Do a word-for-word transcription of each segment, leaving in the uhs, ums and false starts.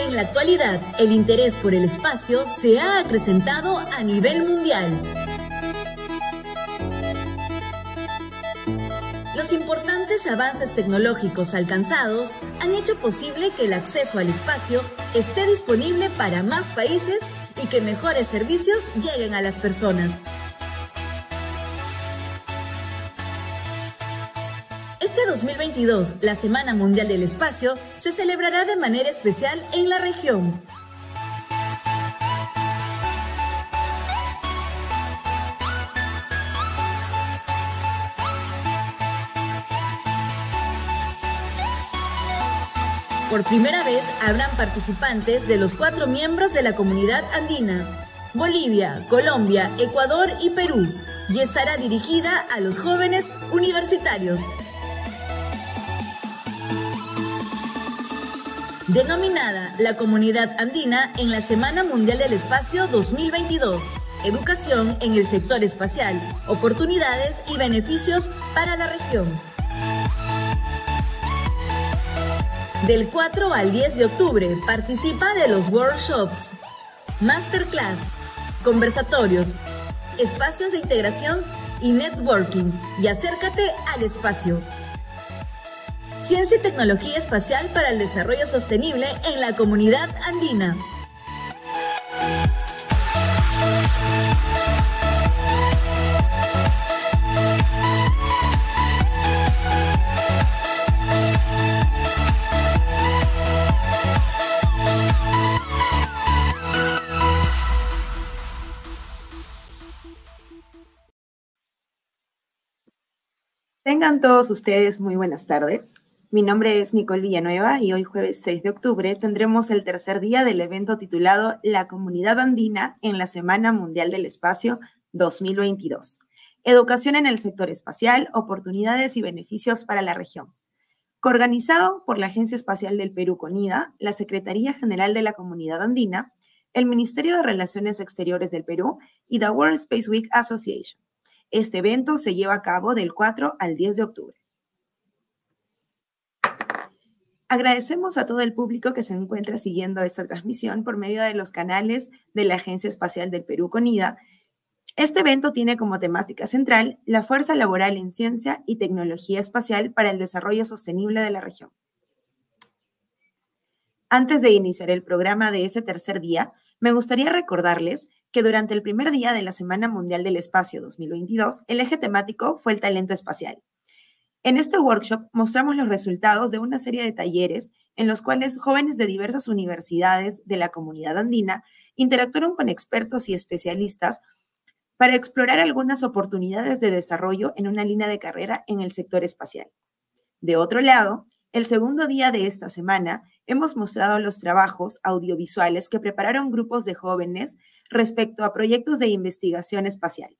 En la actualidad, el interés por el espacio se ha acrecentado a nivel mundial. Los importantes avances tecnológicos alcanzados han hecho posible que el acceso al espacio esté disponible para más países y que mejores servicios lleguen a las personas. Este dos mil veintidós, la Semana Mundial del Espacio se celebrará de manera especial en la región. Por primera vez habrán participantes de los cuatro miembros de la Comunidad Andina: Bolivia, Colombia, Ecuador y Perú, y estará dirigida a los jóvenes universitarios. Denominada la Comunidad Andina en la Semana Mundial del Espacio dos mil veintidós, educación en el sector espacial, oportunidades y beneficios para la región. Del cuatro al diez de octubre participa de los workshops, masterclass, conversatorios, espacios de integración y networking, y acércate al espacio. Ciencia y tecnología espacial para el desarrollo sostenible en la Comunidad Andina. Tengan todos ustedes muy buenas tardes. Mi nombre es Nicole Villanueva y hoy jueves seis de octubre tendremos el tercer día del evento titulado La Comunidad Andina en la Semana Mundial del Espacio dos mil veintidós. Educación en el sector espacial, oportunidades y beneficios para la región. Coorganizado por la Agencia Espacial del Perú, CONIDA, la Secretaría General de la Comunidad Andina, el Ministerio de Relaciones Exteriores del Perú y The World Space Week Association. Este evento se lleva a cabo del cuatro al diez de octubre. Agradecemos a todo el público que se encuentra siguiendo esta transmisión por medio de los canales de la Agencia Espacial del Perú, CONIDA. Este evento tiene como temática central la fuerza laboral en ciencia y tecnología espacial para el desarrollo sostenible de la región. Antes de iniciar el programa de ese tercer día, me gustaría recordarles que durante el primer día de la Semana Mundial del Espacio dos mil veintidós, el eje temático fue el talento espacial. En este workshop mostramos los resultados de una serie de talleres en los cuales jóvenes de diversas universidades de la Comunidad Andina interactuaron con expertos y especialistas para explorar algunas oportunidades de desarrollo en una línea de carrera en el sector espacial. De otro lado, el segundo día de esta semana hemos mostrado los trabajos audiovisuales que prepararon grupos de jóvenes respecto a proyectos de investigación espacial.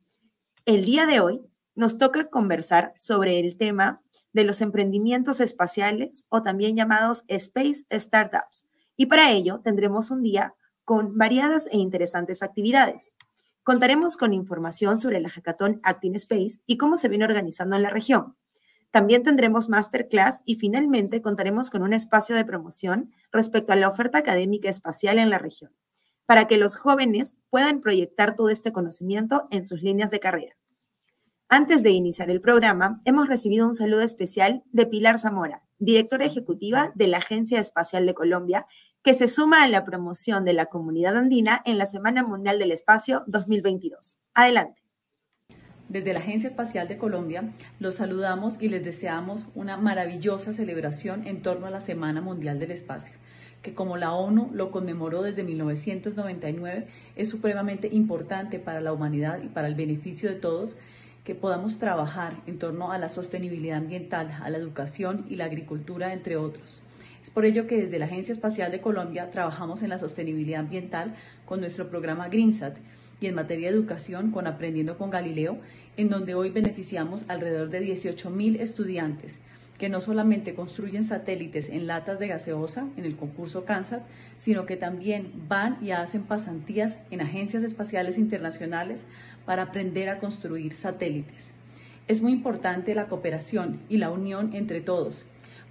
El día de hoy nos toca conversar sobre el tema de los emprendimientos espaciales o también llamados Space Startups, y para ello tendremos un día con variadas e interesantes actividades. Contaremos con información sobre la Hackathon Acting Space y cómo se viene organizando en la región. También tendremos masterclass y finalmente contaremos con un espacio de promoción respecto a la oferta académica espacial en la región, para que los jóvenes puedan proyectar todo este conocimiento en sus líneas de carrera. Antes de iniciar el programa, hemos recibido un saludo especial de Pilar Zamora, directora ejecutiva de la Agencia Espacial de Colombia, que se suma a la promoción de la Comunidad Andina en la Semana Mundial del Espacio dos mil veintidós. Adelante. Desde la Agencia Espacial de Colombia, los saludamos y les deseamos una maravillosa celebración en torno a la Semana Mundial del Espacio, que como la ONU lo conmemoró desde mil novecientos noventa y nueve, es supremamente importante para la humanidad y para el beneficio de todos que podamos trabajar en torno a la sostenibilidad ambiental, a la educación y la agricultura, entre otros. Es por ello que desde la Agencia Espacial de Colombia trabajamos en la sostenibilidad ambiental con nuestro programa GreenSat y en materia de educación con Aprendiendo con Galileo, en donde hoy beneficiamos alrededor de dieciocho mil estudiantes que no solamente construyen satélites en latas de gaseosa en el concurso CANSAT, sino que también van y hacen pasantías en agencias espaciales internacionales para aprender a construir satélites. Es muy importante la cooperación y la unión entre todos,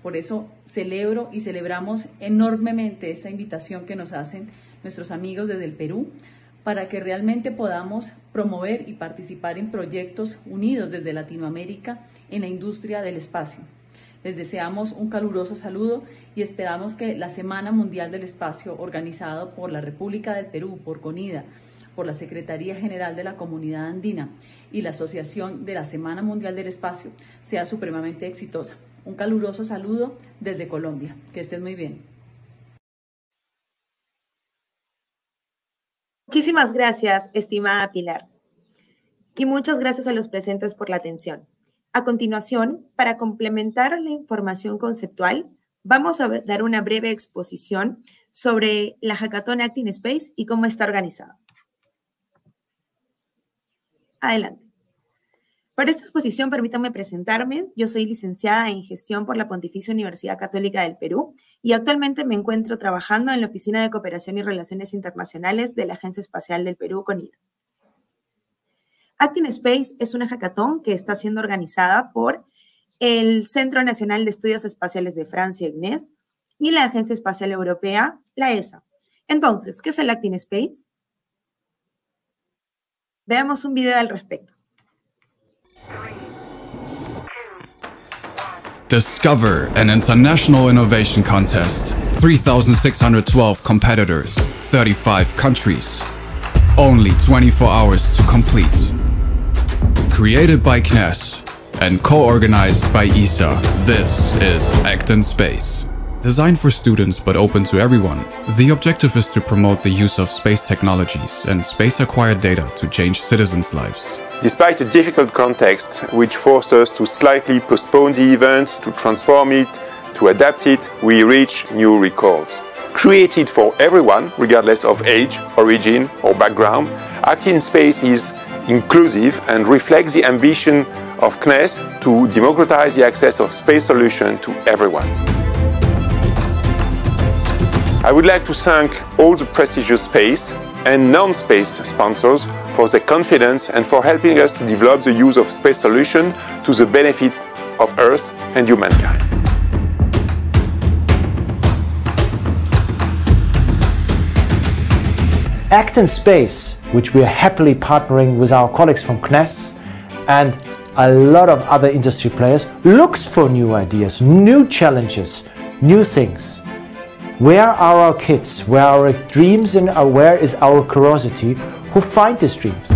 Por eso celebro y celebramos enormemente esta invitación que nos hacen nuestros amigos desde el Perú, para que realmente podamos promover y participar en proyectos unidos desde Latinoamérica en la industria del espacio. Les deseamos un caluroso saludo y esperamos que la Semana Mundial del Espacio, organizado por la República del Perú, por CONIDA, por la Secretaría General de la Comunidad Andina y la Asociación de la Semana Mundial del Espacio, sea supremamente exitosa. Un caluroso saludo desde Colombia. Que estén muy bien. Muchísimas gracias, estimada Pilar. Y muchas gracias a los presentes por la atención. A continuación, para complementar la información conceptual, vamos a dar una breve exposición sobre la Hackathon Acting Space y cómo está organizada. Adelante. Para esta exposición, permítanme presentarme. Yo soy licenciada en Gestión por la Pontificia Universidad Católica del Perú y actualmente me encuentro trabajando en la Oficina de Cooperación y Relaciones Internacionales de la Agencia Espacial del Perú, CONIDA. Acting Space es una hackathon que está siendo organizada por el Centro Nacional de Estudios Espaciales de Francia, I N E S, y la Agencia Espacial Europea, la E S A. Entonces, ¿qué es el Acting Space? Veamos un video al respecto. Discover an international innovation contest. three thousand six hundred twelve competitors, thirty-five countries. Only twenty-four hours to complete. Created by C N E S and co-organized by E S A, this is Acting Space. Designed for students but open to everyone, the objective is to promote the use of space technologies and space-acquired data to change citizens' lives. Despite a difficult context, which forced us to slightly postpone the event, to transform it, to adapt it, we reach new records. Created for everyone, regardless of age, origin, or background, Acting Space is inclusive and reflects the ambition of C N E S to democratize the access of space solutions to everyone. I would like to thank all the prestigious space and non-space sponsors for their confidence and for helping us to develop the use of space solutions to the benefit of Earth and humankind. Acting Space, which we are happily partnering with our colleagues from C N E S and a lot of other industry players, looks for new ideas, new challenges, new things. Where are our kids? Where are our dreams and where is our curiosity? Who find these dreams?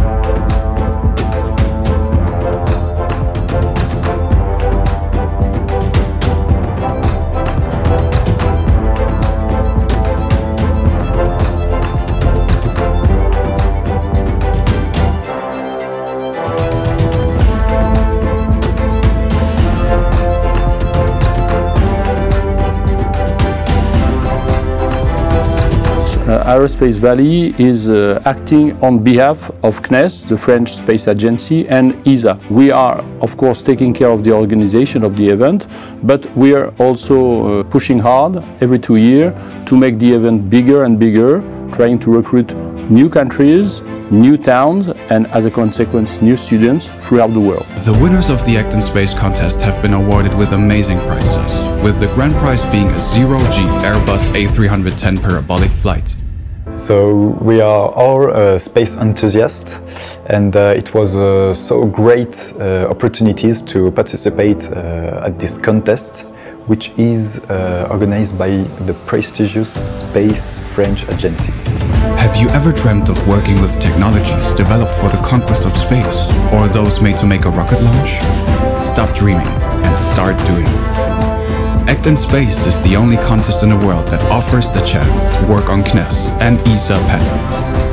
Uh, Aerospace Valley is uh, acting on behalf of C N E S, the French Space Agency, and E S A. We are, of course, taking care of the organization of the event, but we are also uh, pushing hard every two years to make the event bigger and bigger, trying to recruit new countries, new towns, and as a consequence, new students throughout the world. The winners of the Acting Space contest have been awarded with amazing prizes, with the grand prize being a zero-G Airbus A three ten parabolic flight. So we are all uh, space enthusiasts, and uh, it was uh, so great uh, opportunities to participate uh, at this contest, which is uh, organized by the prestigious Space French Agency. Have you ever dreamt of working with technologies developed for the conquest of space, or those made to make a rocket launch? Stop dreaming and start doing. Acting Space is the only contest in the world that offers the chance to work on C N E S and E S A patents.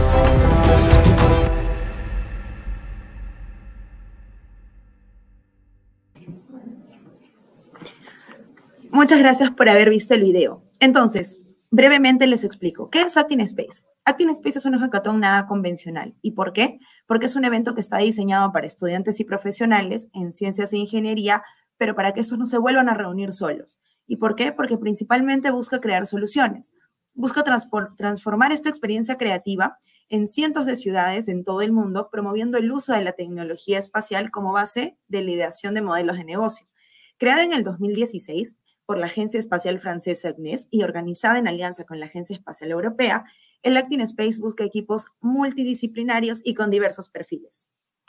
Muchas gracias por haber visto el video. Entonces, brevemente les explico. ¿Qué es Acting Space? Acting Space es un hackathon nada convencional. ¿Y por qué? Porque es un evento que está diseñado para estudiantes y profesionales en ciencias e ingeniería, pero para que estos no se vuelvan a reunir solos. ¿Y por qué? Porque principalmente busca crear soluciones. Busca transformar esta experiencia creativa en cientos de ciudades en todo el mundo, promoviendo el uso de la tecnología espacial como base de la ideación de modelos de negocio. Creada en el dos mil dieciséis, por la Agencia Espacial Francesa C N E S y organizada en alianza con la Agencia Espacial Europea, el Acting Space busca equipos multidisciplinarios y con diversos perfiles.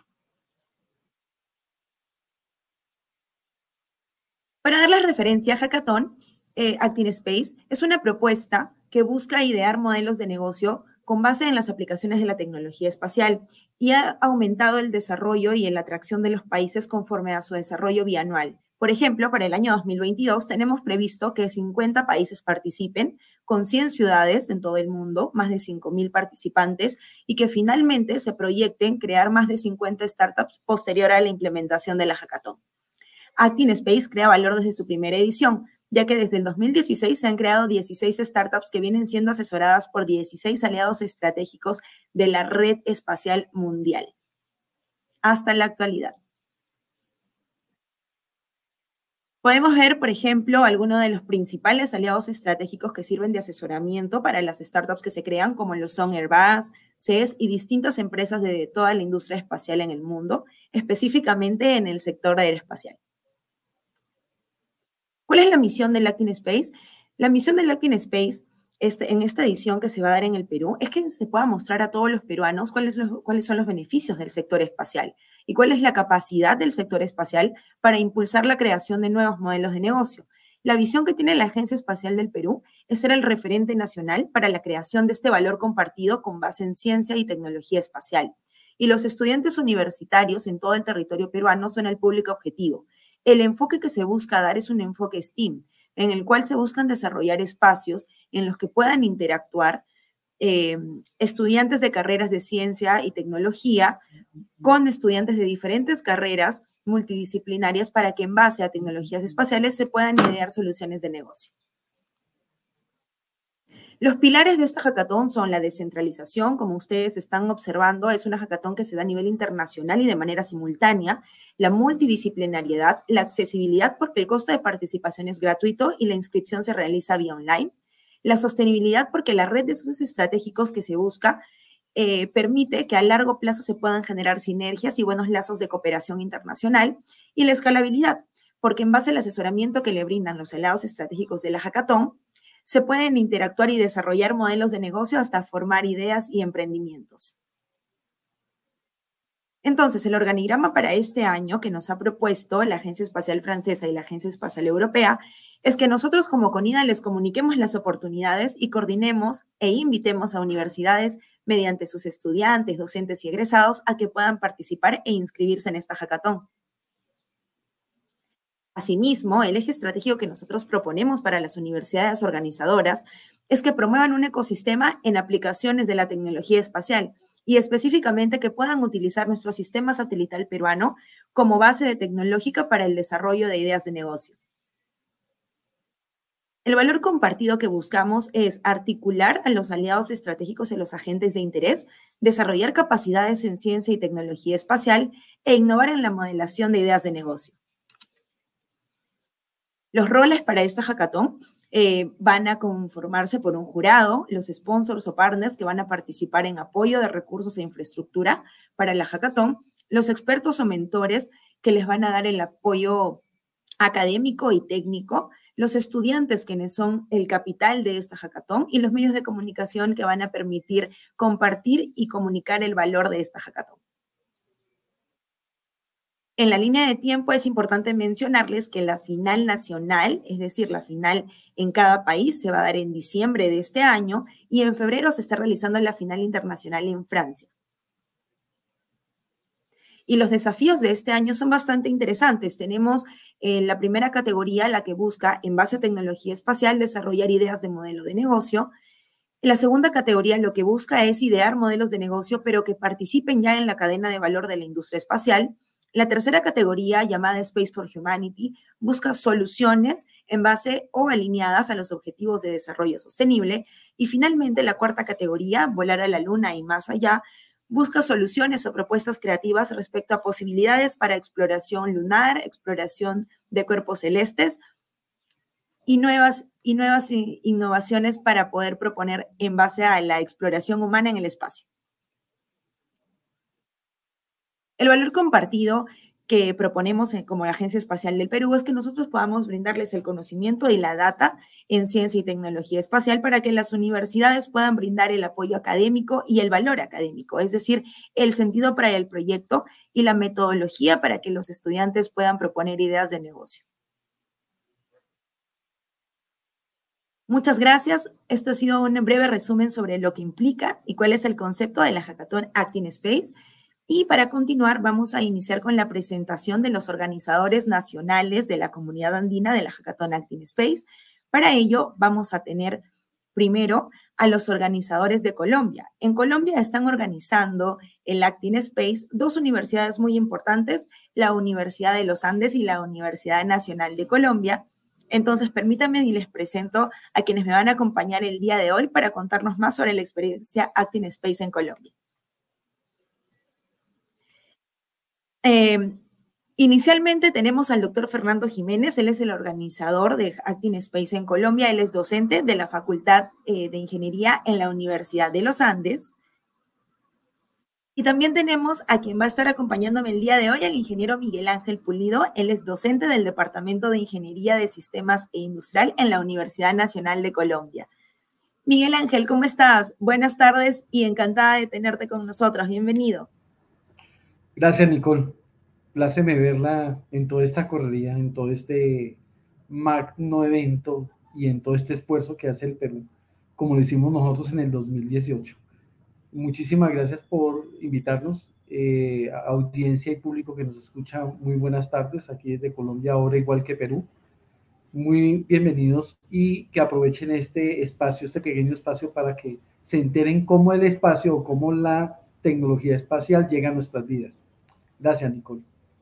Para darles referencia, Hackathon, eh, Acting Space es una propuesta que busca idear modelos de negocio con base en las aplicaciones de la tecnología espacial y ha aumentado el desarrollo y la atracción de los países conforme a su desarrollo bianual. Por ejemplo, para el año dos mil veintidós tenemos previsto que cincuenta países participen, con cien ciudades en todo el mundo, más de cinco mil participantes, y que finalmente se proyecten crear más de cincuenta startups posterior a la implementación de la Hackathon. Acting Space crea valor desde su primera edición, ya que desde el dos mil dieciséis se han creado dieciséis startups que vienen siendo asesoradas por dieciséis aliados estratégicos de la Red Espacial Mundial, hasta la actualidad. Podemos ver, por ejemplo, algunos de los principales aliados estratégicos que sirven de asesoramiento para las startups que se crean, como lo son Airbus, C E S y distintas empresas de toda la industria espacial en el mundo, específicamente en el sector aeroespacial. ¿Cuál es la misión del Acting Space? La misión del Acting Space este, en esta edición que se va a dar en el Perú es que se pueda mostrar a todos los peruanos cuáles, los, cuáles son los beneficios del sector espacial y cuál es la capacidad del sector espacial para impulsar la creación de nuevos modelos de negocio. La visión que tiene la Agencia Espacial del Perú es ser el referente nacional para la creación de este valor compartido con base en ciencia y tecnología espacial. Y los estudiantes universitarios en todo el territorio peruano son el público objetivo. El enfoque que se busca dar es un enfoque STEAM, en el cual se buscan desarrollar espacios en los que puedan interactuar eh, estudiantes de carreras de ciencia y tecnología con estudiantes de diferentes carreras multidisciplinarias para que en base a tecnologías espaciales se puedan idear soluciones de negocio. Los pilares de esta hackathon son la descentralización, como ustedes están observando, es una hackathon que se da a nivel internacional y de manera simultánea, la multidisciplinariedad, la accesibilidad porque el costo de participación es gratuito y la inscripción se realiza vía online, la sostenibilidad porque la red de socios estratégicos que se busca eh, permite que a largo plazo se puedan generar sinergias y buenos lazos de cooperación internacional, y la escalabilidad porque en base al asesoramiento que le brindan los aliados estratégicos de la hackathon, se pueden interactuar y desarrollar modelos de negocio hasta formar ideas y emprendimientos. Entonces, el organigrama para este año que nos ha propuesto la Agencia Espacial Francesa y la Agencia Espacial Europea es que nosotros como CONIDA les comuniquemos las oportunidades y coordinemos e invitemos a universidades mediante sus estudiantes, docentes y egresados a que puedan participar e inscribirse en esta hackathon. Asimismo, el eje estratégico que nosotros proponemos para las universidades organizadoras es que promuevan un ecosistema en aplicaciones de la tecnología espacial y específicamente que puedan utilizar nuestro sistema satelital peruano como base de tecnológica para el desarrollo de ideas de negocio. El valor compartido que buscamos es articular a los aliados estratégicos y los agentes de interés, desarrollar capacidades en ciencia y tecnología espacial e innovar en la modelación de ideas de negocio. Los roles para esta hackathon eh, van a conformarse por un jurado, los sponsors o partners que van a participar en apoyo de recursos e infraestructura para la hackathon, los expertos o mentores que les van a dar el apoyo académico y técnico, los estudiantes quienes son el capital de esta hackathon y los medios de comunicación que van a permitir compartir y comunicar el valor de esta hackathon. En la línea de tiempo es importante mencionarles que la final nacional, es decir, la final en cada país, se va a dar en diciembre de este año y en febrero se está realizando la final internacional en Francia. Y los desafíos de este año son bastante interesantes. Tenemos eh, la primera categoría, la que busca, en base a tecnología espacial, desarrollar ideas de modelo de negocio. La segunda categoría lo que busca es idear modelos de negocio, pero que participen ya en la cadena de valor de la industria espacial. La tercera categoría, llamada Space for Humanity, busca soluciones en base o alineadas a los objetivos de desarrollo sostenible. Y finalmente, la cuarta categoría, Volar a la Luna y más allá, busca soluciones o propuestas creativas respecto a posibilidades para exploración lunar, exploración de cuerpos celestes y nuevas, y nuevas innovaciones para poder proponer en base a la exploración humana en el espacio. El valor compartido que proponemos como la Agencia Espacial del Perú es que nosotros podamos brindarles el conocimiento y la data en ciencia y tecnología espacial para que las universidades puedan brindar el apoyo académico y el valor académico, es decir, el sentido para el proyecto y la metodología para que los estudiantes puedan proponer ideas de negocio. Muchas gracias. Este ha sido un breve resumen sobre lo que implica y cuál es el concepto de la Hackathon Acting Space. Y para continuar, vamos a iniciar con la presentación de los organizadores nacionales de la comunidad andina de la Hackathon Acting Space. Para ello, vamos a tener primero a los organizadores de Colombia. En Colombia están organizando el Acting Space dos universidades muy importantes, la Universidad de los Andes y la Universidad Nacional de Colombia. Entonces, permítanme y les presento a quienes me van a acompañar el día de hoy para contarnos más sobre la experiencia Acting Space en Colombia. Eh, inicialmente tenemos al doctor Fernando Jiménez, él es el organizador de Acting Space en Colombia, él es docente de la Facultad eh, de Ingeniería en la Universidad de los Andes. Y también tenemos a quien va a estar acompañándome el día de hoy, el ingeniero Miguel Ángel Pulido, él es docente del Departamento de Ingeniería de Sistemas e Industrial en la Universidad Nacional de Colombia. Miguel Ángel, ¿cómo estás? Buenas tardes y encantada de tenerte con nosotros, bienvenido. Gracias, Nicole. Pláceme verla en toda esta correría, en todo este magno evento y en todo este esfuerzo que hace el Perú, como lo hicimos nosotros en el dos mil dieciocho. Muchísimas gracias por invitarnos, eh, a audiencia y público que nos escucha. Muy buenas tardes, aquí desde Colombia, ahora igual que Perú. Muy bienvenidos y que aprovechen este espacio, este pequeño espacio para que se enteren cómo el espacio o cómo la tecnología espacial llega a nuestras vidas. Gracias, Nicole.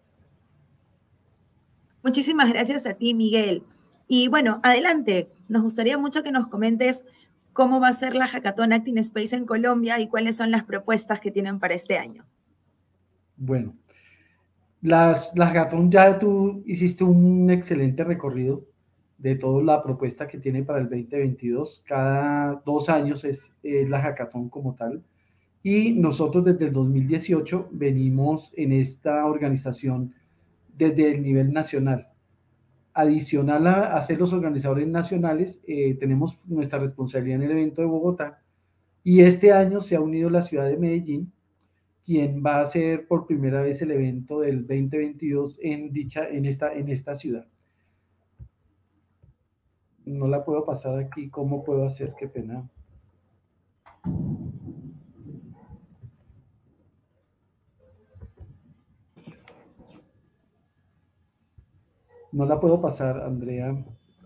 Muchísimas gracias a ti, Miguel. Y bueno, adelante. Nos gustaría mucho que nos comentes cómo va a ser la Hackathon Acting Space en Colombia y cuáles son las propuestas que tienen para este año. Bueno, las, la Hackathon ya tú hiciste un excelente recorrido de toda la propuesta que tiene para el veinte veintidós. Cada dos años es, es la Hackathon como tal. Y nosotros desde el dos mil dieciocho venimos en esta organización desde el nivel nacional. Adicional a, a ser los organizadores nacionales, eh, tenemos nuestra responsabilidad en el evento de Bogotá. Y este año se ha unido la ciudad de Medellín, quien va a hacer por primera vez el evento del veinte veintidós en, dicha, en, esta, en esta ciudad. No la puedo pasar aquí. ¿Cómo puedo hacer? Qué pena. No la puedo pasar, Andrea.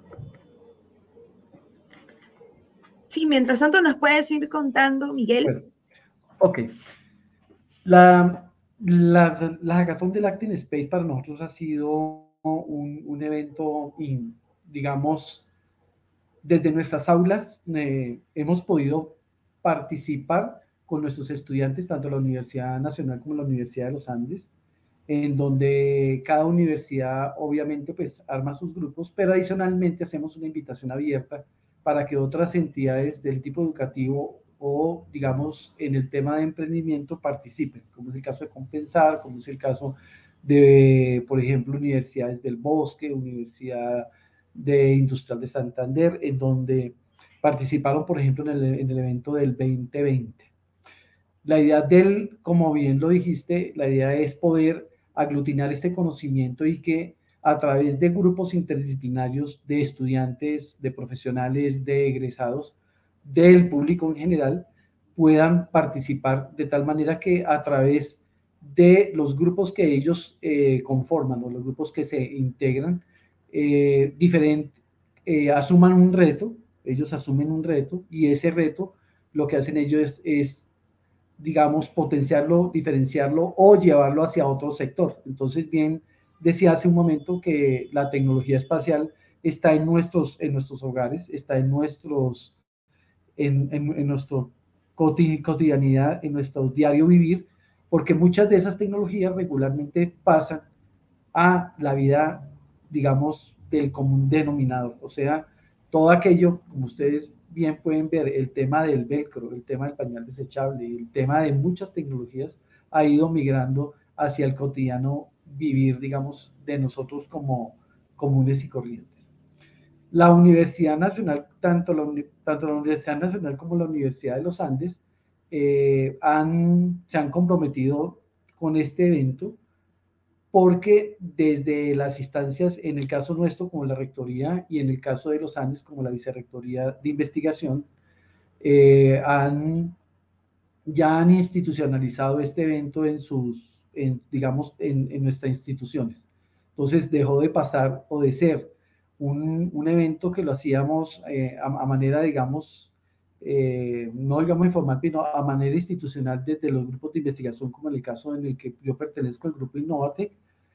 Sí, mientras tanto nos puedes ir contando, Miguel. Bueno, ok. La, la, la Hackathon del Acting Space para nosotros ha sido un, un evento, digamos, desde nuestras aulas eh, hemos podido participar con nuestros estudiantes, tanto la Universidad Nacional como la Universidad de los Andes, en donde cada universidad obviamente pues arma sus grupos, pero adicionalmente hacemos una invitación abierta para que otras entidades del tipo educativo o digamos en el tema de emprendimiento participen, como es el caso de Compensar, como es el caso de, por ejemplo, universidades del Bosque, Universidad de Industrial de Santander, en donde participaron, por ejemplo, en el, en el evento del veinte veinte. La idea del, como bien lo dijiste, la idea es poder aglutinar este conocimiento y que a través de grupos interdisciplinarios de estudiantes, de profesionales, de egresados, del público en general, puedan participar de tal manera que a través de los grupos que ellos eh, conforman o los grupos que se integran, eh, diferente, eh, asuman un reto, ellos asumen un reto y ese reto lo que hacen ellos es, es digamos, potenciarlo, diferenciarlo o llevarlo hacia otro sector. Entonces, bien, decía hace un momento que la tecnología espacial está en nuestros, en nuestros hogares, está en nuestros, en, en, en nuestro cotidianidad, en nuestro diario vivir, porque muchas de esas tecnologías regularmente pasan a la vida, digamos, del común denominador. O sea, todo aquello, como ustedes bien pueden ver, el tema del velcro, el tema del pañal desechable, el tema de muchas tecnologías ha ido migrando hacia el cotidiano vivir, digamos, de nosotros como comunes y corrientes. La Universidad Nacional, tanto la, tanto la Universidad Nacional como la Universidad de los Andes, eh, han, se han comprometido con este evento, porque desde las instancias, en el caso nuestro como la Rectoría y en el caso de los Andes como la Vicerrectoría de Investigación, eh, han, ya han institucionalizado este evento en sus, en, digamos, en, en nuestras instituciones. Entonces dejó de pasar o de ser un, un evento que lo hacíamos eh, a, a manera, digamos, eh, no digamos informal, sino a manera institucional desde los grupos de investigación, como en el caso en el que yo pertenezco al grupo Innovatec,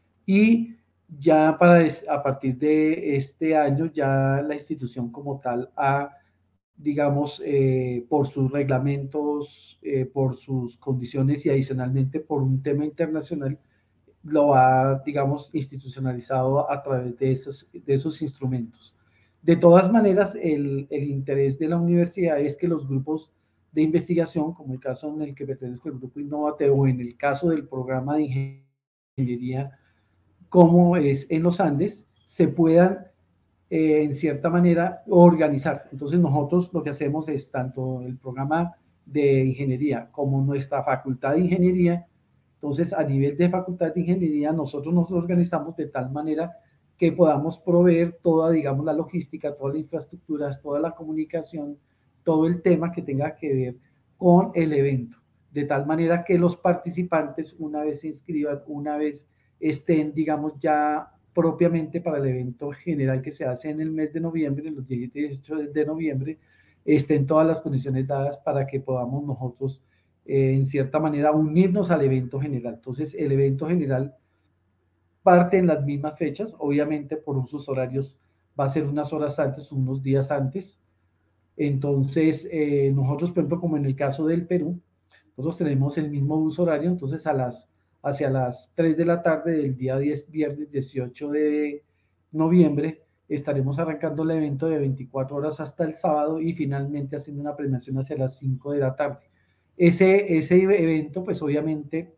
y ya para a partir de este año ya la institución como tal ha, digamos, eh, por sus reglamentos, eh, por sus condiciones y adicionalmente por un tema internacional, lo ha, digamos, institucionalizado a través de esos, de esos instrumentos. De todas maneras, el, el interés de la universidad es que los grupos de investigación, como el caso en el que pertenezco al grupo Innovate, o en el caso del programa de ingeniería, como es en los Andes, se puedan, eh, en cierta manera, organizar. Entonces, nosotros lo que hacemos es tanto el programa de ingeniería como nuestra facultad de ingeniería. Entonces, a nivel de facultad de ingeniería, nosotros nos organizamos de tal manera que podamos proveer toda, digamos, la logística, toda la infraestructura, toda la comunicación, todo el tema que tenga que ver con el evento. De tal manera que los participantes, una vez se inscriban, una vez estén, digamos, ya propiamente para el evento general que se hace en el mes de noviembre, en los diecisiete y dieciocho de noviembre, estén todas las condiciones dadas para que podamos nosotros, eh, en cierta manera, unirnos al evento general. Entonces, el evento general parte en las mismas fechas, obviamente por usos horarios va a ser unas horas antes, unos días antes. Entonces, eh, nosotros, por ejemplo, como en el caso del Perú, nosotros tenemos el mismo uso horario, entonces a las, hacia las tres de la tarde del día diez, viernes dieciocho de noviembre, estaremos arrancando el evento de veinticuatro horas hasta el sábado y finalmente haciendo una premiación hacia las cinco de la tarde. Ese, ese evento, pues obviamente,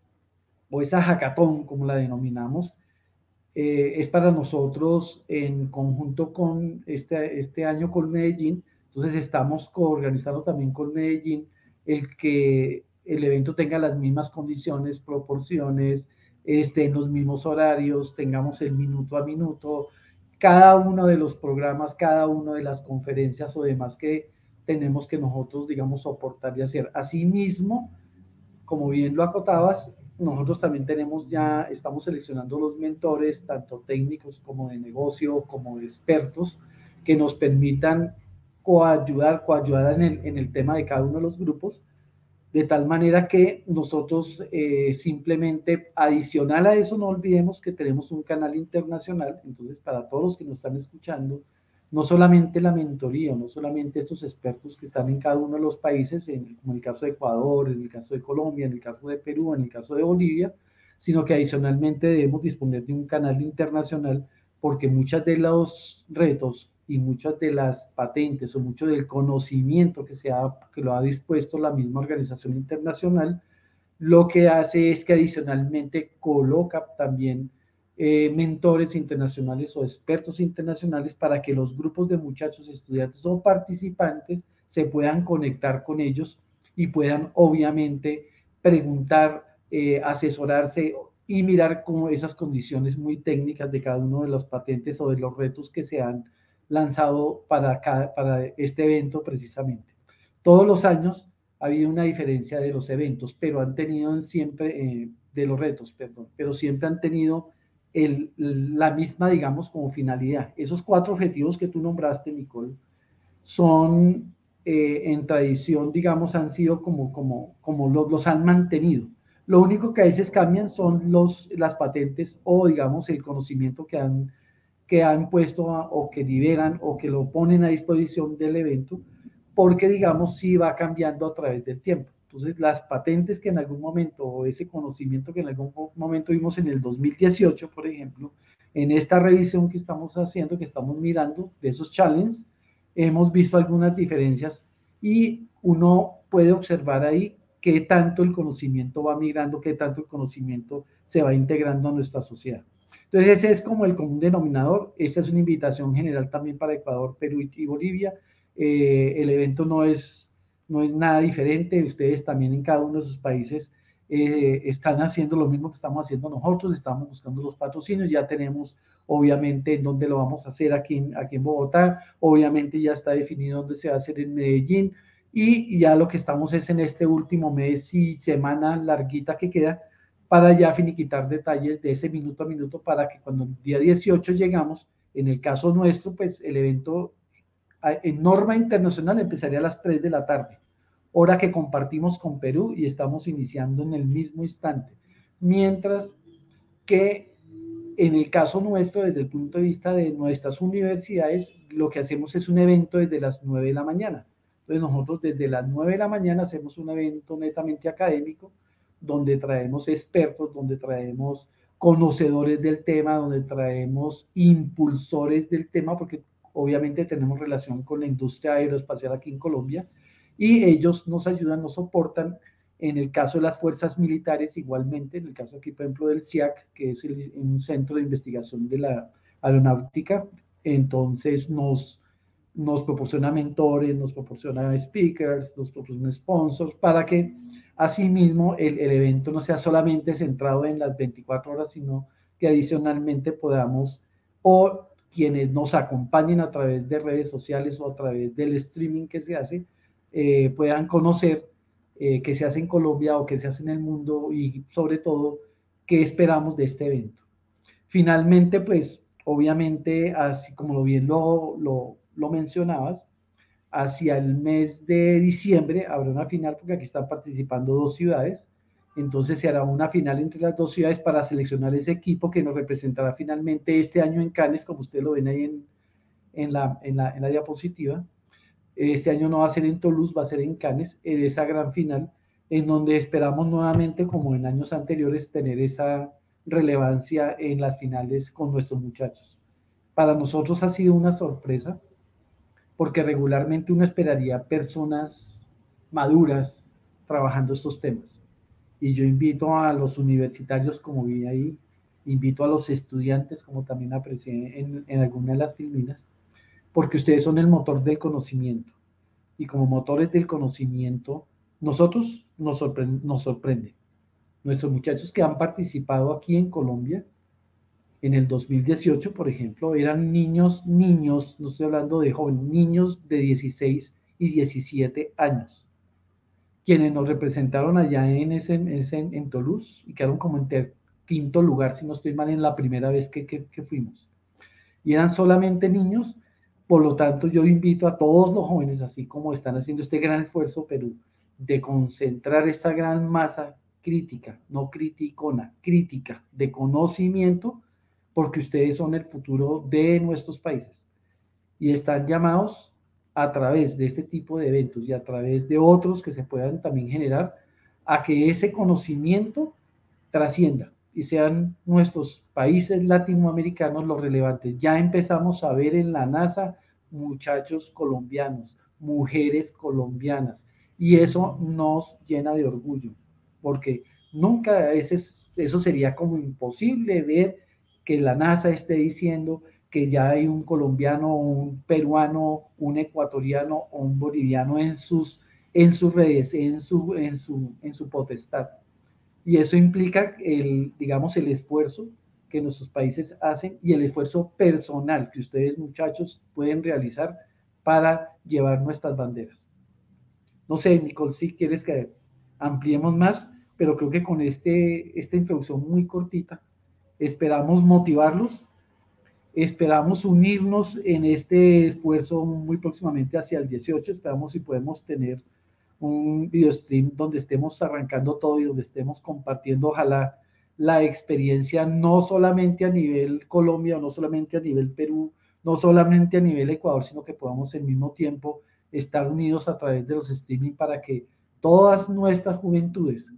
o esa hackathon, como la denominamos, eh, es para nosotros en conjunto con este, este año con Medellín. Entonces estamos coorganizando también con Medellín el que el evento tenga las mismas condiciones, proporciones, esté en los mismos horarios, tengamos el minuto a minuto, cada uno de los programas, cada una de las conferencias o demás que tenemos que nosotros, digamos, soportar y hacer. Asimismo, como bien lo acotabas, nosotros también tenemos ya, estamos seleccionando los mentores, tanto técnicos como de negocio, como de expertos, que nos permitan coayudar, coayudar en el, en el tema de cada uno de los grupos, de tal manera que nosotros eh, simplemente, adicional a eso, no olvidemos que tenemos un canal internacional. Entonces, para todos los que nos están escuchando, no solamente la mentoría, no solamente estos expertos que están en cada uno de los países, en, como en el caso de Ecuador, en el caso de Colombia, en el caso de Perú, en el caso de Bolivia, sino que adicionalmente debemos disponer de un canal internacional, porque muchos de los retos y muchas de las patentes o mucho del conocimiento que, se ha, que lo ha dispuesto la misma organización internacional, lo que hace es que adicionalmente coloca también Eh, mentores internacionales o expertos internacionales para que los grupos de muchachos, estudiantes o participantes se puedan conectar con ellos y puedan obviamente preguntar, eh, asesorarse y mirar como esas condiciones muy técnicas de cada uno de las patentes o de los retos que se han lanzado para, cada, para este evento precisamente. Todos los años ha habido una diferencia de los eventos, pero han tenido siempre, eh, de los retos, perdón, pero siempre han tenido El, la misma, digamos, como finalidad. Esos cuatro objetivos que tú nombraste, Nicole, son eh, en tradición, digamos, han sido como, como, como los, los han mantenido. Lo único que a veces cambian son los, las patentes o, digamos, el conocimiento que han, que han puesto a, o que liberan o que lo ponen a disposición del evento, porque, digamos, sí va cambiando a través del tiempo. Entonces, las patentes que en algún momento, o ese conocimiento que en algún momento vimos en el dos mil dieciocho, por ejemplo, en esta revisión que estamos haciendo, que estamos mirando de esos challenges, hemos visto algunas diferencias y uno puede observar ahí qué tanto el conocimiento va migrando, qué tanto el conocimiento se va integrando a nuestra sociedad. Entonces ese es como el común denominador. Esta es una invitación general también para Ecuador, Perú y Bolivia. Eh, el evento no es, no es nada diferente. Ustedes también en cada uno de sus países eh, están haciendo lo mismo que estamos haciendo nosotros, estamos buscando los patrocinios, ya tenemos obviamente en dónde lo vamos a hacer aquí en, aquí en Bogotá, obviamente ya está definido dónde se va a hacer en Medellín, y ya lo que estamos es en este último mes y semana larguita que queda para ya finiquitar detalles de ese minuto a minuto para que cuando el día dieciocho llegamos, en el caso nuestro, pues el evento en norma internacional empezaría a las tres de la tarde, hora que compartimos con Perú y estamos iniciando en el mismo instante, mientras que en el caso nuestro, desde el punto de vista de nuestras universidades, lo que hacemos es un evento desde las nueve de la mañana. Entonces nosotros desde las nueve de la mañana hacemos un evento netamente académico, donde traemos expertos, donde traemos conocedores del tema, donde traemos impulsores del tema, porque obviamente tenemos relación con la industria aeroespacial aquí en Colombia, y ellos nos ayudan, nos soportan. En el caso de las fuerzas militares, igualmente, en el caso aquí, por ejemplo, del C I A C, que es el, un centro de investigación de la aeronáutica, entonces nos, nos proporciona mentores, nos proporciona speakers, nos proporciona sponsors, para que asimismo el, el evento no sea solamente centrado en las veinticuatro horas, sino que adicionalmente podamos, o quienes nos acompañen a través de redes sociales o a través del streaming que se hace, eh, puedan conocer Eh, que se hace en Colombia o que se hace en el mundo, y sobre todo qué esperamos de este evento. Finalmente, pues obviamente, así como lo bien lo, lo, lo mencionabas, hacia el mes de diciembre habrá una final, porque aquí están participando dos ciudades, entonces se hará una final entre las dos ciudades para seleccionar ese equipo que nos representará finalmente este año en Cannes, como ustedes lo ven ahí en, en, la, en, la, en la diapositiva. Este año no va a ser en Toulouse, va a ser en Cannes, en esa gran final, en donde esperamos nuevamente, como en años anteriores, tener esa relevancia en las finales con nuestros muchachos. Para nosotros ha sido una sorpresa, porque regularmente uno esperaría personas maduras trabajando estos temas. Y yo invito a los universitarios, como vi ahí, invito a los estudiantes, como también aprecié en, en alguna de las filminas, porque ustedes son el motor del conocimiento, y como motores del conocimiento, nosotros nos sorprende, nos sorprende. Nuestros muchachos que han participado aquí en Colombia, en el dos mil dieciocho, por ejemplo, eran niños, niños, no estoy hablando de jóvenes, niños de dieciséis y diecisiete años, quienes nos representaron allá en, ese, en, ese, en Toulouse, y quedaron como en ter, quinto lugar, si no estoy mal, en la primera vez que, que, que fuimos. Y eran solamente niños. Por lo tanto, yo invito a todos los jóvenes, así como están haciendo este gran esfuerzo Perú, de concentrar esta gran masa crítica, no criticona, crítica, de conocimiento, porque ustedes son el futuro de nuestros países. Y están llamados a través de este tipo de eventos y a través de otros que se puedan también generar, a que ese conocimiento trascienda y sean nuestros países latinoamericanos los relevantes. Ya empezamos a ver en la NASA muchachos colombianos, mujeres colombianas, y eso nos llena de orgullo, porque nunca ese, eso sería como imposible ver que la NASA esté diciendo que ya hay un colombiano, un peruano, un ecuatoriano o un boliviano en sus, en sus redes, en su, en su, en su potestad. Y eso implica, el, digamos, el esfuerzo que nuestros países hacen y el esfuerzo personal que ustedes, muchachos, pueden realizar para llevar nuestras banderas. No sé, Nicole, si quieres que ampliemos más, pero creo que con este, esta introducción muy cortita, esperamos motivarlos, esperamos unirnos en este esfuerzo muy próximamente hacia el dieciocho, esperamos si podemos tener un video stream donde estemos arrancando todo y donde estemos compartiendo, ojalá, la experiencia no solamente a nivel Colombia, o no solamente a nivel Perú, no solamente a nivel Ecuador, sino que podamos al mismo tiempo estar unidos a través de los streaming para que todas nuestras juventudes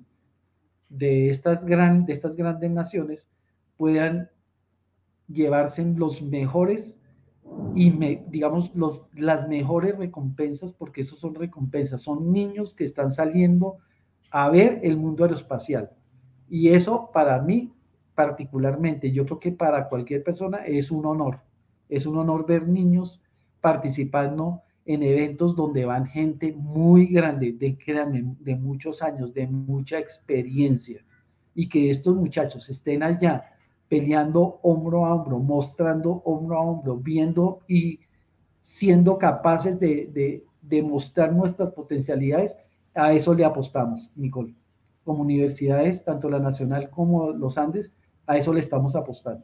de estas, gran, de estas grandes naciones puedan llevarse los mejores y me, digamos los, las mejores recompensas, porque esos son recompensas, son niños que están saliendo a ver el mundo aeroespacial. Y eso para mí particularmente, yo creo que para cualquier persona es un honor. Es un honor ver niños participando en eventos donde van gente muy grande, de, de muchos años, de mucha experiencia, y que estos muchachos estén allá peleando hombro a hombro, mostrando hombro a hombro, viendo y siendo capaces de, de, de mostrar nuestras potencialidades. A eso le apostamos, Nicole. Como universidades, tanto la Nacional como los Andes, a eso le estamos apostando.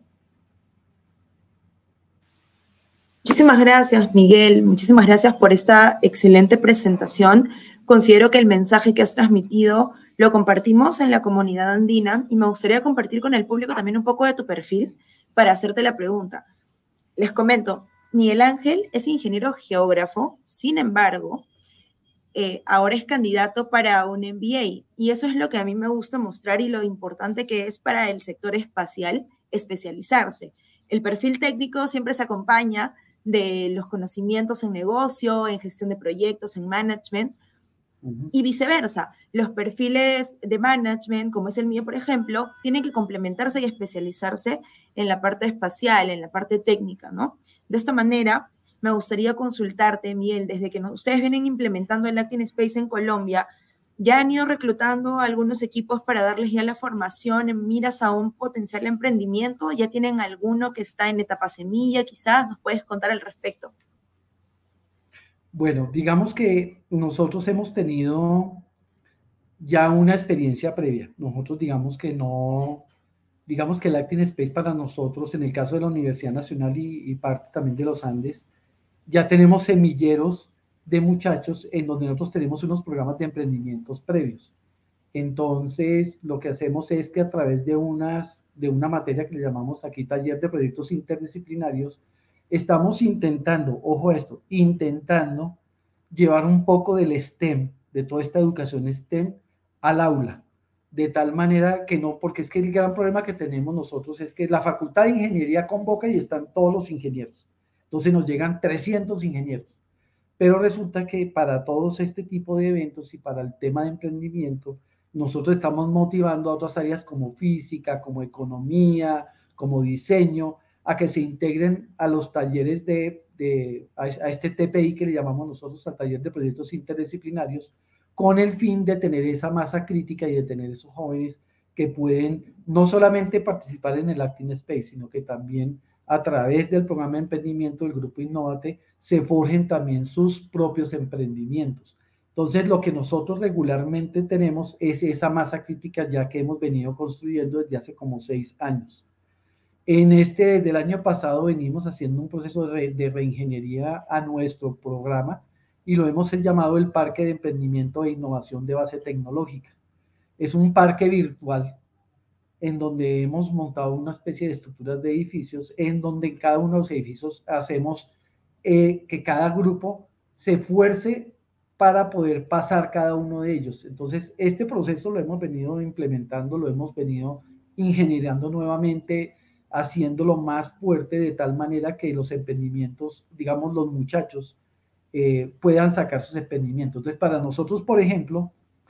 Muchísimas gracias, Miguel. Muchísimas gracias por esta excelente presentación. Considero que el mensaje que has transmitido lo compartimos en la comunidad andina y me gustaría compartir con el público también un poco de tu perfil para hacerte la pregunta. Les comento, Miguel Ángel es ingeniero geógrafo, sin embargo, eh, ahora es candidato para un M B A y eso es lo que a mí me gusta mostrar y lo importante que es para el sector espacial especializarse. El perfil técnico siempre se acompaña de los conocimientos en negocio, en gestión de proyectos, en management, uh-huh. y viceversa. Los perfiles de management, como es el mío, por ejemplo, tienen que complementarse y especializarse en la parte espacial, en la parte técnica, ¿no? De esta manera, me gustaría consultarte, Miguel, desde que no, ustedes vienen implementando el Acting Space en Colombia, ya han ido reclutando algunos equipos para darles ya la formación en miras a un potencial emprendimiento. ¿Ya tienen alguno que está en etapa semilla? Quizás nos puedes contar al respecto. Bueno, digamos que nosotros hemos tenido ya una experiencia previa. Nosotros digamos que no, digamos que el Acting Space para nosotros, en el caso de la Universidad Nacional y, y parte también de los Andes, ya tenemos semilleros de muchachos en donde nosotros tenemos unos programas de emprendimientos previos. Entonces, lo que hacemos es que a través de, unas, de una materia que le llamamos aquí taller de proyectos interdisciplinarios, estamos intentando, ojo a esto, intentando llevar un poco del STEM, de toda esta educación STEM, al aula, de tal manera que no, porque es que el gran problema que tenemos nosotros es que la Facultad de Ingeniería convoca y están todos los ingenieros. Entonces nos llegan trescientos ingenieros. Pero resulta que para todos este tipo de eventos y para el tema de emprendimiento, nosotros estamos motivando a otras áreas como física, como economía, como diseño, a que se integren a los talleres de, de a, a este T P I que le llamamos nosotros al taller de proyectos interdisciplinarios, con el fin de tener esa masa crítica y de tener esos jóvenes que pueden no solamente participar en el Acting Space, sino que también a través del programa de emprendimiento del Grupo Innovate, se forjen también sus propios emprendimientos. Entonces, lo que nosotros regularmente tenemos es esa masa crítica ya que hemos venido construyendo desde hace como seis años. En este, desde el año pasado, venimos haciendo un proceso de, de reingeniería a nuestro programa y lo hemos llamado el Parque de Emprendimiento e Innovación de Base Tecnológica. Es un parque virtual en donde hemos montado una especie de estructuras de edificios, en donde en cada uno de los edificios hacemos eh, que cada grupo se esfuerce para poder pasar cada uno de ellos. Entonces, este proceso lo hemos venido implementando, lo hemos venido ingeniando nuevamente, haciéndolo más fuerte de tal manera que los emprendimientos, digamos, los muchachos eh, puedan sacar sus emprendimientos. Entonces, para nosotros, por ejemplo,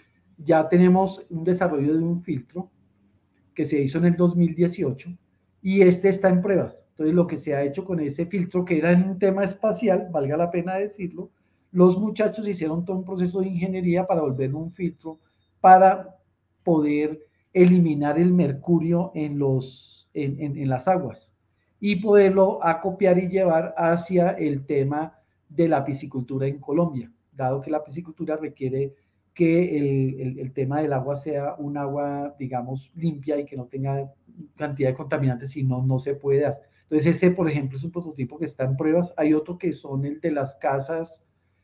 ya tenemos un desarrollo de un filtro que se hizo en el dos mil dieciocho y este está en pruebas. Entonces, lo que se ha hecho con ese filtro, que era en un tema espacial, valga la pena decirlo, los muchachos hicieron todo un proceso de ingeniería para volverlo un filtro para poder eliminar el mercurio en, los, en, en, en las aguas y poderlo acopiar y llevar hacia el tema de la piscicultura en Colombia, dado que la piscicultura requiere que el, el, el tema del agua sea un agua, digamos, limpia y que no tenga cantidad de contaminantes, si no, no se puede dar. Entonces ese, por ejemplo, es un prototipo que está en pruebas. Hay otro que son el de las casas,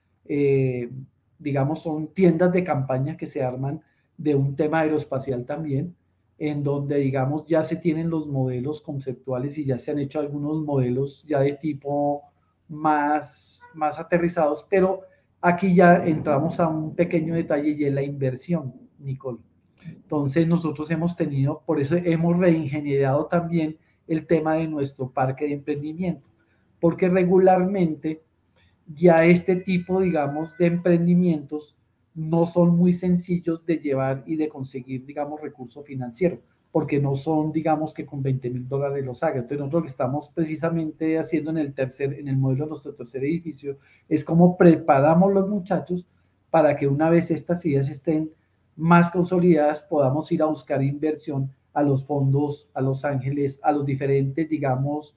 eh, digamos, son tiendas de campaña que se arman de un tema aeroespacial también, en donde, digamos, ya se tienen los modelos conceptuales y ya se han hecho algunos modelos ya de tipo más, más aterrizados, pero aquí ya entramos a un pequeño detalle y es la inversión, Nicole. Entonces nosotros hemos tenido, por eso hemos reingeniado también el tema de nuestro parque de emprendimiento, porque regularmente ya este tipo, digamos, de emprendimientos no son muy sencillos de llevar y de conseguir, digamos, recurso financiero, porque no son, digamos, que con veinte mil dólares los haga. Entonces nosotros lo que estamos precisamente haciendo en el tercer, en el modelo de nuestro tercer edificio, es cómo preparamos los muchachos para que una vez estas ideas estén más consolidadas, podamos ir a buscar inversión a los fondos, a Los Ángeles, a los diferentes, digamos,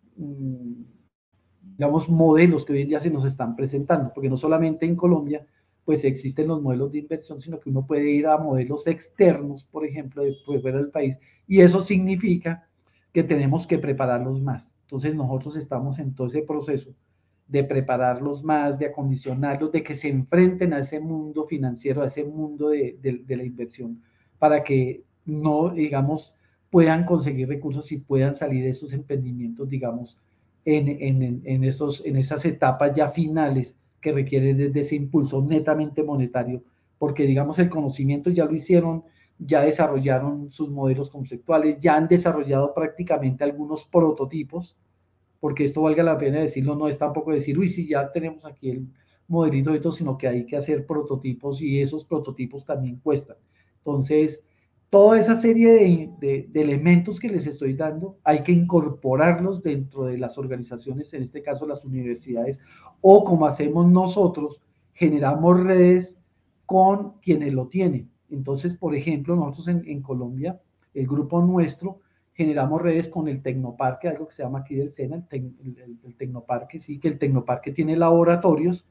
digamos, modelos que hoy en día se nos están presentando, porque no solamente en Colombia, pues existen los modelos de inversión, sino que uno puede ir a modelos externos, por ejemplo, de fuera del país, y eso significa que tenemos que prepararlos más. Entonces nosotros estamos en todo ese proceso de prepararlos más, de acondicionarlos, de que se enfrenten a ese mundo financiero, a ese mundo de, de, de la inversión, para que no, digamos, puedan conseguir recursos y puedan salir de esos emprendimientos, digamos, en, en, en, esos, en esas etapas ya finales que requieren de ese impulso netamente monetario, porque, digamos, el conocimiento ya lo hicieron, ya desarrollaron sus modelos conceptuales, ya han desarrollado prácticamente algunos prototipos, porque esto valga la pena decirlo, no es tampoco decir, uy, sí, ya tenemos aquí el modelito y todo, sino que hay que hacer prototipos y esos prototipos también cuestan. Entonces, toda esa serie de, de, de elementos que les estoy dando, hay que incorporarlos dentro de las organizaciones, en este caso las universidades, o como hacemos nosotros, generamos redes con quienes lo tienen. Entonces, por ejemplo, nosotros en, en Colombia, el grupo nuestro, generamos redes con el Tecnoparque, algo que se llama aquí del SENA, el, tec, el, el, el Tecnoparque, sí, que el Tecnoparque tiene laboratorios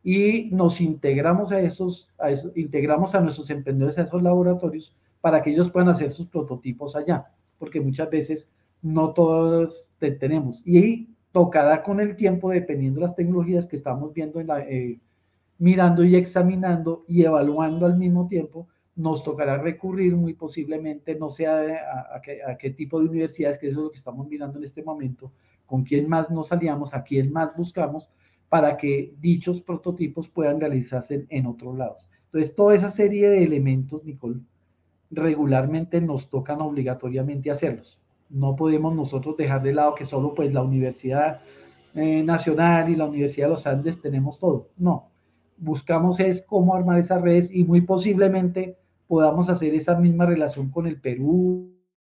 y nos integramos a esos, a esos, integramos a nuestros emprendedores a esos laboratorios para que ellos puedan hacer sus prototipos allá, porque muchas veces no todos tenemos. Y ahí tocará con el tiempo, dependiendo de las tecnologías que estamos viendo, en la, eh, mirando y examinando y evaluando al mismo tiempo, nos tocará recurrir muy posiblemente, no sé a, a, a, qué, a qué tipo de universidades, que eso es lo que estamos mirando en este momento, con quién más nos aliamos, a quién más buscamos, para que dichos prototipos puedan realizarse en, en otros lados. Entonces, toda esa serie de elementos, Nicole, regularmente nos tocan obligatoriamente hacerlos. No podemos nosotros dejar de lado que solo pues la Universidad eh, Nacional y la Universidad de los Andes tenemos todo. No, buscamos es cómo armar esas redes y muy posiblemente podamos hacer esa misma relación con el Perú.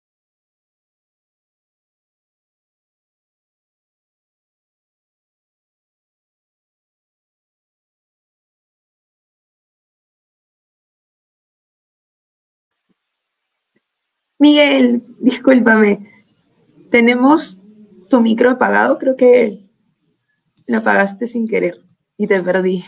Miguel, discúlpame, tenemos tu micro apagado, creo que lo apagaste sin querer y te perdí.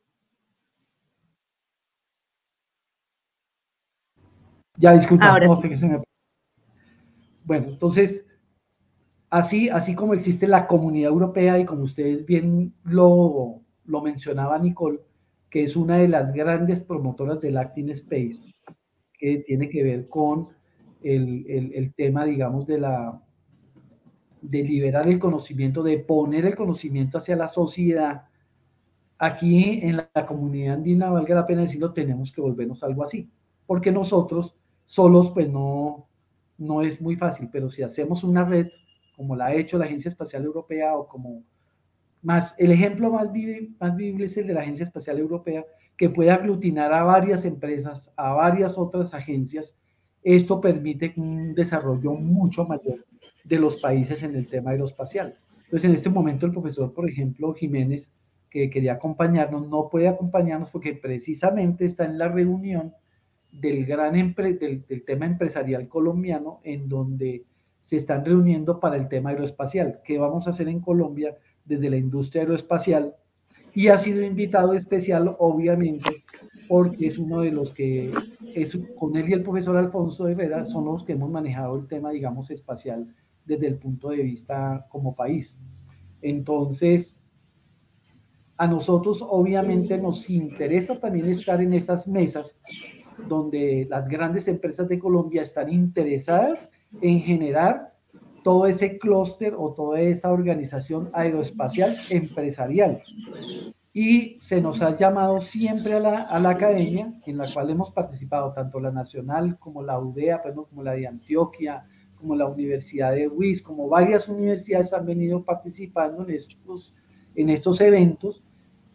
Ya, disculpa. Ahora no, sí. que se me... Bueno, entonces, así, así como existe la Comunidad Europea y como ustedes bien lo, lo mencionaba Nicole, que es una de las grandes promotoras del Acting Space, que tiene que ver con el, el, el tema, digamos, de la de liberar el conocimiento, de poner el conocimiento hacia la sociedad. Aquí en la, la comunidad andina, valga la pena decirlo, tenemos que volvernos algo así, porque nosotros solos pues no, no es muy fácil, pero si hacemos una red, como la ha hecho la Agencia Espacial Europea, o como más, el ejemplo más, vive, más vivible es el de la Agencia Espacial Europea, que puede aglutinar a varias empresas, a varias otras agencias. Esto permite un desarrollo mucho mayor de los países en el tema aeroespacial. Entonces, en este momento el profesor, por ejemplo, Jiménez, que quería acompañarnos, no puede acompañarnos porque precisamente está en la reunión del gran empre del, del tema empresarial colombiano, en donde se están reuniendo para el tema aeroespacial. ¿Qué vamos a hacer en Colombia desde la industria aeroespacial? Y ha sido invitado especial, obviamente, porque es uno de los que, es, con él y el profesor Alfonso Herrera, son los que hemos manejado el tema, digamos, espacial desde el punto de vista como país. Entonces, a nosotros obviamente nos interesa también estar en esas mesas donde las grandes empresas de Colombia están interesadas en generar todo ese clúster o toda esa organización aeroespacial empresarial. Y se nos ha llamado siempre a la, a la academia, en la cual hemos participado tanto la nacional como la U D E A, pues, ¿no? como la de Antioquia, como la Universidad de U I S, como varias universidades han venido participando en estos, en estos eventos,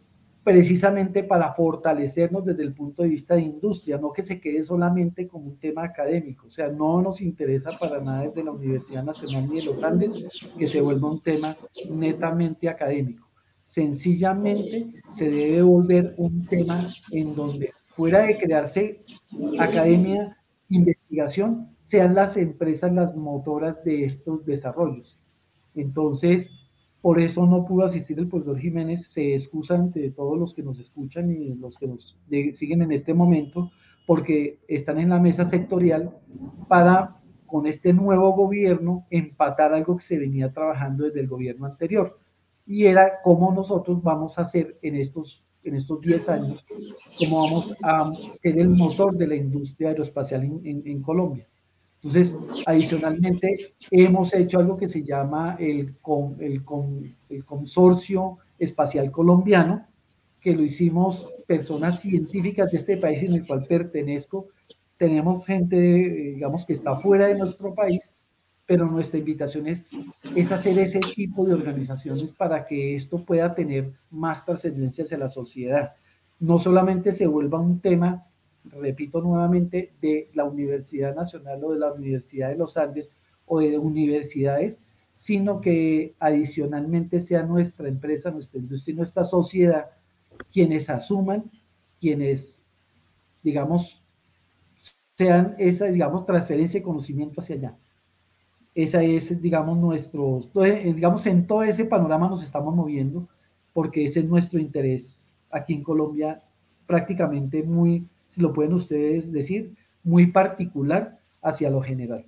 precisamente para fortalecernos desde el punto de vista de industria, no que se quede solamente como un tema académico. O sea, no nos interesa para nada desde la Universidad Nacional ni de los Andes que se vuelva un tema netamente académico. Sencillamente se debe volver un tema en donde, fuera de crearse academia, investigación, sean las empresas las motoras de estos desarrollos. Entonces, por eso no pudo asistir el profesor Jiménez, se excusa ante todos los que nos escuchan y los que nos de, siguen en este momento, porque están en la mesa sectorial para, con este nuevo gobierno, empatar algo que se venía trabajando desde el gobierno anterior. Y era cómo nosotros vamos a hacer en estos en estos diez años, cómo vamos a ser el motor de la industria aeroespacial en, en, en Colombia. Entonces, adicionalmente, hemos hecho algo que se llama el, el, el Consorcio Espacial Colombiano, que lo hicimos personas científicas de este país en el cual pertenezco. Tenemos gente, digamos, que está fuera de nuestro país, pero nuestra invitación es, es hacer ese tipo de organizaciones para que esto pueda tener más trascendencia hacia la sociedad. No solamente se vuelva un tema, repito nuevamente, de la Universidad Nacional o de la Universidad de los Andes o de universidades, sino que adicionalmente sea nuestra empresa, nuestra industria y nuestra sociedad quienes asuman, quienes, digamos, sean esa, digamos, transferencia de conocimiento hacia allá. Esa es, digamos, nuestro, digamos, en todo ese panorama nos estamos moviendo, porque ese es nuestro interés aquí en Colombia, prácticamente muy, si lo pueden ustedes decir, muy particular hacia lo general.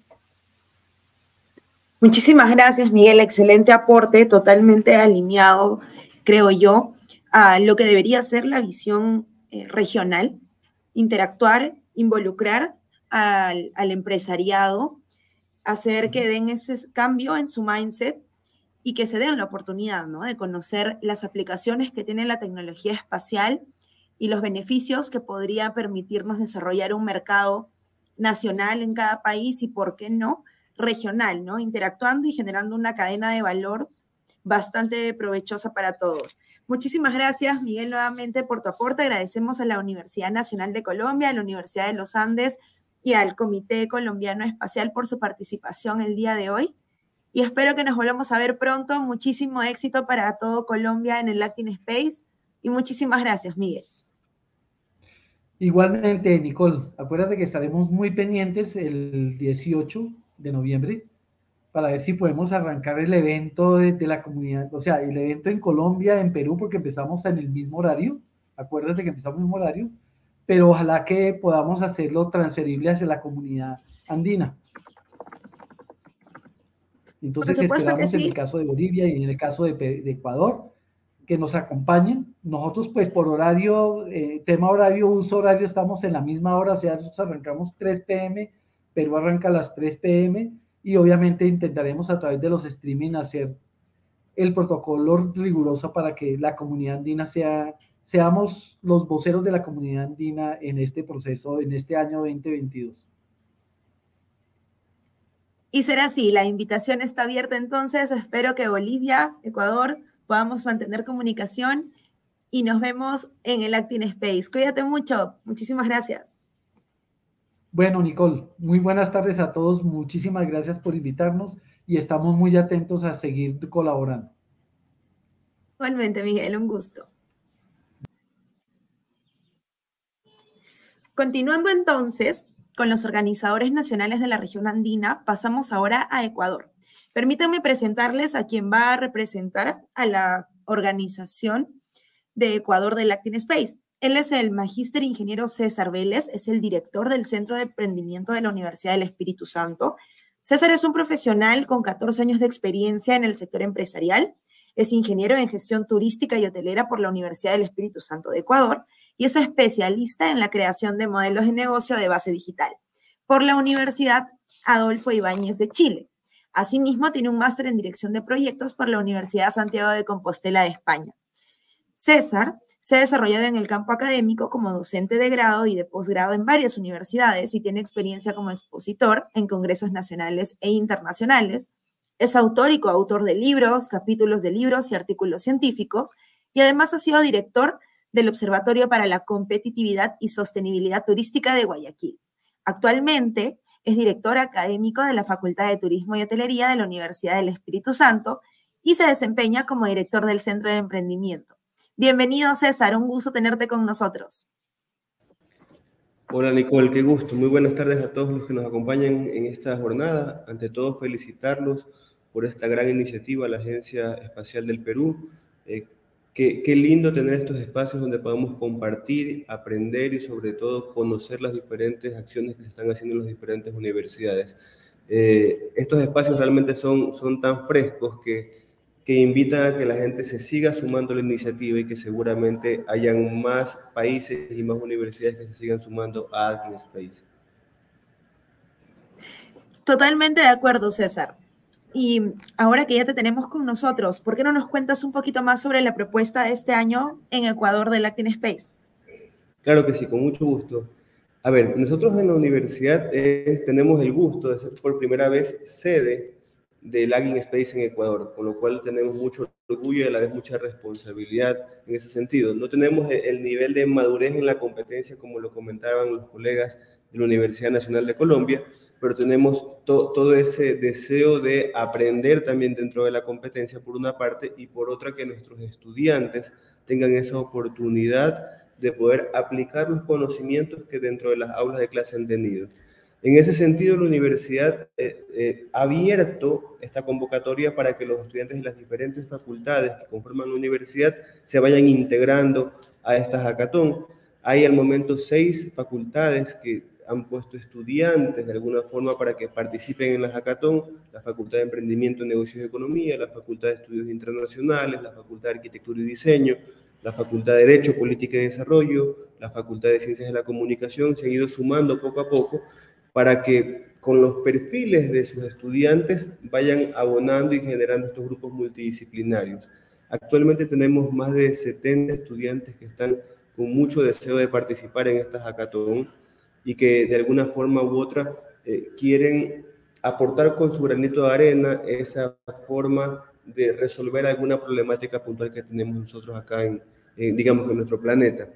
Muchísimas gracias, Miguel. Excelente aporte, totalmente alineado, creo yo, a lo que debería ser la visión eh, regional, interactuar, involucrar al, al empresariado, hacer que den ese cambio en su mindset y que se den la oportunidad, ¿no?, de conocer las aplicaciones que tiene la tecnología espacial y los beneficios que podría permitirnos desarrollar un mercado nacional en cada país y, ¿por qué no?, regional, ¿no?, interactuando y generando una cadena de valor bastante provechosa para todos. Muchísimas gracias, Miguel, nuevamente por tu aporte. Agradecemos a la Universidad Nacional de Colombia, a la Universidad de los Andes y al Comité Colombiano Espacial por su participación el día de hoy. Y espero que nos volvamos a ver pronto. Muchísimo éxito para todo Colombia en el Latin Space. Y muchísimas gracias, Miguel. Igualmente, Nicole, acuérdate que estaremos muy pendientes el dieciocho de noviembre para ver si podemos arrancar el evento de, de la comunidad, o sea, el evento en Colombia, en Perú, porque empezamos en el mismo horario. Acuérdate que empezamos en el mismo horario, pero ojalá que podamos hacerlo transferible hacia la comunidad andina. Entonces esperamos sí. En el caso de Bolivia y en el caso de, de Ecuador, que nos acompañen. Nosotros pues por horario, eh, tema horario, uso horario, estamos en la misma hora, o sea, nosotros arrancamos tres pe eme, Perú arranca a las tres pe eme, y obviamente intentaremos a través de los streaming hacer el protocolo riguroso para que la comunidad andina sea, seamos los voceros de la comunidad andina en este proceso, en este año veinte veintidós. Y será así, la invitación está abierta entonces, espero que Bolivia, Ecuador, podamos mantener comunicación y nos vemos en el Latin Space. Cuídate mucho, muchísimas gracias. Bueno, Nicole, muy buenas tardes a todos, muchísimas gracias por invitarnos y estamos muy atentos a seguir colaborando. Igualmente, Miguel, un gusto. Continuando entonces con los organizadores nacionales de la región andina, pasamos ahora a Ecuador. Permítanme presentarles a quien va a representar a la organización de Ecuador del Latin Space. Él es el magíster ingeniero César Vélez, es el director del Centro de Emprendimiento de la Universidad del Espíritu Santo. César es un profesional con catorce años de experiencia en el sector empresarial, es ingeniero en gestión turística y hotelera por la Universidad del Espíritu Santo de Ecuador y es especialista en la creación de modelos de negocio de base digital por la Universidad Adolfo Ibáñez de Chile. Asimismo, tiene un máster en dirección de proyectos por la Universidad Santiago de Compostela de España. César se ha desarrollado en el campo académico como docente de grado y de posgrado en varias universidades y tiene experiencia como expositor en congresos nacionales e internacionales. Es autor y coautor de libros, capítulos de libros y artículos científicos y además ha sido director del Observatorio para la Competitividad y Sostenibilidad Turística de Guayaquil. Actualmente es director académico de la Facultad de Turismo y Hotelería de la Universidad del Espíritu Santo y se desempeña como director del Centro de Emprendimiento. Bienvenido, César, un gusto tenerte con nosotros. Hola Nicole, qué gusto. Muy buenas tardes a todos los que nos acompañan en esta jornada. Ante todo, felicitarlos por esta gran iniciativa, la Agencia Espacial del Perú. Eh, qué, qué lindo tener estos espacios donde podamos compartir, aprender y sobre todo conocer las diferentes acciones que se están haciendo en las diferentes universidades. Eh, estos espacios realmente son, son tan frescos que que invitan a que la gente se siga sumando a la iniciativa y que seguramente hayan más países y más universidades que se sigan sumando a Acting Space. Totalmente de acuerdo, César. Y ahora que ya te tenemos con nosotros, ¿por qué no nos cuentas un poquito más sobre la propuesta de este año en Ecuador del Acting Space? Claro que sí, con mucho gusto. A ver, nosotros en la universidad eh, tenemos el gusto de ser por primera vez sede del Acting Space en Ecuador, con lo cual tenemos mucho orgullo y a la vez mucha responsabilidad en ese sentido. No tenemos el nivel de madurez en la competencia como lo comentaban los colegas de la Universidad Nacional de Colombia, pero tenemos to todo ese deseo de aprender también dentro de la competencia por una parte y por otra que nuestros estudiantes tengan esa oportunidad de poder aplicar los conocimientos que dentro de las aulas de clase han tenido. En ese sentido, la universidad eh, eh, ha abierto esta convocatoria para que los estudiantes de las diferentes facultades que conforman la universidad se vayan integrando a esta hackathon. Hay al momento seis facultades que han puesto estudiantes de alguna forma para que participen en la hackathon: la Facultad de Emprendimiento, Negocios y Economía, la Facultad de Estudios Internacionales, la Facultad de Arquitectura y Diseño, la Facultad de Derecho, Política y Desarrollo, la Facultad de Ciencias de la Comunicación. Se han ido sumando poco a poco para que con los perfiles de sus estudiantes vayan abonando y generando estos grupos multidisciplinarios. Actualmente tenemos más de setenta estudiantes que están con mucho deseo de participar en esta hackathon y que de alguna forma u otra eh, quieren aportar con su granito de arena esa forma de resolver alguna problemática puntual que tenemos nosotros acá en, eh, digamos, en nuestro planeta.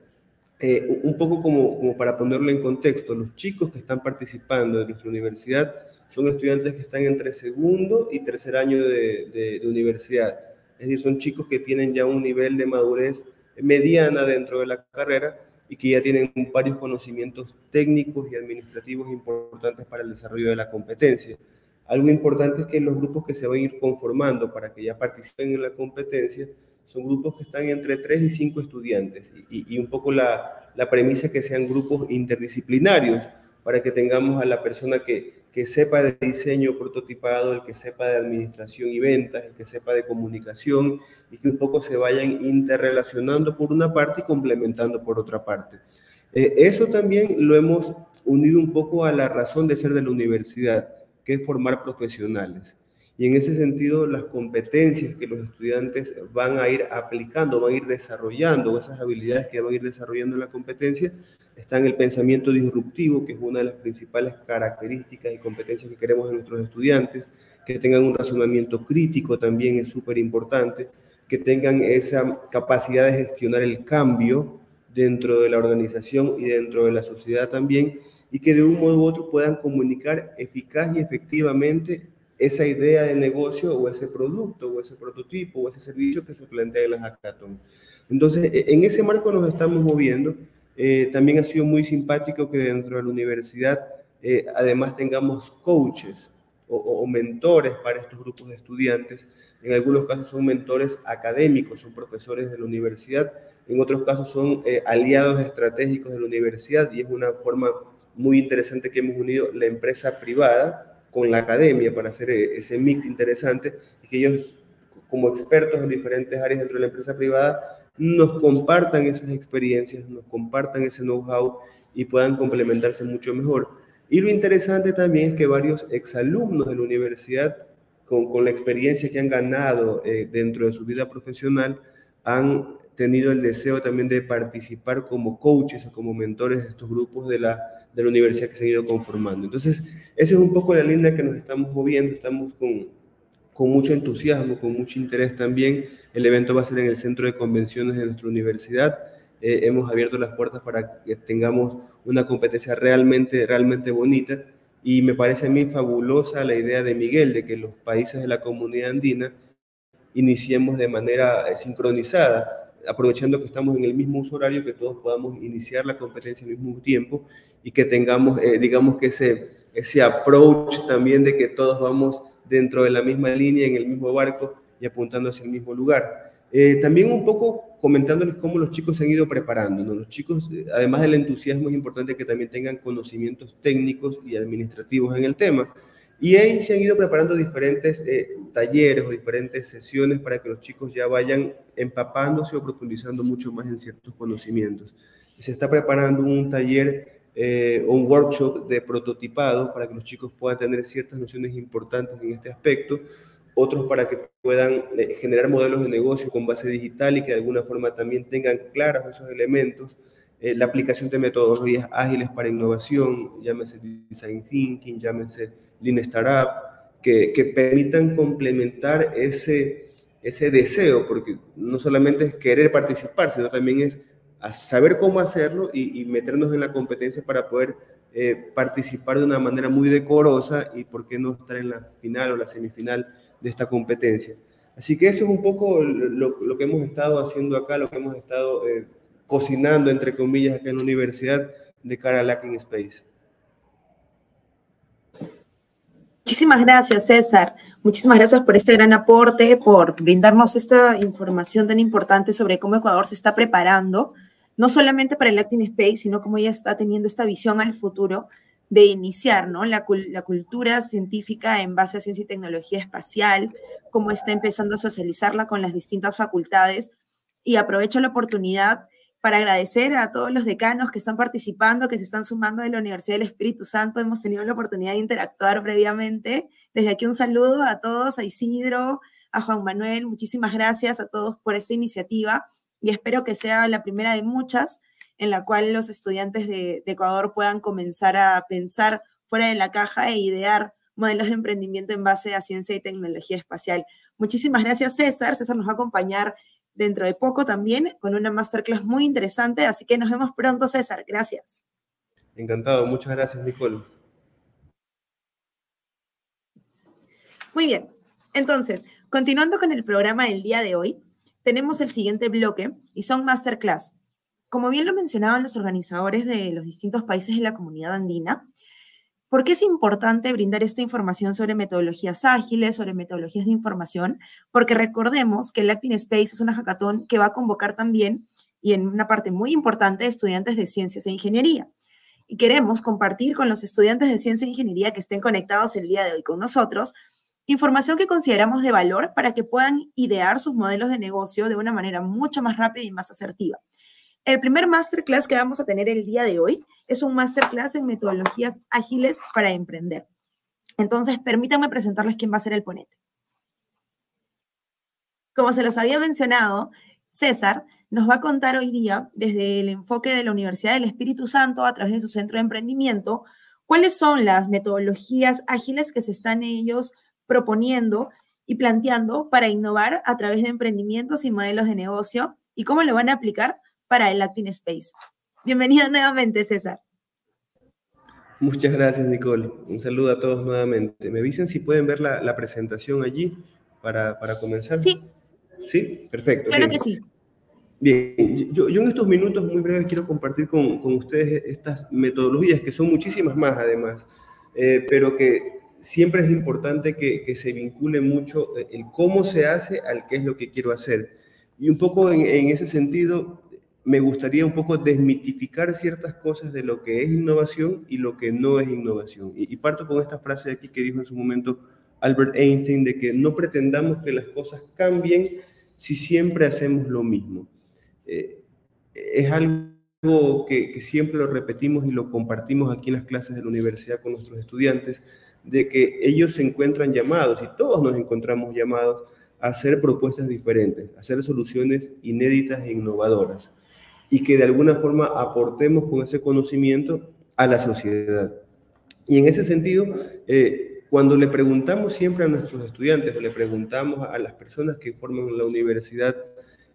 Eh, un poco como, como para ponerlo en contexto, los chicos que están participando de nuestra universidad son estudiantes que están entre segundo y tercer año de, de, de universidad. Es decir, son chicos que tienen ya un nivel de madurez mediana dentro de la carrera y que ya tienen varios conocimientos técnicos y administrativos importantes para el desarrollo de la competencia. Algo importante es que los grupos que se van a ir conformando para que ya participen en la competencia son grupos que están entre tres y cinco estudiantes y, y un poco la, la premisa es que sean grupos interdisciplinarios para que tengamos a la persona que, que sepa de diseño prototipado, el que sepa de administración y ventas, el que sepa de comunicación y que un poco se vayan interrelacionando por una parte y complementando por otra parte. Eh, eso también lo hemos unido un poco a la razón de ser de la universidad, que es formar profesionales. Y en ese sentido, las competencias que los estudiantes van a ir aplicando, van a ir desarrollando, esas habilidades que van a ir desarrollando en la competencia, está en el pensamiento disruptivo, que es una de las principales características y competencias que queremos en nuestros estudiantes, que tengan un razonamiento crítico también es súper importante, que tengan esa capacidad de gestionar el cambio dentro de la organización y dentro de la sociedad también, y que de un modo u otro puedan comunicar eficaz y efectivamente esa idea de negocio o ese producto o ese prototipo o ese servicio que se plantea en la hackathon. Entonces, en ese marco nos estamos moviendo. Eh, también ha sido muy simpático que dentro de la universidad eh, además tengamos coaches o, o mentores para estos grupos de estudiantes. En algunos casos son mentores académicos, son profesores de la universidad. En otros casos son eh, aliados estratégicos de la universidad y es una forma muy interesante que hemos unido la empresa privada con la academia para hacer ese mix interesante y que ellos, como expertos en diferentes áreas dentro de la empresa privada, nos compartan esas experiencias, nos compartan ese know-how y puedan complementarse mucho mejor. Y lo interesante también es que varios exalumnos de la universidad, con, con la experiencia que han ganado eh, dentro de su vida profesional, han tenido el deseo también de participar como coaches o como mentores de estos grupos de la de la universidad que se han ido conformando. Entonces, esa es un poco la línea que nos estamos moviendo, estamos con, con mucho entusiasmo, con mucho interés también. El evento va a ser en el centro de convenciones de nuestra universidad eh, hemos abierto las puertas para que tengamos una competencia realmente, realmente bonita. Y me parece a mí fabulosa la idea de Miguel de que los países de la comunidad andina iniciemos de manera sincronizada, aprovechando que estamos en el mismo uso horario, que todos podamos iniciar la competencia al mismo tiempo y que tengamos, eh, digamos que ese, ese approach también de que todos vamos dentro de la misma línea, en el mismo barco y apuntando hacia el mismo lugar. Eh, también un poco comentándoles cómo los chicos se han ido preparando, ¿no? Los chicos, eh, además del entusiasmo, es importante que también tengan conocimientos técnicos y administrativos en el tema. Y ahí se han ido preparando diferentes eh, talleres o diferentes sesiones para que los chicos ya vayan empapándose o profundizando mucho más en ciertos conocimientos. Se está preparando un taller eh, o un workshop de prototipado para que los chicos puedan tener ciertas nociones importantes en este aspecto, otros para que puedan eh, generar modelos de negocio con base digital y que de alguna forma también tengan claros esos elementos. Eh, la aplicación de metodologías ágiles para innovación, llámese Design Thinking, llámese Lean Startup, que, que permitan complementar ese, ese deseo, porque no solamente es querer participar, sino también es saber cómo hacerlo y, y meternos en la competencia para poder eh, participar de una manera muy decorosa y por qué no estar en la final o la semifinal de esta competencia. Así que eso es un poco lo, lo que hemos estado haciendo acá, lo que hemos estado eh, cocinando, entre comillas, acá en la universidad de cara a Lacking Space. Muchísimas gracias, César. Muchísimas gracias por este gran aporte, por brindarnos esta información tan importante sobre cómo Ecuador se está preparando, no solamente para el Lacking Space, sino cómo ya está teniendo esta visión al futuro de iniciar, ¿no? la, la cultura científica en base a ciencia y tecnología espacial, cómo está empezando a socializarla con las distintas facultades. Y aprovecho la oportunidad para agradecer a todos los decanos que están participando, que se están sumando de la Universidad del Espíritu Santo. Hemos tenido la oportunidad de interactuar previamente. Desde aquí un saludo a todos, a Isidro, a Juan Manuel. Muchísimas gracias a todos por esta iniciativa y espero que sea la primera de muchas en la cual los estudiantes de, de Ecuador puedan comenzar a pensar fuera de la caja e idear modelos de emprendimiento en base a ciencia y tecnología espacial. Muchísimas gracias, César. César nos va a acompañar dentro de poco también con una masterclass muy interesante, así que nos vemos pronto, César. Gracias. Encantado. Muchas gracias, Nicole. Muy bien. Entonces, continuando con el programa del día de hoy, tenemos el siguiente bloque y son masterclass. Como bien lo mencionaban los organizadores de los distintos países de la comunidad andina, ¿por qué es importante brindar esta información sobre metodologías ágiles, sobre metodologías de información? Porque recordemos que el Lacking Space es una hackathon que va a convocar también, y en una parte muy importante, estudiantes de ciencias e ingeniería. Y queremos compartir con los estudiantes de ciencia e ingeniería que estén conectados el día de hoy con nosotros información que consideramos de valor para que puedan idear sus modelos de negocio de una manera mucho más rápida y más asertiva. El primer masterclass que vamos a tener el día de hoy es un masterclass en metodologías ágiles para emprender. Entonces, permítanme presentarles quién va a ser el ponente. Como se los había mencionado, César nos va a contar hoy día, desde el enfoque de la Universidad del Espíritu Santo, a través de su centro de emprendimiento, cuáles son las metodologías ágiles que se están ellos proponiendo y planteando para innovar a través de emprendimientos y modelos de negocio y cómo lo van a aplicar para el Lacking Space. Bienvenido nuevamente, César. Muchas gracias, Nicole. Un saludo a todos nuevamente. ¿Me dicen si pueden ver la, la presentación allí para, para comenzar? Sí. ¿Sí? Perfecto. Claro bien. que sí. Bien, yo, yo en estos minutos muy breves quiero compartir con, con ustedes estas metodologías, que son muchísimas más además, eh, pero que siempre es importante que, que se vincule mucho el cómo se hace al qué es lo que quiero hacer. Y un poco en, en ese sentido, me gustaría un poco desmitificar ciertas cosas de lo que es innovación y lo que no es innovación. Y, y parto con esta frase de aquí que dijo en su momento Albert Einstein, de que no pretendamos que las cosas cambien si siempre hacemos lo mismo. Eh, es algo que, que siempre lo repetimos y lo compartimos aquí en las clases de la universidad con nuestros estudiantes, de que ellos se encuentran llamados, y todos nos encontramos llamados, a hacer propuestas diferentes, a hacer soluciones inéditas e innovadoras, y que de alguna forma aportemos con ese conocimiento a la sociedad. Y en ese sentido, eh, cuando le preguntamos siempre a nuestros estudiantes, o le preguntamos a las personas que forman la universidad,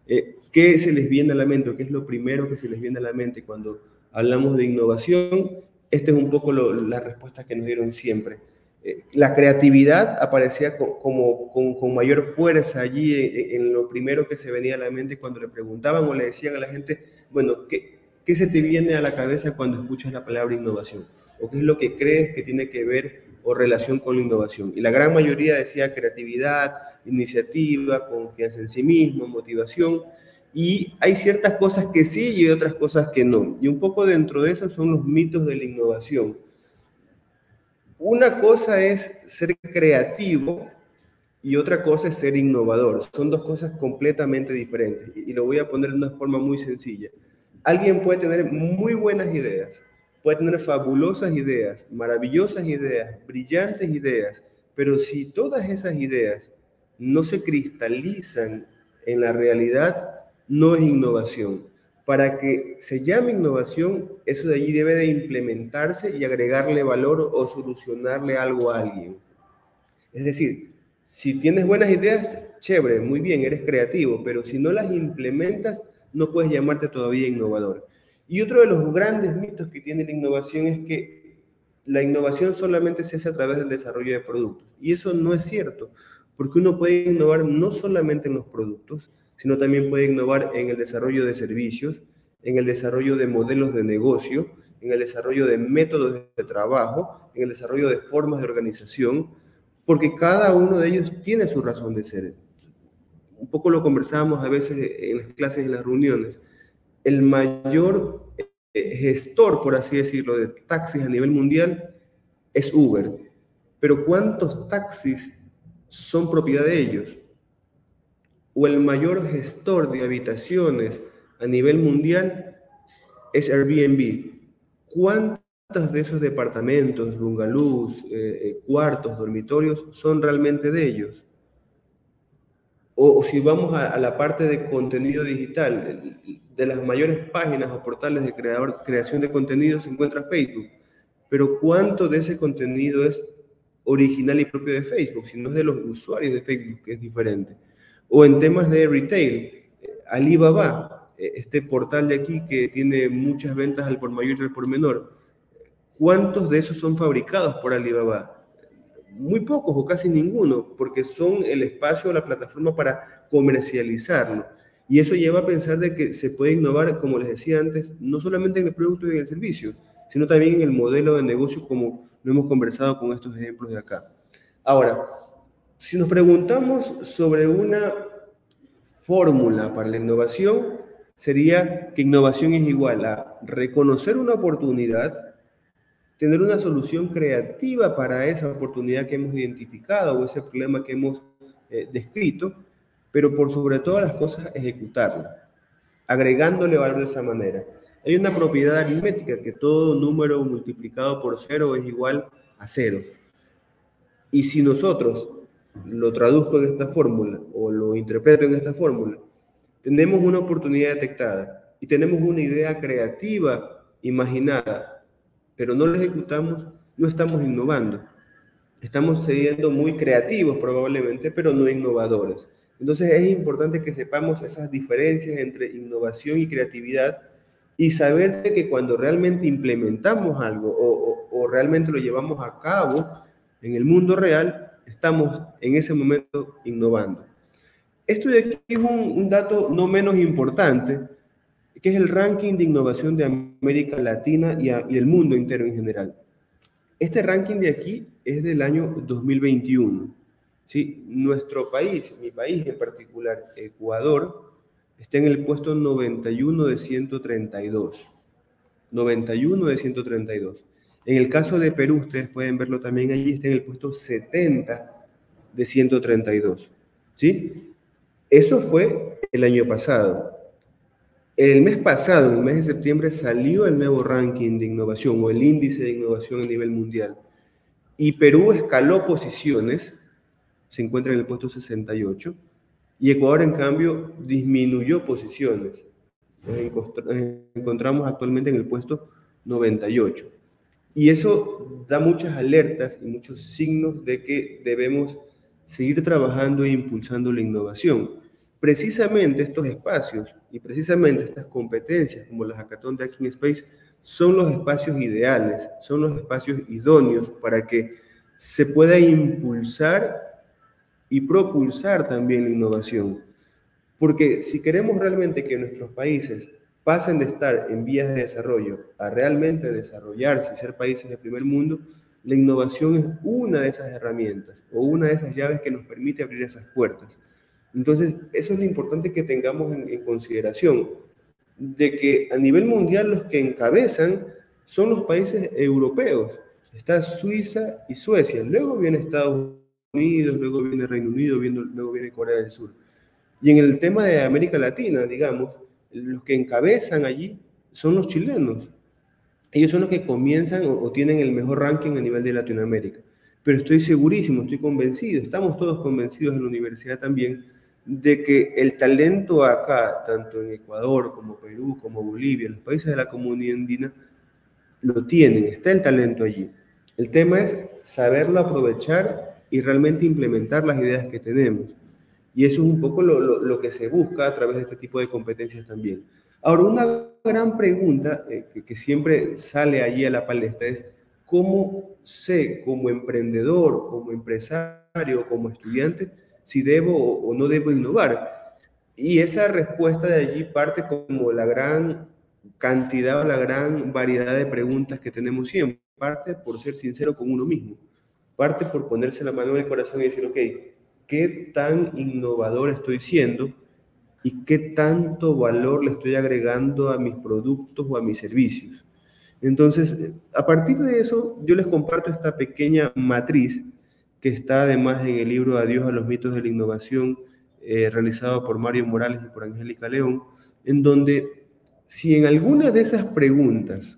Eh, ¿Qué se les viene a la mente? ¿O qué es lo primero que se les viene a la mente cuando hablamos de innovación? Esta es un poco lo, la respuesta que nos dieron siempre. Eh, la creatividad aparecía co como, con, con mayor fuerza allí en, en lo primero que se venía a la mente cuando le preguntaban o le decían a la gente, bueno, ¿qué, qué se te viene a la cabeza cuando escuchas la palabra innovación? ¿O qué es lo que crees que tiene que ver o relación con la innovación? Y la gran mayoría decía creatividad, iniciativa, confianza en sí mismo, motivación. Y hay ciertas cosas que sí y otras cosas que no. Y un poco dentro de eso son los mitos de la innovación. Una cosa es ser creativo y otra cosa es ser innovador. Son dos cosas completamente diferentes. Y lo voy a poner de una forma muy sencilla. Alguien puede tener muy buenas ideas, puede tener fabulosas ideas, maravillosas ideas, brillantes ideas, pero si todas esas ideas no se cristalizan en la realidad, no es innovación. Para que se llame innovación, eso de allí debe de implementarse y agregarle valor o solucionarle algo a alguien. Es decir, si tienes buenas ideas, chévere, muy bien, eres creativo, pero si no las implementas, no puedes llamarte todavía innovador. Y otro de los grandes mitos que tiene la innovación es que la innovación solamente se hace a través del desarrollo de productos. Y eso no es cierto, porque uno puede innovar no solamente en los productos, sino también puede innovar en el desarrollo de servicios, en el desarrollo de modelos de negocio, en el desarrollo de métodos de trabajo, en el desarrollo de formas de organización, porque cada uno de ellos tiene su razón de ser. Un poco lo conversábamos a veces en las clases y en las reuniones. El mayor gestor, por así decirlo, de taxis a nivel mundial es Uber. Pero ¿cuántos taxis son propiedad de ellos? O el mayor gestor de habitaciones a nivel mundial es Airbnb. ¿Cuántos de esos departamentos, bungalows, eh, cuartos, dormitorios son realmente de ellos? O, o si vamos a, a la parte de contenido digital, de las mayores páginas o portales de creador, creación de contenido se encuentra Facebook. Pero ¿cuánto de ese contenido es original y propio de Facebook? Si no es de los usuarios de Facebook, que es diferente. O en temas de retail, Alibaba, este portal de aquí que tiene muchas ventas al por mayor y al por menor, ¿cuántos de esos son fabricados por Alibaba? Muy pocos o casi ninguno, porque son el espacio o la plataforma para comercializarlo. Y eso lleva a pensar de que se puede innovar, como les decía antes, no solamente en el producto y en el servicio, sino también en el modelo de negocio, como lo hemos conversado con estos ejemplos de acá. Ahora, si nos preguntamos sobre una fórmula para la innovación, sería que innovación es igual a reconocer una oportunidad, tener una solución creativa para esa oportunidad que hemos identificado o ese problema que hemos eh, descrito, pero por sobre todas las cosas ejecutarla, agregándole valor de esa manera. Hay una propiedad aritmética que todo número multiplicado por cero es igual a cero. Y si nosotros lo traduzco en esta fórmula o lo interpreto en esta fórmula, tenemos una oportunidad detectada y tenemos una idea creativa imaginada, pero no la ejecutamos, no estamos innovando. Estamos siendo muy creativos probablemente, pero no innovadores. Entonces es importante que sepamos esas diferencias entre innovación y creatividad y saber que cuando realmente implementamos algo o, o, o realmente lo llevamos a cabo en el mundo real, estamos en ese momento innovando. Esto de aquí es un, un dato no menos importante, que es el ranking de innovación de América Latina y, a, y el mundo entero en general. Este ranking de aquí es del año dos mil veintiuno. ¿Sí? Nuestro país, mi país en particular, Ecuador, está en el puesto noventa y uno de ciento treinta y dos. noventa y uno de ciento treinta y dos. En el caso de Perú, ustedes pueden verlo también allí, está en el puesto setenta de ciento treinta y dos. ¿Sí? Eso fue el año pasado. El mes pasado, en el mes de septiembre, salió el nuevo ranking de innovación o el índice de innovación a nivel mundial. Y Perú escaló posiciones, se encuentra en el puesto sesenta y ocho, y Ecuador, en cambio, disminuyó posiciones. Nos encontramos actualmente en el puesto noventa y ocho. Y eso da muchas alertas y muchos signos de que debemos seguir trabajando e impulsando la innovación. precisamente estos espacios y precisamente estas competencias como la Hackathon de Hacking Space son los espacios ideales, son los espacios idóneos para que se pueda impulsar y propulsar también la innovación. Porque si queremos realmente que nuestros países pasen de estar en vías de desarrollo a realmente desarrollarse y ser países de primer mundo, la innovación es una de esas herramientas o una de esas llaves que nos permite abrir esas puertas. Entonces, eso es lo importante que tengamos en, en consideración, de que a nivel mundial los que encabezan son los países europeos. Está Suiza y Suecia, luego viene Estados Unidos, luego viene Reino Unido, luego viene Corea del Sur. Y en el tema de América Latina, digamos, los que encabezan allí son los chilenos. Ellos son los que comienzan o, o tienen el mejor ranking a nivel de Latinoamérica. Pero estoy segurísimo, estoy convencido, estamos todos convencidos en la universidad también, de que el talento acá, tanto en Ecuador como Perú, como Bolivia, los países de la comunidad andina, lo tienen, está el talento allí. El tema es saberlo aprovechar y realmente implementar las ideas que tenemos. Y eso es un poco lo, lo, lo que se busca a través de este tipo de competencias también. Ahora, una gran pregunta eh, que, que siempre sale allí a la palestra es ¿cómo sé como emprendedor, como empresario, como estudiante, si debo o no debo innovar? Y esa respuesta de allí parte como la gran cantidad o la gran variedad de preguntas que tenemos siempre. Parte por ser sincero con uno mismo. Parte por ponerse la mano en el corazón y decir, ok, ¿qué tan innovador estoy siendo y qué tanto valor le estoy agregando a mis productos o a mis servicios? Entonces, a partir de eso, yo les comparto esta pequeña matriz que está además en el libro Adiós a los mitos de la innovación, eh, realizado por Mario Morales y por Angélica León, en donde si en alguna de esas preguntas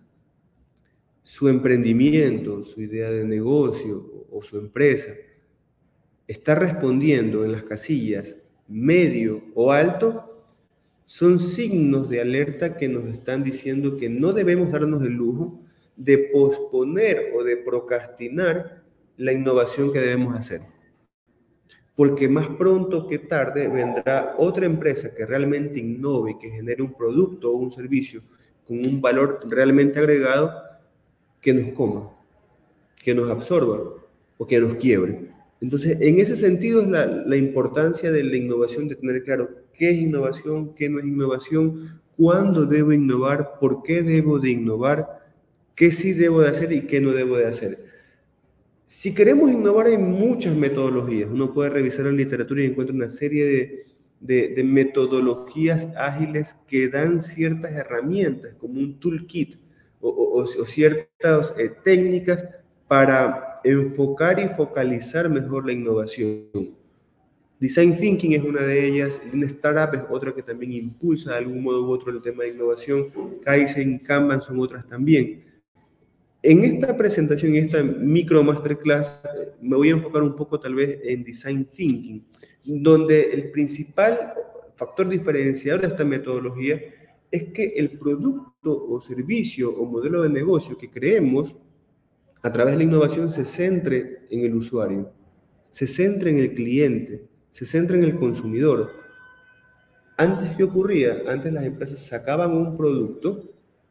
su emprendimiento, su idea de negocio o su empresa está respondiendo en las casillas medio o alto, son signos de alerta que nos están diciendo que no debemos darnos el lujo de posponer o de procrastinar la innovación que debemos hacer. Porque más pronto que tarde vendrá otra empresa que realmente innove, que genere un producto o un servicio con un valor realmente agregado que nos coma, que nos absorba o que nos quiebre. Entonces, en ese sentido es la, la importancia de la innovación, de tener claro qué es innovación, qué no es innovación, cuándo debo innovar, por qué debo de innovar, qué sí debo de hacer y qué no debo de hacer. Si queremos innovar hay muchas metodologías. Uno puede revisar en literatura y encuentra una serie de, de, de metodologías ágiles que dan ciertas herramientas, como un toolkit o, o, o ciertas eh, técnicas para enfocar y focalizar mejor la innovación. Design Thinking es una de ellas, Lean Startup es otra que también impulsa de algún modo u otro el tema de innovación, Kaizen, Kanban son otras también. En esta presentación, en esta micro masterclass, me voy a enfocar un poco tal vez en Design Thinking, donde el principal factor diferenciador de esta metodología es que el producto o servicio o modelo de negocio que creemos a través de la innovación se centre en el usuario, se centre en el cliente, se centre en el consumidor. Antes, ¿qué ocurría? Antes las empresas sacaban un producto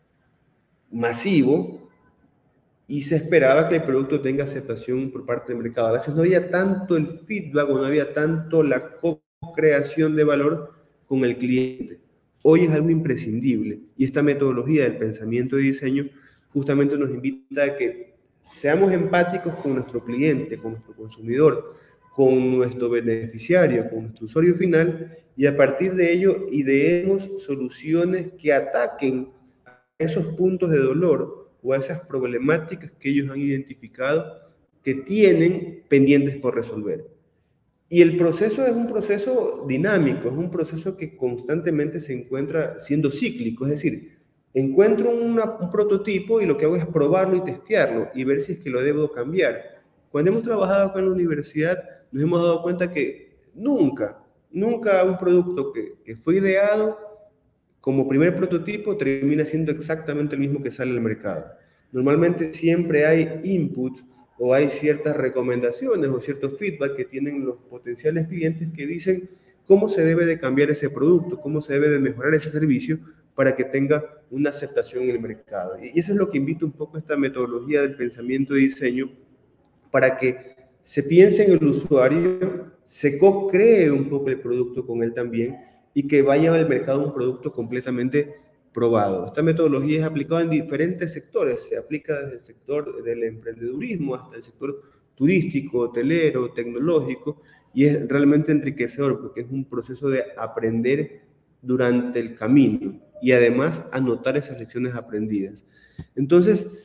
masivo y se esperaba que el producto tenga aceptación por parte del mercado. A veces no había tanto el feedback o no había tanto la co-creación de valor con el cliente. Hoy es algo imprescindible y esta metodología del pensamiento de diseño justamente nos invita a que seamos empáticos con nuestro cliente, con nuestro consumidor, con nuestro beneficiario, con nuestro usuario final y a partir de ello ideemos soluciones que ataquen a esos puntos de dolor o a esas problemáticas que ellos han identificado que tienen pendientes por resolver. Y el proceso es un proceso dinámico, es un proceso que constantemente se encuentra siendo cíclico, es decir, encuentro una, un prototipo y lo que hago es probarlo y testearlo y ver si es que lo debo cambiar. Cuando hemos trabajado acá en la universidad nos hemos dado cuenta que nunca, nunca un producto que, que fue ideado como primer prototipo termina siendo exactamente el mismo que sale al mercado. Normalmente siempre hay input o hay ciertas recomendaciones o cierto feedback que tienen los potenciales clientes que dicen cómo se debe de cambiar ese producto, cómo se debe de mejorar ese servicio para que tenga una aceptación en el mercado. Y eso es lo que invita un poco a esta metodología del pensamiento de diseño, para que se piense en el usuario, se co-cree un poco el producto con él también y que vaya al mercado un producto completamente probado. Esta metodología es aplicada en diferentes sectores, se aplica desde el sector del emprendedurismo hasta el sector turístico, hotelero, tecnológico, y es realmente enriquecedor porque es un proceso de aprender durante el camino y además anotar esas lecciones aprendidas. Entonces,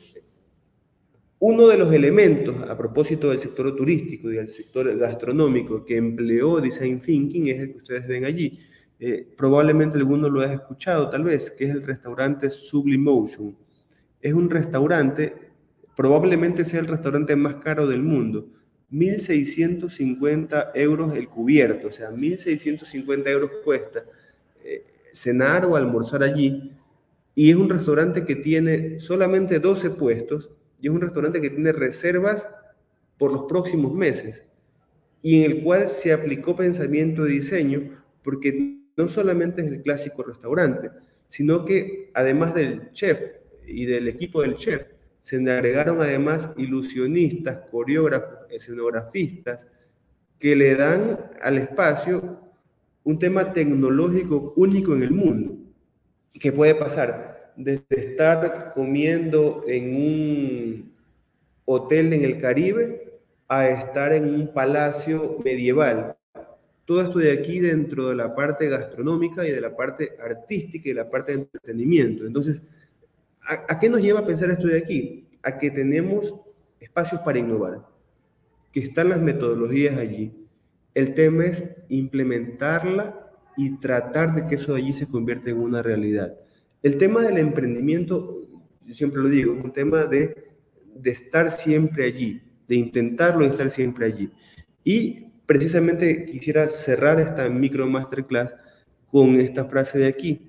uno de los elementos a propósito del sector turístico y del sector gastronómico que empleó Design Thinking es el que ustedes ven allí. Eh, probablemente alguno lo haya escuchado, tal vez, que es el restaurante Sublimotion. Es un restaurante, probablemente sea el restaurante más caro del mundo. mil seiscientos cincuenta euros el cubierto, o sea, mil seiscientos cincuenta euros cuesta eh, cenar o almorzar allí. Y es un restaurante que tiene solamente doce puestos y es un restaurante que tiene reservas por los próximos meses y en el cual se aplicó pensamiento de diseño porque no solamente es el clásico restaurante, sino que además del chef y del equipo del chef, se le agregaron además ilusionistas, coreógrafos, escenografistas, que le dan al espacio un tema tecnológico único en el mundo, que puede pasar desde estar comiendo en un hotel en el Caribe a estar en un palacio medieval. Todo esto de aquí dentro de la parte gastronómica y de la parte artística y de la parte de entretenimiento. Entonces, ¿a, a qué nos lleva a pensar esto de aquí? A que tenemos espacios para innovar, que están las metodologías allí. El tema es implementarla y tratar de que eso de allí se convierta en una realidad. El tema del emprendimiento, yo siempre lo digo, es un tema de, de estar siempre allí, de intentarlo y estar siempre allí. Y precisamente quisiera cerrar esta micro masterclass con esta frase de aquí,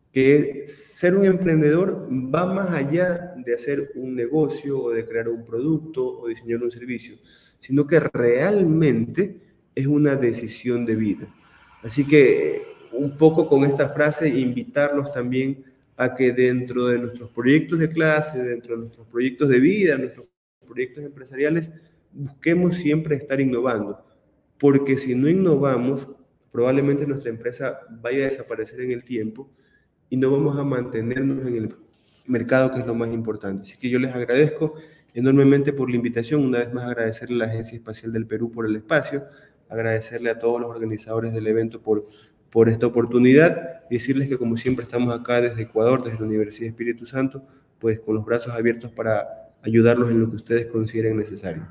que ser un emprendedor va más allá de hacer un negocio o de crear un producto o diseñar un servicio, sino que realmente es una decisión de vida. Así que un poco con esta frase invitarlos también a que dentro de nuestros proyectos de clase, dentro de nuestros proyectos de vida, nuestros proyectos empresariales, busquemos siempre estar innovando, porque si no innovamos, probablemente nuestra empresa vaya a desaparecer en el tiempo y no vamos a mantenernos en el mercado, que es lo más importante. Así que yo les agradezco enormemente por la invitación, una vez más agradecerle a la Agencia Espacial del Perú por el espacio, agradecerle a todos los organizadores del evento por, por esta oportunidad y decirles que como siempre estamos acá desde Ecuador, desde la Universidad Espíritu Santo, pues con los brazos abiertos para ayudarlos en lo que ustedes consideren necesario.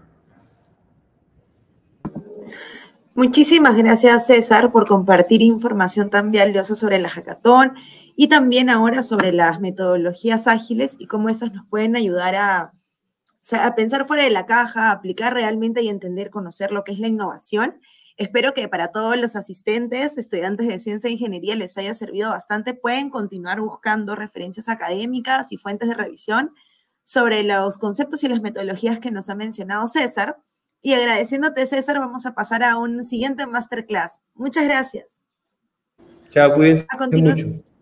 Muchísimas gracias, César, por compartir información tan valiosa sobre la hackathon y también ahora sobre las metodologías ágiles y cómo esas nos pueden ayudar a, a pensar fuera de la caja, a aplicar realmente y entender, conocer lo que es la innovación. Espero que para todos los asistentes, estudiantes de ciencia e ingeniería les haya servido bastante. Pueden continuar buscando referencias académicas y fuentes de revisión sobre los conceptos y las metodologías que nos ha mencionado César. Y agradeciéndote, César, vamos a pasar a un siguiente masterclass. Muchas gracias. Chao, cuídense a continuación. mucho.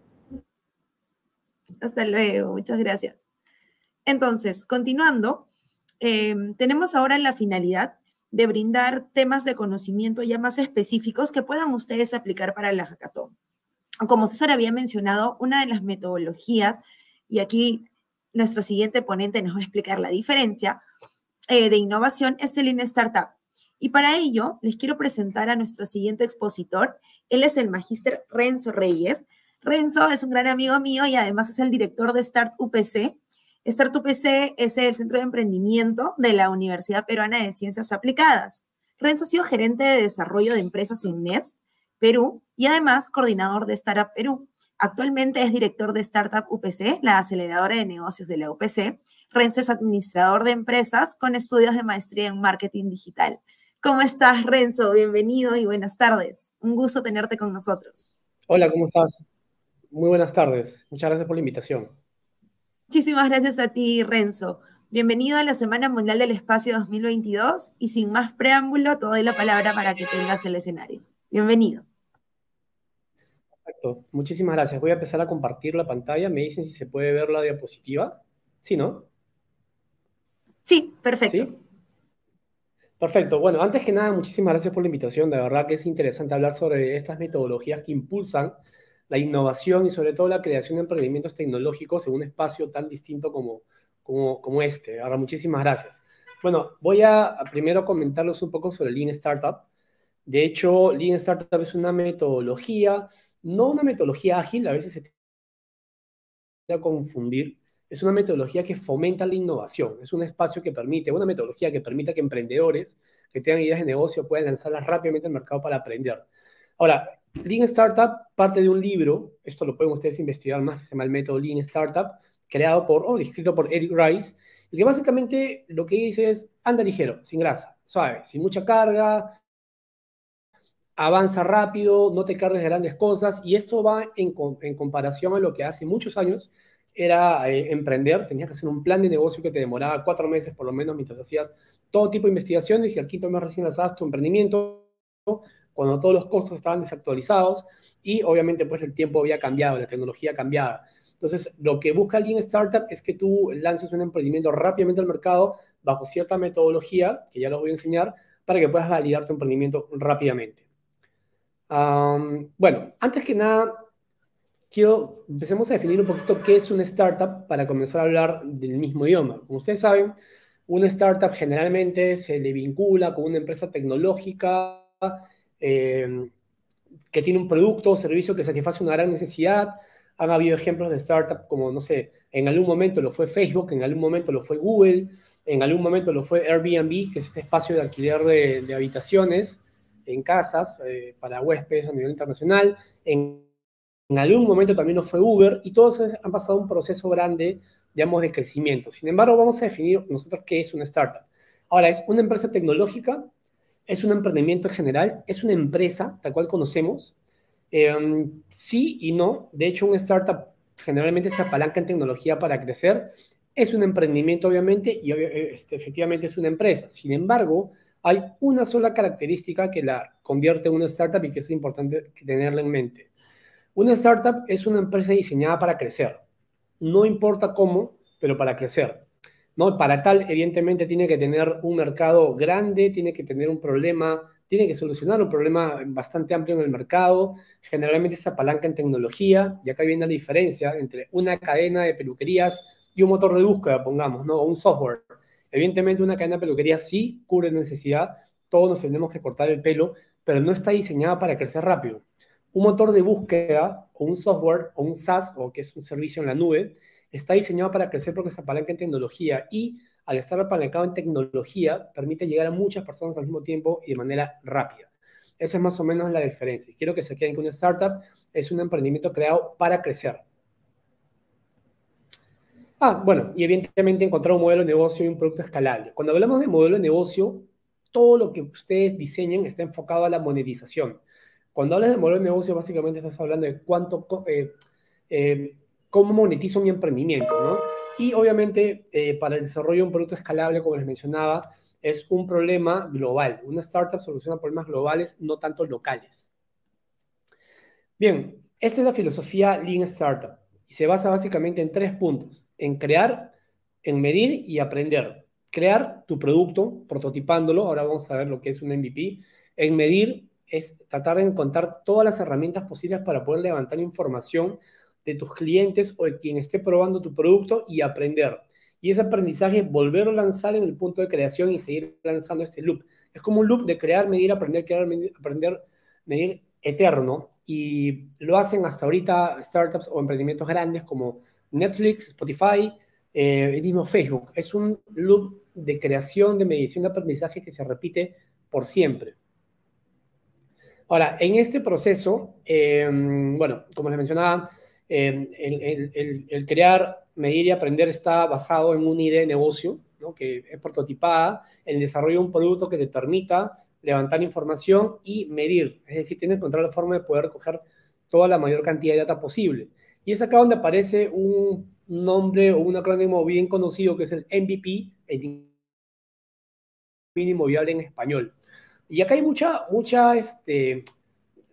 Hasta luego, muchas gracias. Entonces, continuando, eh, tenemos ahora la finalidad de brindar temas de conocimiento ya más específicos que puedan ustedes aplicar para la hackathon. Como César había mencionado, una de las metodologías, y aquí nuestro siguiente ponente nos va a explicar la diferencia, Eh, de innovación es el Lean Startup. Y para ello, les quiero presentar a nuestro siguiente expositor. Él es el magíster Renzo Reyes. Renzo es un gran amigo mío y además es el director de Start U P C. Start U P C es el centro de emprendimiento de la Universidad Peruana de Ciencias Aplicadas. Renzo ha sido gerente de desarrollo de empresas en Nest, Perú, y además coordinador de Startup Perú. Actualmente es director de Startup U P C, la aceleradora de negocios de la U P C. Renzo es administrador de empresas con estudios de maestría en marketing digital. ¿Cómo estás, Renzo? Bienvenido y buenas tardes. Un gusto tenerte con nosotros. Hola, ¿cómo estás? Muy buenas tardes. Muchas gracias por la invitación. Muchísimas gracias a ti, Renzo. Bienvenido a la Semana Mundial del Espacio dos mil veintidós y sin más preámbulo, te doy la palabra para que tengas el escenario. Bienvenido. Perfecto. Muchísimas gracias. Voy a empezar a compartir la pantalla. Me dicen si se puede ver la diapositiva. ¿Sí, no? Sí, perfecto. ¿Sí? Perfecto. Bueno, antes que nada, muchísimas gracias por la invitación. De verdad que es interesante hablar sobre estas metodologías que impulsan la innovación y sobre todo la creación de emprendimientos tecnológicos en un espacio tan distinto como, como, como este. Ahora, muchísimas gracias. Bueno, voy a, a primero comentarles un poco sobre Lean Startup. De hecho, Lean Startup es una metodología, no una metodología ágil, a veces se tiende a confundir. Es una metodología que fomenta la innovación. Es un espacio que permite, una metodología que permita que emprendedores que tengan ideas de negocio puedan lanzarlas rápidamente al mercado para aprender. Ahora, Lean Startup parte de un libro, esto lo pueden ustedes investigar más, que se llama el método Lean Startup, creado por, o escrito por Eric Rice, y que básicamente lo que dice es, anda ligero, sin grasa, suave, sin mucha carga, avanza rápido, no te cargues de grandes cosas, y esto va en, en comparación a lo que hace muchos años era eh, emprender. Tenías que hacer un plan de negocio que te demoraba cuatro meses por lo menos mientras hacías todo tipo de investigaciones, y al quinto mes recién lanzabas tu emprendimiento, cuando todos los costos estaban desactualizados, y obviamente pues el tiempo había cambiado, la tecnología cambiaba. Entonces, lo que busca Lean Startup es que tú lances un emprendimiento rápidamente al mercado bajo cierta metodología, que ya los voy a enseñar, para que puedas validar tu emprendimiento rápidamente. Um, bueno, antes que nada, quiero, empecemos a definir un poquito qué es una startup para comenzar a hablar del mismo idioma. Como ustedes saben, una startup generalmente se le vincula con una empresa tecnológica eh, que tiene un producto o servicio que satisface una gran necesidad. Han habido ejemplos de startup como, no sé, en algún momento lo fue Facebook, en algún momento lo fue Google, en algún momento lo fue Airbnb, que es este espacio de alquiler de, de habitaciones en casas eh, para huéspedes a nivel internacional. En, en algún momento también lo fue Uber, y todos han pasado un proceso grande, digamos, de crecimiento. Sin embargo, vamos a definir nosotros qué es una startup. Ahora, es una empresa tecnológica, es un emprendimiento en general, es una empresa, tal cual conocemos. Eh, sí y no. De hecho, una startup generalmente se apalanca en tecnología para crecer. Es un emprendimiento, obviamente, y este, efectivamente es una empresa. Sin embargo, hay una sola característica que la convierte en una startup y que es importante tenerla en mente. Una startup es una empresa diseñada para crecer. No importa cómo, pero para crecer, ¿no? Para tal, evidentemente, tiene que tener un mercado grande, tiene que tener un problema, tiene que solucionar un problema bastante amplio en el mercado. Generalmente se apalanca en tecnología, y acá viene la diferencia entre una cadena de peluquerías y un motor de búsqueda, pongamos, ¿no? O un software. Evidentemente, una cadena de peluquería sí cubre necesidad, todos nos tenemos que cortar el pelo, pero no está diseñada para crecer rápido. Un motor de búsqueda, o un software, o un SaaS, o que es un servicio en la nube, está diseñado para crecer porque se apalanca en tecnología, y al estar apalancado en tecnología, permite llegar a muchas personas al mismo tiempo y de manera rápida. Esa es más o menos la diferencia. Quiero que se queden que una startup es un emprendimiento creado para crecer. Ah, bueno, y evidentemente encontrar un modelo de negocio y un producto escalable. Cuando hablamos de modelo de negocio, todo lo que ustedes diseñen está enfocado a la monetización. Cuando hablas de modelo de negocio, básicamente estás hablando de cuánto, eh, eh, cómo monetizo mi emprendimiento, ¿no? Y obviamente, eh, para el desarrollo de un producto escalable, como les mencionaba, es un problema global. Una startup soluciona problemas globales, no tanto locales. Bien, esta es la filosofía Lean Startup, y se basa básicamente en tres puntos: en crear, en medir y aprender. Crear tu producto, prototipándolo, ahora vamos a ver lo que es un M V P. En medir es tratar de encontrar todas las herramientas posibles para poder levantar información de tus clientes o de quien esté probando tu producto y aprender. Y ese aprendizaje, volverlo a lanzar en el punto de creación y seguir lanzando este loop. Es como un loop de crear, medir, aprender, crear, medir, aprender, medir eterno. Y lo hacen hasta ahorita startups o emprendimientos grandes como Netflix, Spotify, eh, el mismo Facebook. Es un loop de creación, de medición, de aprendizaje que se repite por siempre. Ahora, en este proceso, eh, bueno, como les mencionaba, eh, el, el, el, el crear, medir y aprender está basado en una idea de negocio, ¿no? Que es prototipada, el desarrollo de un producto que te permita levantar información y medir. Es decir, tienes que encontrar la forma de poder coger toda la mayor cantidad de data posible. Y es acá donde aparece un nombre o un acrónimo bien conocido, que es el M V P, el mínimo viable en español. Y acá hay mucha, mucha, este,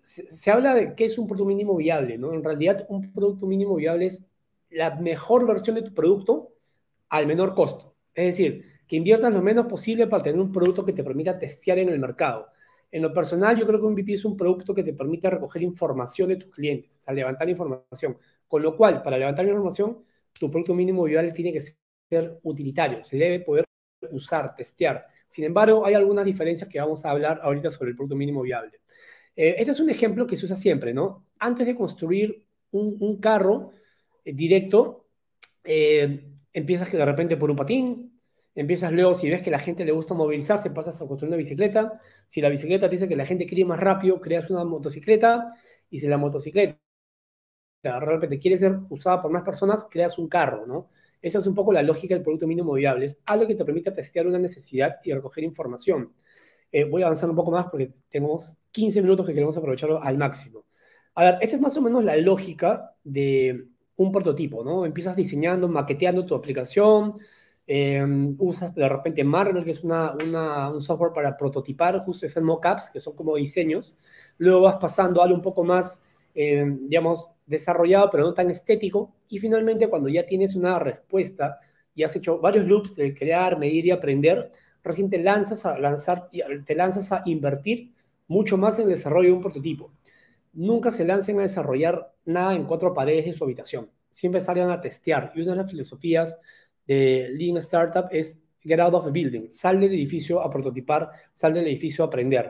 se, se habla de qué es un producto mínimo viable, ¿no? En realidad, un producto mínimo viable es la mejor versión de tu producto al menor costo. Es decir, que inviertas lo menos posible para tener un producto que te permita testear en el mercado. En lo personal, yo creo que un M V P es un producto que te permite recoger información de tus clientes, o sea, levantar información. Con lo cual, para levantar información, tu producto mínimo viable tiene que ser utilitario, se debe poder usar, testear. Sin embargo, hay algunas diferencias que vamos a hablar ahorita sobre el producto mínimo viable. Eh, este es un ejemplo que se usa siempre, ¿no? Antes de construir un, un carro eh, directo, eh, empiezas que de repente por un patín, empiezas luego, si ves que a la gente le gusta movilizarse, pasas a construir una bicicleta. Si la bicicleta te dice que la gente quiere ir más rápido, creas una motocicleta. Y si la motocicleta de repente quiere ser usada por más personas, creas un carro, ¿no? Esa es un poco la lógica del producto mínimo viable. Es algo que te permite testear una necesidad y recoger información. Eh, voy a avanzar un poco más porque tenemos quince minutos que queremos aprovecharlo al máximo. A ver, esta es más o menos la lógica de un prototipo, ¿no? Empiezas diseñando, maqueteando tu aplicación, eh, usas de repente Marvel, que es una, una, un software para prototipar, justo es en mockups, que son como diseños. Luego vas pasando a algo un poco más, eh, digamos, desarrollado, pero no tan estético. Y finalmente, cuando ya tienes una respuesta y has hecho varios loops de crear, medir y aprender, recién te lanzas a lanzar, te lanzas a invertir mucho más en el desarrollo de un prototipo. Nunca se lancen a desarrollar nada en cuatro paredes de su habitación. Siempre salgan a testear. Y una de las filosofías de Lean Startup es get out of the building. Sal del edificio a prototipar, sal del edificio a aprender.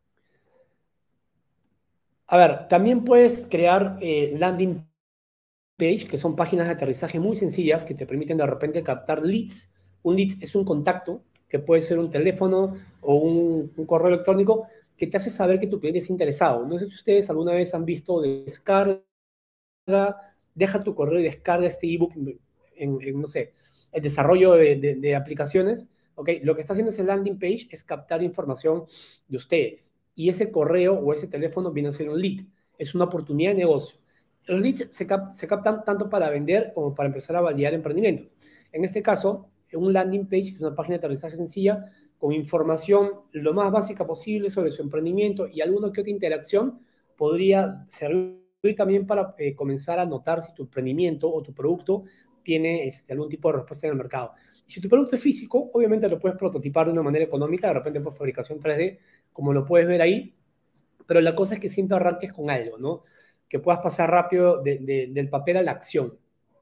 A ver, también puedes crear eh, landing page, que son páginas de aterrizaje muy sencillas que te permiten de repente captar leads. Un lead es un contacto, que puede ser un teléfono o un, un correo electrónico, que te hace saber que tu cliente es interesado. No sé si ustedes alguna vez han visto descarga, deja tu correo y descarga este ebook en, en, no sé, el desarrollo de, de, de aplicaciones. ¿Okay? Lo que está haciendo ese landing page es captar información de ustedes. Y ese correo o ese teléfono viene a ser un lead. Es una oportunidad de negocio. Los leads se, cap se captan tanto para vender como para empezar a validar emprendimientos. En este caso, un landing page, que es una página de aterrizaje sencilla, con información lo más básica posible sobre su emprendimiento y alguna que otra interacción, podría servir también para eh, comenzar a notar si tu emprendimiento o tu producto tiene este, algún tipo de respuesta en el mercado. Y si tu producto es físico, obviamente lo puedes prototipar de una manera económica, de repente por fabricación tres D, como lo puedes ver ahí, pero la cosa es que siempre arranques con algo, ¿no? Que puedas pasar rápido de, de, del papel a la acción.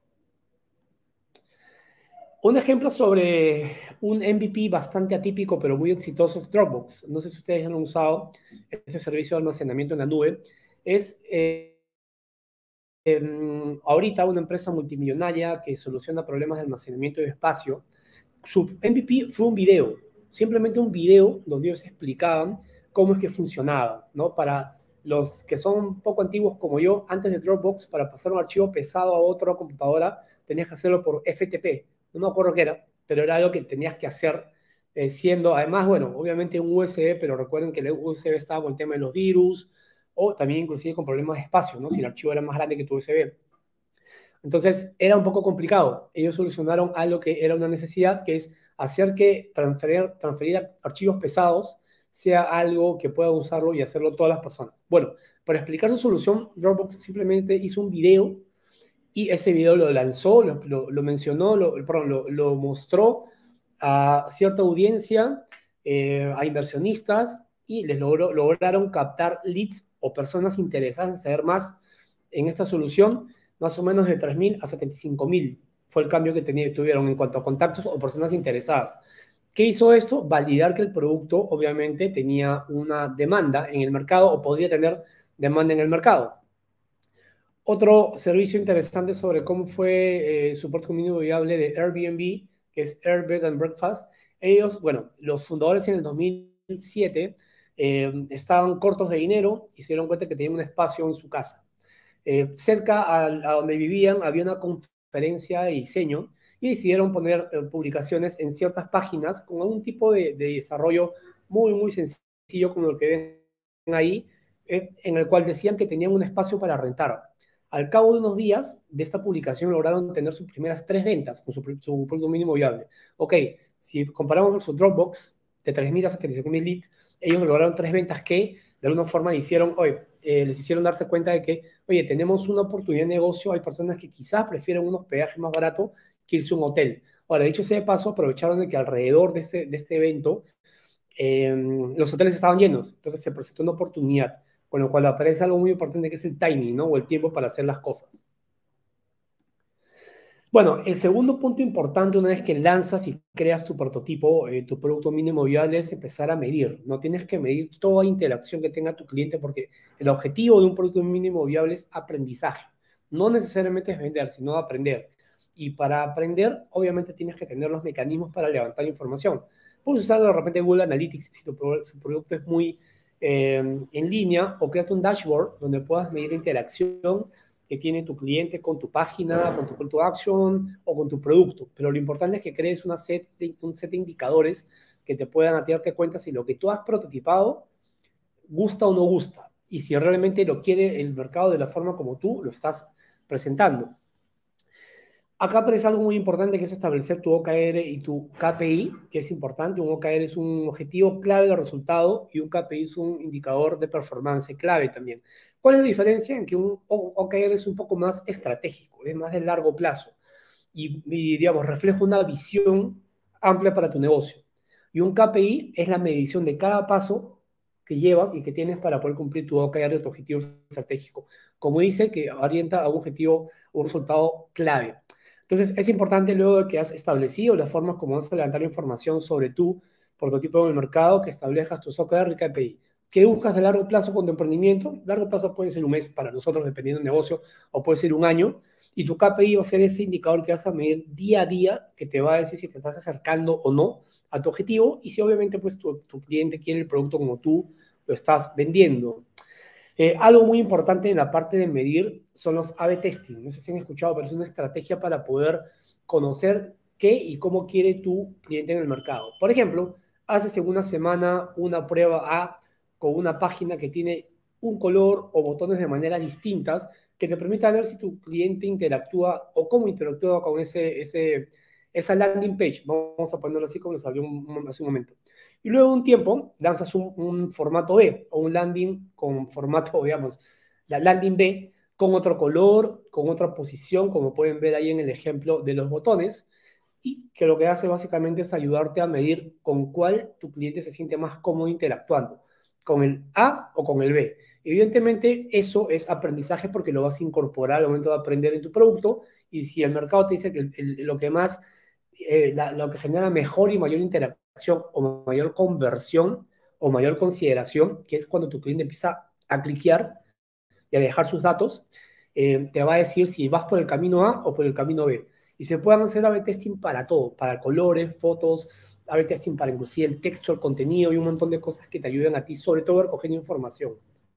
Un ejemplo sobre un M V P bastante atípico, pero muy exitoso, es Dropbox. No sé si ustedes han usado este servicio de almacenamiento en la nube. Es eh, eh, ahorita una empresa multimillonaria que soluciona problemas de almacenamiento y de espacio. Su M V P fue un video, simplemente un video donde ellos explicaban cómo es que funcionaba, ¿no? Para los que son un poco antiguos como yo, antes de Dropbox, para pasar un archivo pesado a otra computadora, tenías que hacerlo por F T P. No me acuerdo qué era, pero era algo que tenías que hacer eh, siendo, además, bueno, obviamente un U S B, pero recuerden que el U S B estaba con el tema de los virus, o también inclusive con problemas de espacio, ¿no? Si el archivo era más grande que tu U S B. Entonces, era un poco complicado. Ellos solucionaron algo que era una necesidad, que es hacer que transferir, transferir archivos pesados sea algo que puedan usarlo y hacerlo todas las personas. Bueno, para explicar su solución, Dropbox simplemente hizo un video y ese video lo lanzó, lo, lo, lo mencionó, lo, perdón, lo, lo mostró a cierta audiencia, eh, a inversionistas, y les logró, lograron captar leads o personas interesadas en saber más en esta solución, más o menos de tres mil a setenta y cinco mil. Fue el cambio que tenía, tuvieron en cuanto a contactos o personas interesadas. ¿Qué hizo esto? Validar que el producto obviamente tenía una demanda en el mercado o podría tener demanda en el mercado. Otro servicio interesante sobre cómo fue eh, su producto mínimo viable de Airbnb, que es Air, Bed and Breakfast. Ellos, bueno, los fundadores en el dos mil siete eh, estaban cortos de dinero y se dieron cuenta que tenían un espacio en su casa. Eh, cerca a, a donde vivían había una conferencia de diseño y decidieron poner eh, publicaciones en ciertas páginas con algún tipo de, de desarrollo muy, muy sencillo, como lo que ven ahí, eh, en el cual decían que tenían un espacio para rentar. Al cabo de unos días de esta publicación lograron tener sus primeras tres ventas con su, su producto mínimo viable. Ok, si comparamos con su Dropbox, de tres mil a setenta y cinco mil leads, ellos lograron tres ventas que de alguna forma hicieron, oye, eh, les hicieron darse cuenta de que, oye, tenemos una oportunidad de negocio, hay personas que quizás prefieren un hospedaje más barato que irse a un hotel. Ahora, dicho sea de paso, aprovecharon de que alrededor de este, de este evento eh, los hoteles estaban llenos, entonces se presentó una oportunidad, con lo cual aparece algo muy importante que es el timing, ¿no? O el tiempo para hacer las cosas. Bueno, el segundo punto importante una vez que lanzas y creas tu prototipo, eh, tu producto mínimo viable, es empezar a medir. No tienes que medir toda interacción que tenga tu cliente porque el objetivo de un producto mínimo viable es aprendizaje. No necesariamente es vender, sino aprender. Y para aprender, obviamente tienes que tener los mecanismos para levantar información. Puedes usar de repente Google Analytics si tu su producto es muy eh, en línea, o crearte un dashboard donde puedas medir interacción que tiene tu cliente con tu página, con tu call to action o con tu producto. Pero lo importante es que crees una set de, un set de indicadores que te puedan darte cuenta si lo que tú has prototipado gusta o no gusta y si realmente lo quiere el mercado de la forma como tú lo estás presentando. Acá aparece algo muy importante que es establecer tu O K R y tu K P I, que es importante. Un O K R es un objetivo clave de resultado y un K P I es un indicador de performance clave también. ¿Cuál es la diferencia? En que un O K R es un poco más estratégico, es más de largo plazo y, y digamos, refleja una visión amplia para tu negocio. Y un K P I es la medición de cada paso que llevas y que tienes para poder cumplir tu O K R o tu objetivo estratégico. Como dice, que orienta a un objetivo, un resultado clave. Entonces, es importante luego de que has establecido las formas como vas a levantar información sobre tu prototipo en el mercado, que establezcas tus O K R y K P I. ¿Qué buscas de largo plazo con tu emprendimiento? Largo plazo puede ser un mes para nosotros, dependiendo del negocio, o puede ser un año. Y tu K P I va a ser ese indicador que vas a medir día a día, que te va a decir si te estás acercando o no a tu objetivo y si obviamente pues, tu, tu cliente quiere el producto como tú lo estás vendiendo. Eh, algo muy importante en la parte de medir son los A B testing. No sé si han escuchado, pero es una estrategia para poder conocer qué y cómo quiere tu cliente en el mercado. Por ejemplo, haces en una semana una prueba A con una página que tiene un color o botones de maneras distintas que te permita ver si tu cliente interactúa o cómo interactúa con ese, ese, esa landing page. Vamos a ponerlo así como lo salió un, un, hace un momento. Y luego de un tiempo lanzas un, un formato B o un landing con formato, digamos, la landing B con otro color, con otra posición, como pueden ver ahí en el ejemplo de los botones, y que lo que hace básicamente es ayudarte a medir con cuál tu cliente se siente más cómodo interactuando, con el A o con el B. Evidentemente eso es aprendizaje porque lo vas a incorporar al momento de aprender en tu producto, y si el mercado te dice que el, el, lo que más, eh, la, lo que genera mejor y mayor interacción o mayor conversión o mayor consideración, que es cuando tu cliente empieza a cliquear y a dejar sus datos, eh, te va a decir si vas por el camino A o por el camino B. Y se pueden hacer A B testing para todo, para colores, fotos, A B testing para inclusive el texto, el contenido y un montón de cosas que te ayuden a ti, sobre todo recogiendo información.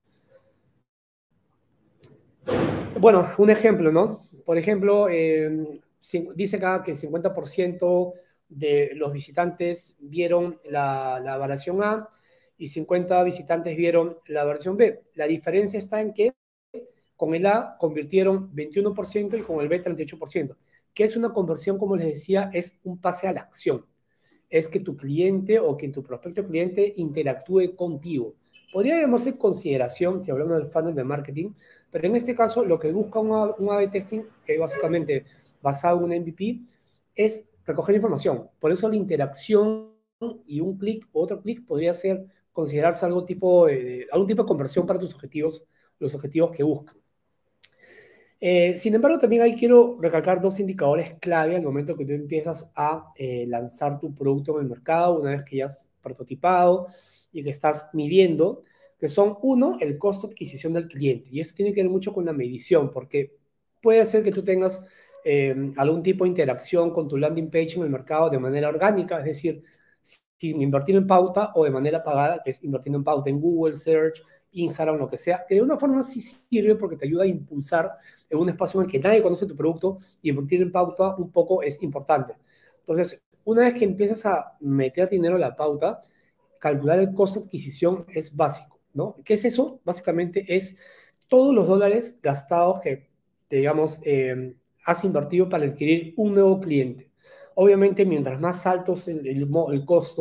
Bueno, un ejemplo, ¿no? Por ejemplo, eh, dice acá que el cincuenta por ciento de los visitantes vieron la, la variación A y cincuenta visitantes vieron la versión B. La diferencia está en que con el A convirtieron veintiuno por ciento y con el B treinta y ocho por ciento. ¿Qué es una conversión? Como les decía, es un pase a la acción. Es que tu cliente o que tu prospecto cliente interactúe contigo. Podría llamarse consideración si hablamos del funnel de marketing, pero en este caso lo que busca un A B testing, que básicamente basado en un M V P, es recoger información. Por eso la interacción y un clic o otro clic podría ser considerarse algo tipo de, algún tipo de conversión para tus objetivos, los objetivos que buscan. Eh, sin embargo, también ahí quiero recalcar dos indicadores clave al momento que tú empiezas a eh, lanzar tu producto en el mercado, una vez que ya has prototipado y que estás midiendo, que son, uno, el costo de adquisición del cliente. Y esto tiene que ver mucho con la medición, porque puede ser que tú tengas eh, algún tipo de interacción con tu landing page en el mercado de manera orgánica, es decir, sin invertir en pauta, o de manera pagada, que es invirtiendo en pauta en Google, Search, Instagram, lo que sea, que de una forma sí sirve porque te ayuda a impulsar en un espacio en el que nadie conoce tu producto, y invertir en pauta un poco es importante. Entonces, una vez que empiezas a meter dinero a la pauta, calcular el costo de adquisición es básico, ¿no? ¿Qué es eso? Básicamente es todos los dólares gastados que, digamos, eh, has invertido para adquirir un nuevo cliente. Obviamente, mientras más alto es el, el, el costo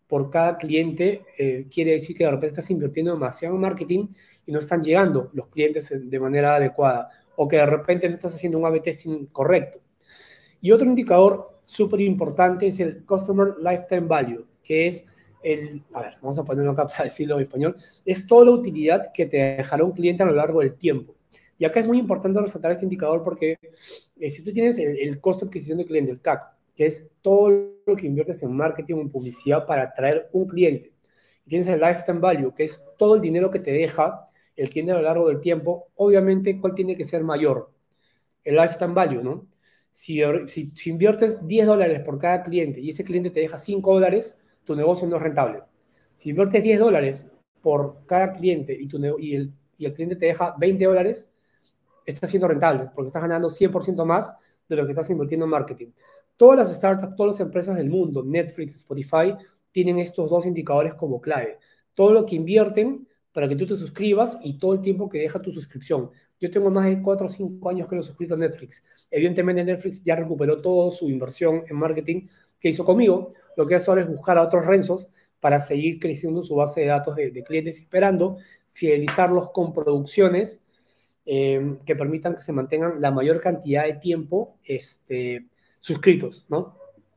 por cada cliente, eh, quiere decir que de repente estás invirtiendo demasiado en marketing y no están llegando los clientes de manera adecuada, o que de repente no estás haciendo un A B testing correcto. Y otro indicador súper importante es el Customer Lifetime Value, que es el, a ver, vamos a ponerlo acá para decirlo en español, es toda la utilidad que te dejará un cliente a lo largo del tiempo. Y acá es muy importante resaltar este indicador porque eh, si tú tienes el, el costo de adquisición de cliente, el C A C, que es todo lo que inviertes en marketing o en publicidad para atraer un cliente, y tienes el Lifetime Value, que es todo el dinero que te deja el cliente a lo largo del tiempo, obviamente, ¿cuál tiene que ser mayor? El Lifetime Value, ¿no? Si, si, si inviertes diez dólares por cada cliente y ese cliente te deja cinco dólares, tu negocio no es rentable. Si inviertes diez dólares por cada cliente y, tu, y, el, y el cliente te deja veinte dólares, estás siendo rentable porque estás ganando cien por ciento más de lo que estás invirtiendo en marketing. Todas las startups, todas las empresas del mundo, Netflix, Spotify, tienen estos dos indicadores como clave. Todo lo que invierten para que tú te suscribas y todo el tiempo que deja tu suscripción. Yo tengo más de cuatro o cinco años que lo he suscrito a Netflix. Evidentemente Netflix ya recuperó toda su inversión en marketing que hizo conmigo. Lo que hace ahora es buscar a otros Renzos para seguir creciendo su base de datos de, de clientes, esperando fidelizarlos con producciones eh, que permitan que se mantengan la mayor cantidad de tiempo este, suscritos, ¿no?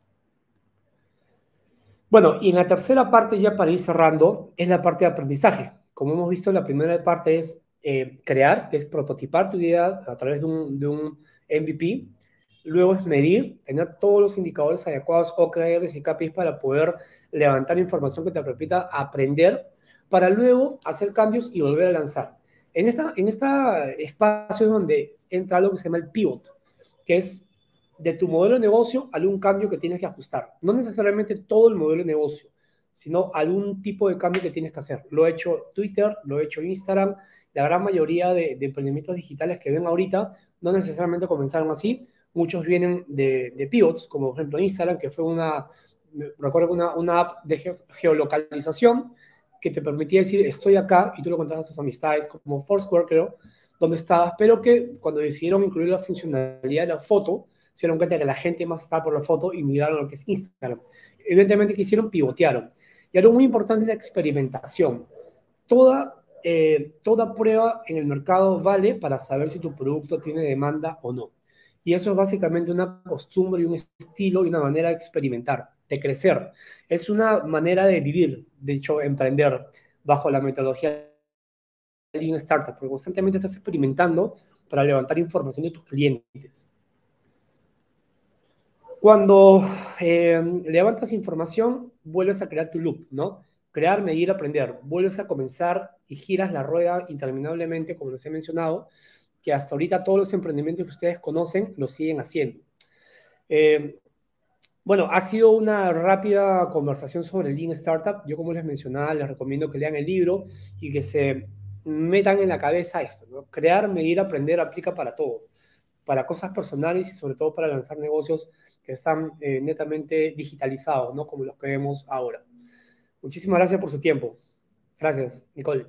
Bueno, y en la tercera parte, ya para ir cerrando, es la parte de aprendizaje. Como hemos visto, la primera parte es eh, crear, que es prototipar tu idea a través de un, de un M V P. Luego es medir, tener todos los indicadores adecuados, O K Rs y K P Is para poder levantar información que te permita aprender, para luego hacer cambios y volver a lanzar. En esta, en este espacio es donde entra algo que se llama el pivot, que es de tu modelo de negocio a algún cambio que tienes que ajustar. No necesariamente todo el modelo de negocio, sino algún tipo de cambio que tienes que hacer. Lo ha hecho Twitter, lo ha hecho Instagram. La gran mayoría de, de emprendimientos digitales que ven ahorita no necesariamente comenzaron así. Muchos vienen de, de pivots, como por ejemplo Instagram, que fue una, recuerdo una, una app de ge geolocalización que te permitía decir estoy acá y tú lo contabas a tus amistades, como Foursquare, creo, donde estabas, pero que cuando decidieron incluir la funcionalidad de la foto, se dieron cuenta que la gente más estaba por la foto y migraron a lo que es Instagram. Evidentemente, ¿qué hicieron? Pivotearon. Y algo muy importante es la experimentación. Toda, eh, toda prueba en el mercado vale para saber si tu producto tiene demanda o no. Y eso es básicamente una costumbre y un estilo y una manera de experimentar, de crecer. Es una manera de vivir, de hecho, emprender bajo la metodología de Lean Startup, porque constantemente estás experimentando para levantar información de tus clientes. Cuando eh, levantas información, vuelves a crear tu loop, ¿no? Crear, medir, aprender. Vuelves a comenzar y giras la rueda interminablemente, como les he mencionado, que hasta ahorita todos los emprendimientos que ustedes conocen lo siguen haciendo. Eh, bueno, ha sido una rápida conversación sobre el Lean Startup. Yo, como les mencionaba, les recomiendo que lean el libro y que se metan en la cabeza esto, ¿no? Crear, medir, aprender aplica para todo. Para cosas personales y sobre todo para lanzar negocios que están eh, netamente digitalizados, ¿no? Como los que vemos ahora. Muchísimas gracias por su tiempo. Gracias, Nicole.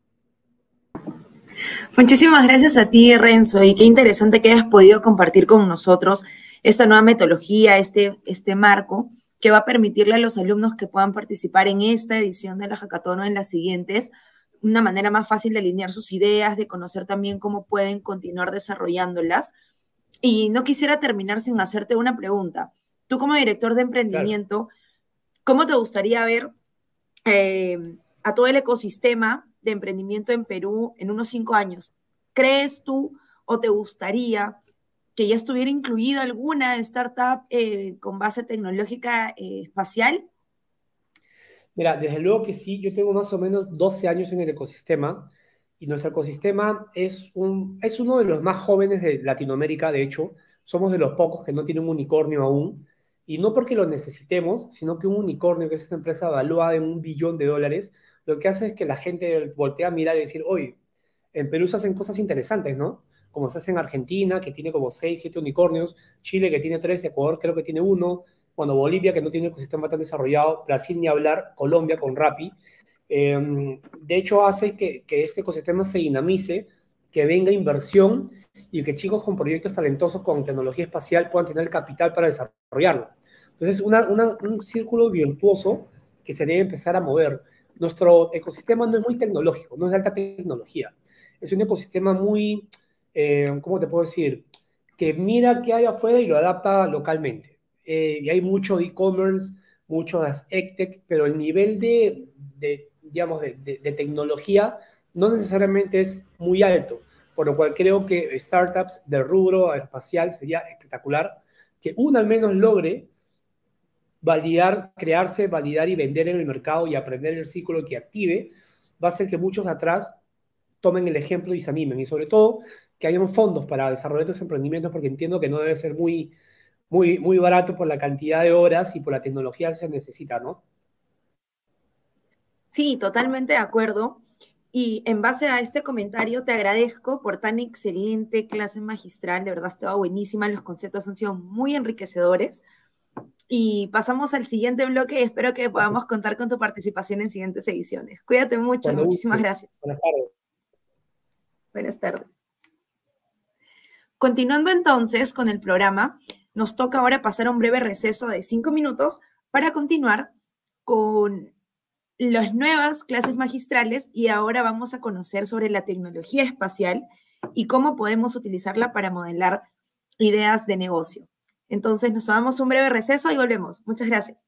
Muchísimas gracias a ti, Renzo, y qué interesante que hayas podido compartir con nosotros esta nueva metodología, este, este marco, que va a permitirle a los alumnos que puedan participar en esta edición de la Hackathon o en las siguientes, una manera más fácil de alinear sus ideas, de conocer también cómo pueden continuar desarrollándolas. Y no quisiera terminar sin hacerte una pregunta. Tú, como director de emprendimiento, claro, ¿cómo te gustaría ver eh, a todo el ecosistema de emprendimiento en Perú en unos cinco años? ¿Crees tú o te gustaría que ya estuviera incluida alguna startup eh, con base tecnológica eh, espacial? Mira, desde luego que sí. Yo tengo más o menos doce años en el ecosistema y nuestro ecosistema es, un, es uno de los más jóvenes de Latinoamérica. De hecho, somos de los pocos que no tienen un unicornio aún, y no porque lo necesitemos, sino que un unicornio, que es esta empresa valuada en un billón de dólares, lo que hace es que la gente voltea a mirar y decir, oye, en Perú se hacen cosas interesantes, ¿no? Como se hace en Argentina, que tiene como seis, siete unicornios, Chile, que tiene tres, Ecuador creo que tiene uno, bueno, Bolivia, que no tiene un ecosistema tan desarrollado, Brasil ni hablar, Colombia con Rappi. Eh, de hecho, hace que, que este ecosistema se dinamice, que venga inversión y que chicos con proyectos talentosos con tecnología espacial puedan tener el capital para desarrollarlo. Entonces, una, una, un círculo virtuoso que se debe empezar a mover. Nuestro ecosistema no es muy tecnológico, no es de alta tecnología. Es un ecosistema muy, eh, ¿cómo te puedo decir? Que mira qué hay afuera y lo adapta localmente. Eh, y hay mucho e-commerce, mucho de EdTech, pero el nivel de, de digamos, de, de, de tecnología no necesariamente es muy alto, por lo cual creo que startups del rubro espacial sería espectacular que uno al menos logre validar, crearse, validar y vender en el mercado y aprender el ciclo que active, va a hacer que muchos de atrás tomen el ejemplo y se animen. Y sobre todo, que hayan fondos para desarrollar estos emprendimientos, porque entiendo que no debe ser muy, muy, muy barato por la cantidad de horas y por la tecnología que se necesita, ¿no? Sí, totalmente de acuerdo. Y en base a este comentario, te agradezco por tan excelente clase magistral. De verdad, estaba buenísima. Los conceptos han sido muy enriquecedores. Y pasamos al siguiente bloque y espero que podamos contar con tu participación en siguientes ediciones. Cuídate mucho. Cuando Muchísimas guste. gracias. Buenas tardes. Buenas tardes. Continuando entonces con el programa, nos toca ahora pasar a un breve receso de cinco minutos para continuar con las nuevas clases magistrales y ahora vamos a conocer sobre la tecnología espacial y cómo podemos utilizarla para modelar ideas de negocio. Entonces nos tomamos un breve receso y volvemos. Muchas gracias.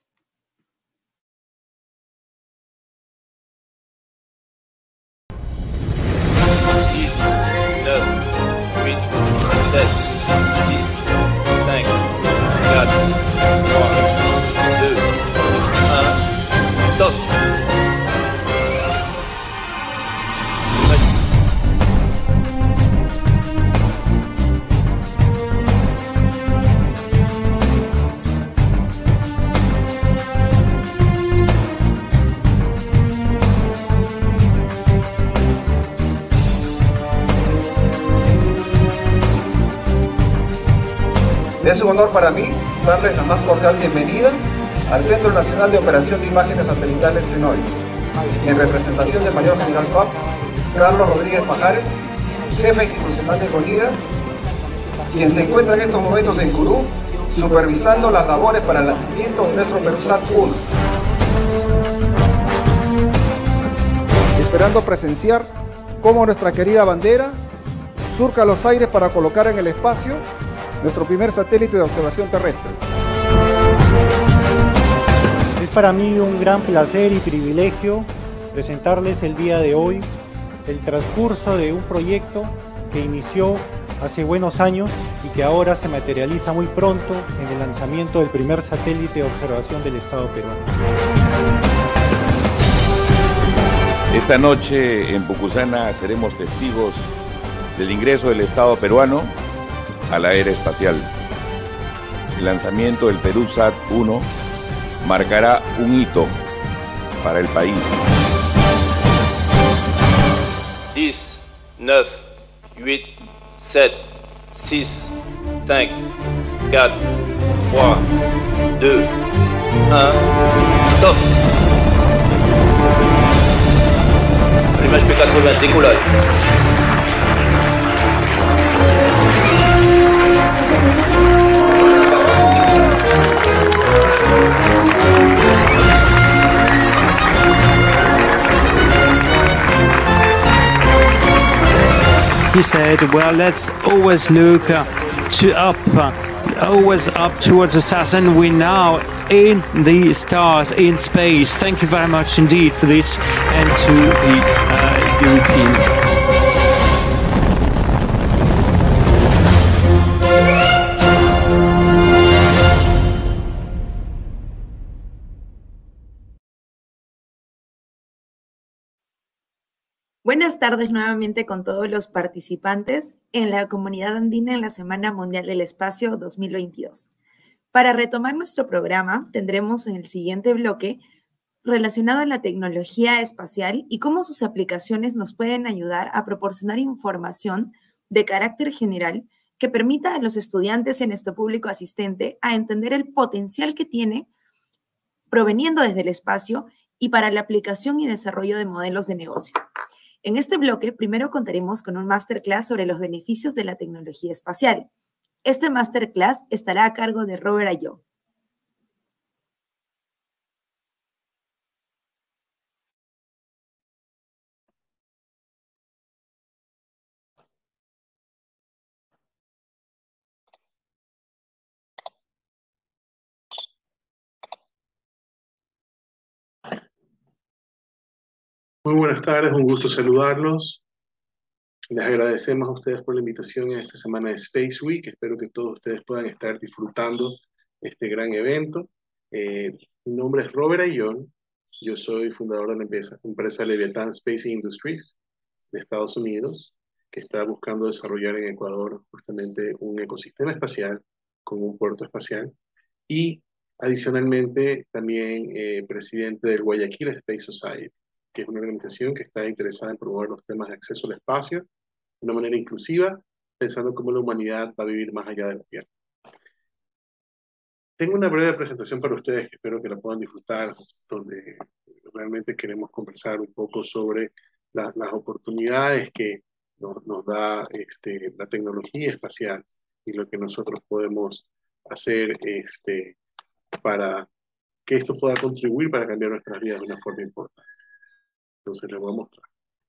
Es un honor para mí darles la más cordial bienvenida al Centro Nacional de Operación de Imágenes Satelitales CENOIS, en representación del Mayor General F A P, Carlos Rodríguez Pajares, jefe institucional de CONIDA, quien se encuentra en estos momentos en Kourou, supervisando las labores para el lanzamiento de nuestro Perusat uno. Esperando presenciar cómo nuestra querida bandera surca los aires para colocar en el espacio nuestro primer satélite de observación terrestre. Es para mí un gran placer y privilegio presentarles el día de hoy el transcurso de un proyecto que inició hace buenos años y que ahora se materializa muy pronto en el lanzamiento del primer satélite de observación del Estado peruano. Esta noche en Pucusana seremos testigos del ingreso del Estado peruano a la era espacial. El lanzamiento del Perusat uno marcará un hito para el país. dix, neuf, huit, sept, six, cinq, quatre, trois, deux, un, stop. Allumage P quatre-vingts, décollage. He said, well, let's always look uh, to up, uh, always up towards the stars, and we're now in the stars, in space. Thank you very much indeed for this, and to the uh, European. Buenas tardes nuevamente con todos los participantes en la Comunidad Andina en la Semana Mundial del Espacio dos mil veintidós. Para retomar nuestro programa, tendremos en el siguiente bloque relacionado a la tecnología espacial y cómo sus aplicaciones nos pueden ayudar a proporcionar información de carácter general que permita a los estudiantes en nuestro público asistente a entender el potencial que tiene proveniendo desde el espacio y para la aplicación y desarrollo de modelos de negocio. En este bloque, primero contaremos con un masterclass sobre los beneficios de la tecnología espacial. Este masterclass estará a cargo de Robert Ayo. Muy buenas tardes, un gusto saludarlos. Les agradecemos a ustedes por la invitación en esta semana de Space Week. Espero que todos ustedes puedan estar disfrutando este gran evento. Eh, mi nombre es Robert Ayllón. Yo soy fundador de la empresa, empresa Leviathan Space Industries de Estados Unidos, que está buscando desarrollar en Ecuador justamente un ecosistema espacial con un puerto espacial. Y adicionalmente también eh, presidente del Guayaquil Space Society, que es una organización que está interesada en promover los temas de acceso al espacio de una manera inclusiva, pensando cómo la humanidad va a vivir más allá de la Tierra. Tengo una breve presentación para ustedes que espero que la puedan disfrutar, donde realmente queremos conversar un poco sobre la, las oportunidades que nos, nos da este, la tecnología espacial y lo que nosotros podemos hacer este, para que esto pueda contribuir para cambiar nuestras vidas de una forma importante. Entonces les voy a mostrar.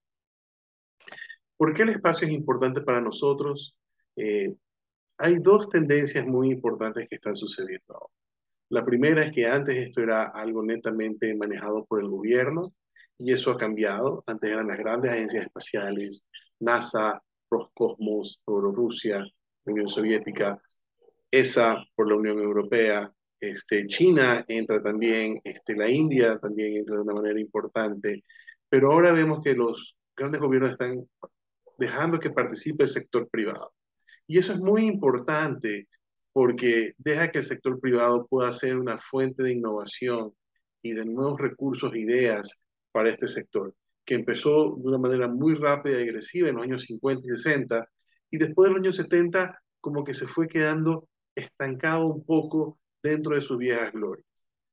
¿Por qué el espacio es importante para nosotros? Eh, hay dos tendencias muy importantes que están sucediendo ahora. La primera es que antes esto era algo netamente manejado por el gobierno y eso ha cambiado. Antes eran las grandes agencias espaciales, NASA, Roscosmos por Rusia, la Unión Soviética, E S A por la Unión Europea, este, China entra también, este, la India también entra de una manera importante, pero ahora vemos que los grandes gobiernos están dejando que participe el sector privado. Y eso es muy importante porque deja que el sector privado pueda ser una fuente de innovación y de nuevos recursos e ideas para este sector, que empezó de una manera muy rápida y agresiva en los años cincuenta y sesenta, y después de los años setenta como que se fue quedando estancado un poco dentro de sus viejas glorias.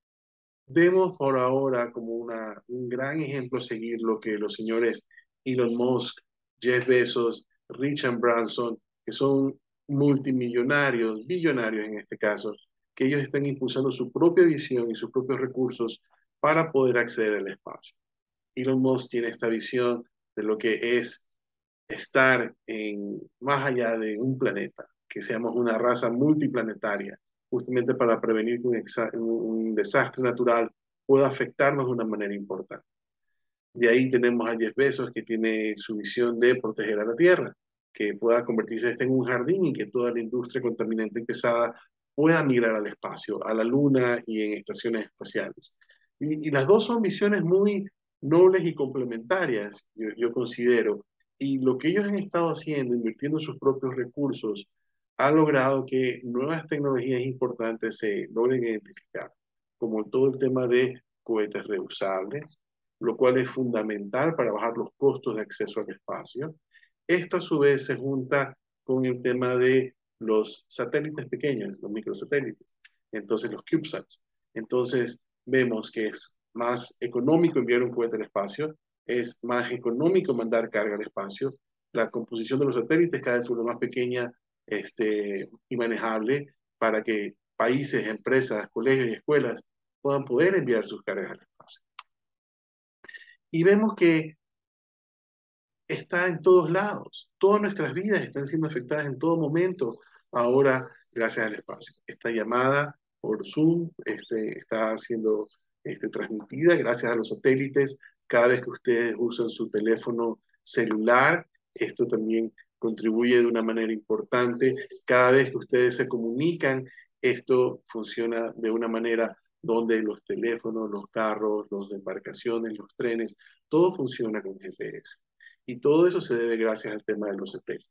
Vemos por ahora como una, un gran ejemplo a seguir lo que los señores Elon Musk, Jeff Bezos, Richard Branson, que son multimillonarios, billonarios en este caso, que ellos están impulsando su propia visión y sus propios recursos para poder acceder al espacio. Elon Musk tiene esta visión de lo que es estar en, más allá de un planeta, que seamos una raza multiplanetaria, justamente para prevenir que un, un desastre natural pueda afectarnos de una manera importante. De ahí tenemos a Jeff Bezos, que tiene su visión de proteger a la Tierra, que pueda convertirse este en un jardín y que toda la industria contaminante y pesada pueda migrar al espacio, a la Luna y en estaciones espaciales. Y, y las dos son visiones muy nobles y complementarias, yo, yo considero. Y lo que ellos han estado haciendo, invirtiendo sus propios recursos, ha logrado que nuevas tecnologías importantes se logren identificar, como todo el tema de cohetes reusables, lo cual es fundamental para bajar los costos de acceso al espacio. Esto a su vez se junta con el tema de los satélites pequeños, los microsatélites, entonces los CubeSats. Entonces vemos que es más económico enviar un cohete al espacio, es más económico mandar carga al espacio, la composición de los satélites cada vez es más pequeña este, y manejable para que países, empresas, colegios y escuelas puedan poder enviar sus cargas al espacio. Y vemos que está en todos lados. Todas nuestras vidas están siendo afectadas en todo momento ahora gracias al espacio. Esta llamada por Zoom este, está siendo este, transmitida gracias a los satélites. Cada vez que ustedes usan su teléfono celular, esto también contribuye de una manera importante. Cada vez que ustedes se comunican, esto funciona de una manera donde los teléfonos, los carros, las embarcaciones, los trenes, todo funciona con G P S. Y todo eso se debe gracias al tema de los satélites.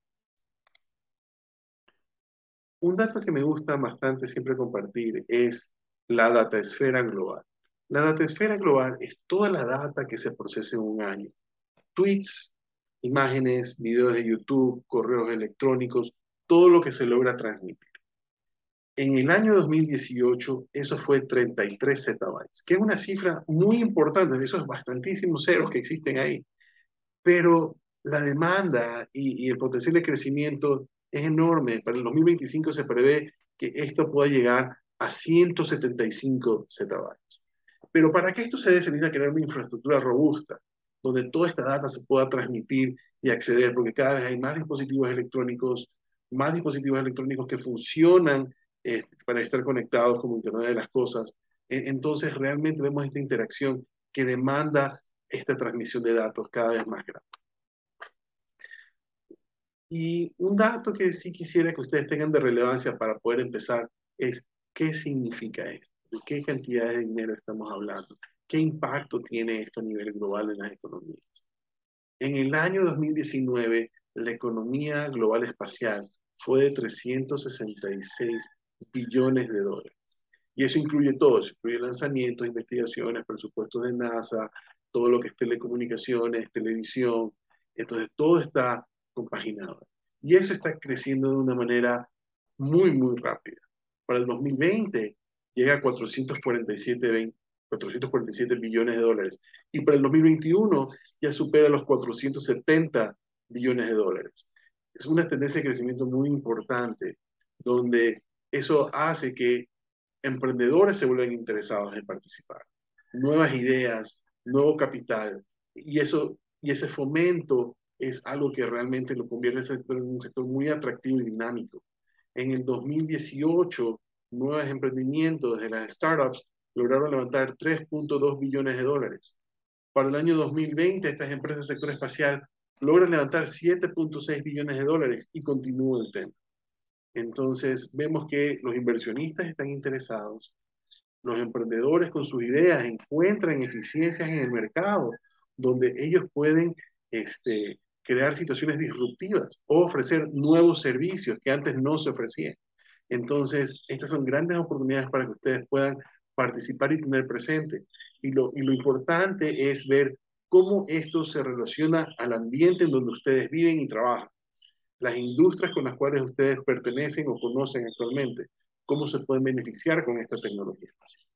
Un dato que me gusta bastante siempre compartir es la dataesfera global. La dataesfera global es toda la data que se procesa en un año. Tweets, imágenes, videos de YouTube, correos electrónicos, todo lo que se logra transmitir. En el año dos mil dieciocho, eso fue treinta y tres zettabytes, que es una cifra muy importante, de esos bastantísimos ceros que existen ahí. Pero la demanda y, y el potencial de crecimiento es enorme. Para el dos mil veinticinco se prevé que esto pueda llegar a ciento setenta y cinco zettabytes. Pero para que esto se dé, se necesita crear una infraestructura robusta, donde toda esta data se pueda transmitir y acceder, porque cada vez hay más dispositivos electrónicos, más dispositivos electrónicos que funcionan eh, para estar conectados como Internet de las Cosas. Entonces realmente vemos esta interacción que demanda esta transmisión de datos cada vez más grande. Y un dato que sí quisiera que ustedes tengan de relevancia para poder empezar es qué significa esto, de qué cantidad de dinero estamos hablando, qué impacto tiene esto a nivel global en las economías. En el año dos mil diecinueve, la economía global espacial fue de trescientos sesenta y seis billones de dólares. Y eso incluye todo, eso incluye lanzamientos, investigaciones, presupuestos de NASA, todo lo que es telecomunicaciones, televisión. Entonces, todo está compaginado. Y eso está creciendo de una manera muy, muy rápida. Para el dos mil veinte llega a cuatrocientos cuarenta y siete, cuatrocientos cuarenta y siete billones de dólares. Y para el dos mil veintiuno ya supera los cuatrocientos setenta billones de dólares. Es una tendencia de crecimiento muy importante, donde eso hace que emprendedores se vuelvan interesados en participar. Nuevas ideas, nuevo capital. Y, eso, y ese fomento es algo que realmente lo convierte en un sector muy atractivo y dinámico. En el dos mil dieciocho, nuevos emprendimientos de las startups lograron levantar tres punto dos billones de dólares. Para el año dos mil veinte, estas empresas del sector espacial logran levantar siete punto seis billones de dólares y continúa el tema. Entonces, vemos que los inversionistas están interesados, los emprendedores con sus ideas encuentran eficiencias en el mercado donde ellos pueden este, crear situaciones disruptivas o ofrecer nuevos servicios que antes no se ofrecían. Entonces, estas son grandes oportunidades para que ustedes puedan participar y tener presente. Y lo, y lo importante es ver cómo esto se relaciona al ambiente en donde ustedes viven y trabajan. Las industrias con las cuales ustedes pertenecen o conocen actualmente, cómo se pueden beneficiar con esta tecnología espacial.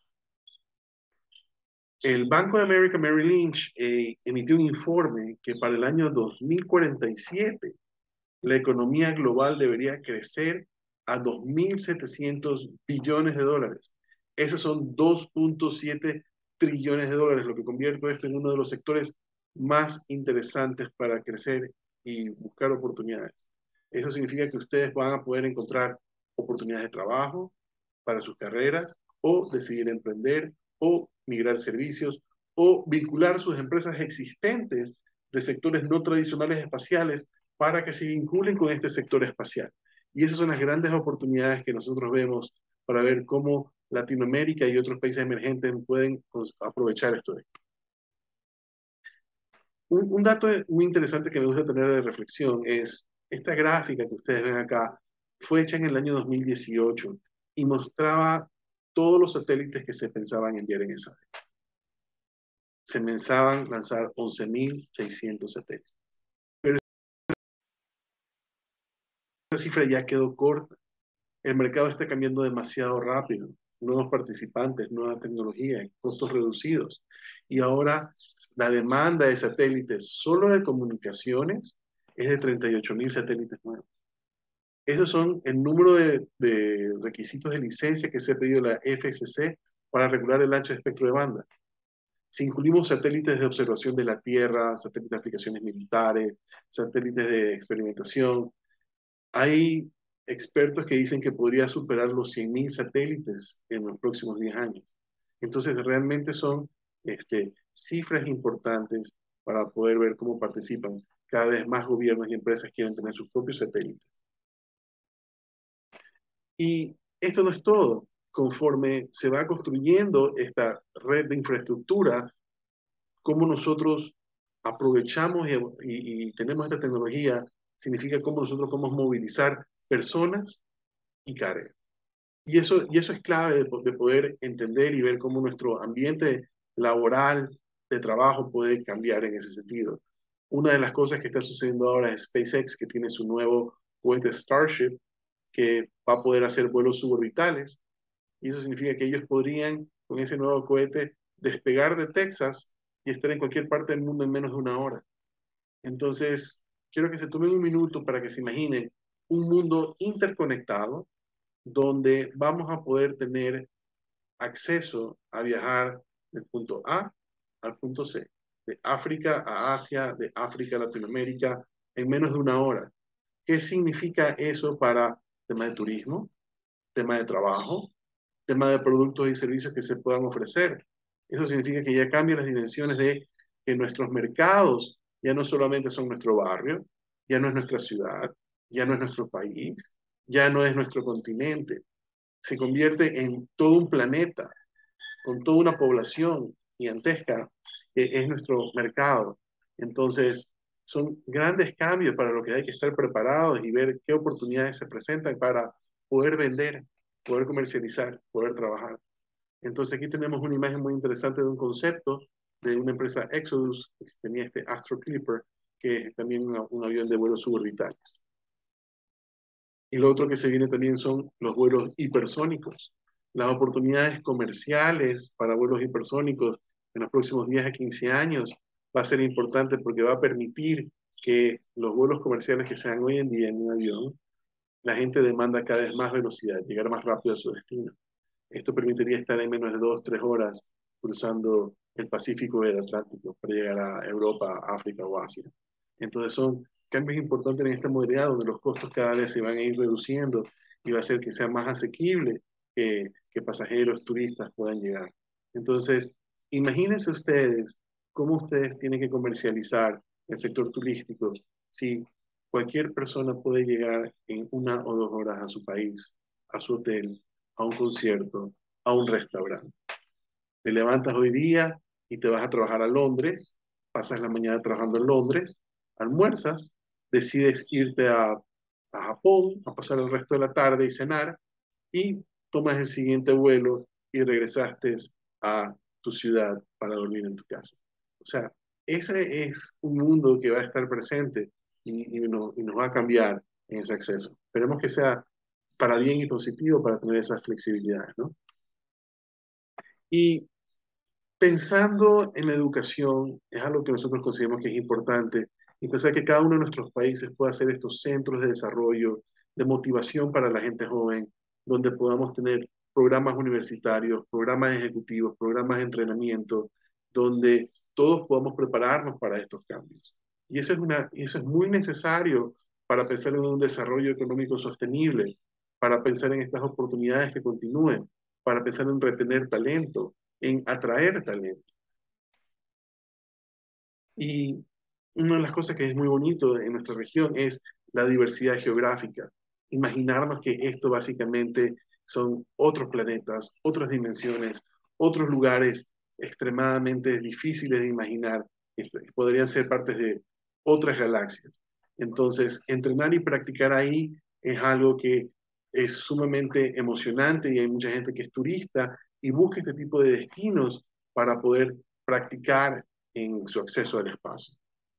El Banco de América Merrill Lynch eh, emitió un informe que para el año dos mil cuarenta y siete la economía global debería crecer a dos mil setecientos billones de dólares. Esos son dos punto siete trillones de dólares, lo que convierte esto en uno de los sectores más interesantes para crecer y buscar oportunidades. Eso significa que ustedes van a poder encontrar oportunidades de trabajo para sus carreras, o decidir emprender, o migrar servicios, o vincular sus empresas existentes de sectores no tradicionales espaciales para que se vinculen con este sector espacial. Y esas son las grandes oportunidades que nosotros vemos para ver cómo Latinoamérica y otros países emergentes pueden aprovechar esto de aquí. Un, un dato muy interesante que me gusta tener de reflexión es esta gráfica que ustedes ven acá. Fue hecha en el año dos mil dieciocho y mostraba todos los satélites que se pensaban enviar en esa época. Se pensaban lanzar once mil seiscientos satélites. Pero esa cifra ya quedó corta. El mercado está cambiando demasiado rápido. Nuevos participantes, nueva tecnología, costos reducidos. Y ahora la demanda de satélites solo de comunicaciones es de treinta y ocho mil satélites nuevos. Esos son el número de, de requisitos de licencia que se ha pedido la F C C para regular el ancho de espectro de banda. Si incluimos satélites de observación de la Tierra, satélites de aplicaciones militares, satélites de experimentación, hay expertos que dicen que podría superar los cien mil satélites en los próximos diez años. Entonces, realmente son este, cifras importantes para poder ver cómo participan. Cada vez más gobiernos y empresas quieren tener sus propios satélites. Y esto no es todo. Conforme se va construyendo esta red de infraestructura, cómo nosotros aprovechamos y, y, y tenemos esta tecnología, significa cómo nosotros podemos movilizar personas y carga. Y eso, y eso es clave de, de poder entender y ver cómo nuestro ambiente laboral de trabajo puede cambiar en ese sentido. Una de las cosas que está sucediendo ahora es SpaceX, que tiene su nuevo cohete Starship, que va a poder hacer vuelos suborbitales. Y eso significa que ellos podrían, con ese nuevo cohete, despegar de Texas y estar en cualquier parte del mundo en menos de una hora. Entonces, quiero que se tomen un minuto para que se imaginen un mundo interconectado donde vamos a poder tener acceso a viajar del punto A al punto C, de África a Asia, de África a Latinoamérica, en menos de una hora. ¿Qué significa eso para tema de turismo, tema de trabajo, tema de productos y servicios que se puedan ofrecer? Eso significa que ya cambian las dimensiones de que nuestros mercados ya no solamente son nuestro barrio, ya no es nuestra ciudad, ya no es nuestro país, ya no es nuestro continente. Se convierte en todo un planeta, con toda una población gigantesca que es nuestro mercado. Entonces, son grandes cambios para lo que hay que estar preparados y ver qué oportunidades se presentan para poder vender, poder comercializar, poder trabajar. Entonces, aquí tenemos una imagen muy interesante de un concepto de una empresa Exodus, que tenía este Astro Clipper, que es también una, un avión de vuelos suborbitales. Y lo otro que se viene también son los vuelos hipersónicos. Las oportunidades comerciales para vuelos hipersónicos en los próximos diez a quince años va a ser importante porque va a permitir que los vuelos comerciales que se dan hoy en día en un avión, la gente demanda cada vez más velocidad, llegar más rápido a su destino. Esto permitiría estar en menos de dos, tres horas cruzando el Pacífico y el Atlántico para llegar a Europa, África o Asia. Entonces son cambios importantes en esta modalidad donde los costos cada vez se van a ir reduciendo y va a hacer que sea más asequible que, que pasajeros, turistas puedan llegar. Entonces, imagínense ustedes cómo ustedes tienen que comercializar el sector turístico si cualquier persona puede llegar en una o dos horas a su país, a su hotel, a un concierto, a un restaurante. Te levantas hoy día y te vas a trabajar a Londres, pasas la mañana trabajando en Londres, almuerzas, decides irte a, a Japón, a pasar el resto de la tarde y cenar, y tomas el siguiente vuelo y regresaste a tu ciudad para dormir en tu casa. O sea, ese es un mundo que va a estar presente y, y, no, y nos va a cambiar en ese acceso. Esperemos que sea para bien y positivo para tener esas flexibilidades, ¿no? Y pensando en la educación, es algo que nosotros consideramos que es importante, y pensar que cada uno de nuestros países pueda hacer estos centros de desarrollo, de motivación para la gente joven, donde podamos tener programas universitarios, programas ejecutivos, programas de entrenamiento, donde todos podamos prepararnos para estos cambios. Y eso es, una, eso es muy necesario para pensar en un desarrollo económico sostenible, para pensar en estas oportunidades que continúen, para pensar en retener talento, en atraer talento. Y una de las cosas que es muy bonito en nuestra región es la diversidad geográfica. Imaginarnos que esto básicamente son otros planetas, otras dimensiones, otros lugares extremadamente difíciles de imaginar, que podrían ser partes de otras galaxias. Entonces, entrenar y practicar ahí es algo que es sumamente emocionante y hay mucha gente que es turista y busca este tipo de destinos para poder practicar en su acceso al espacio.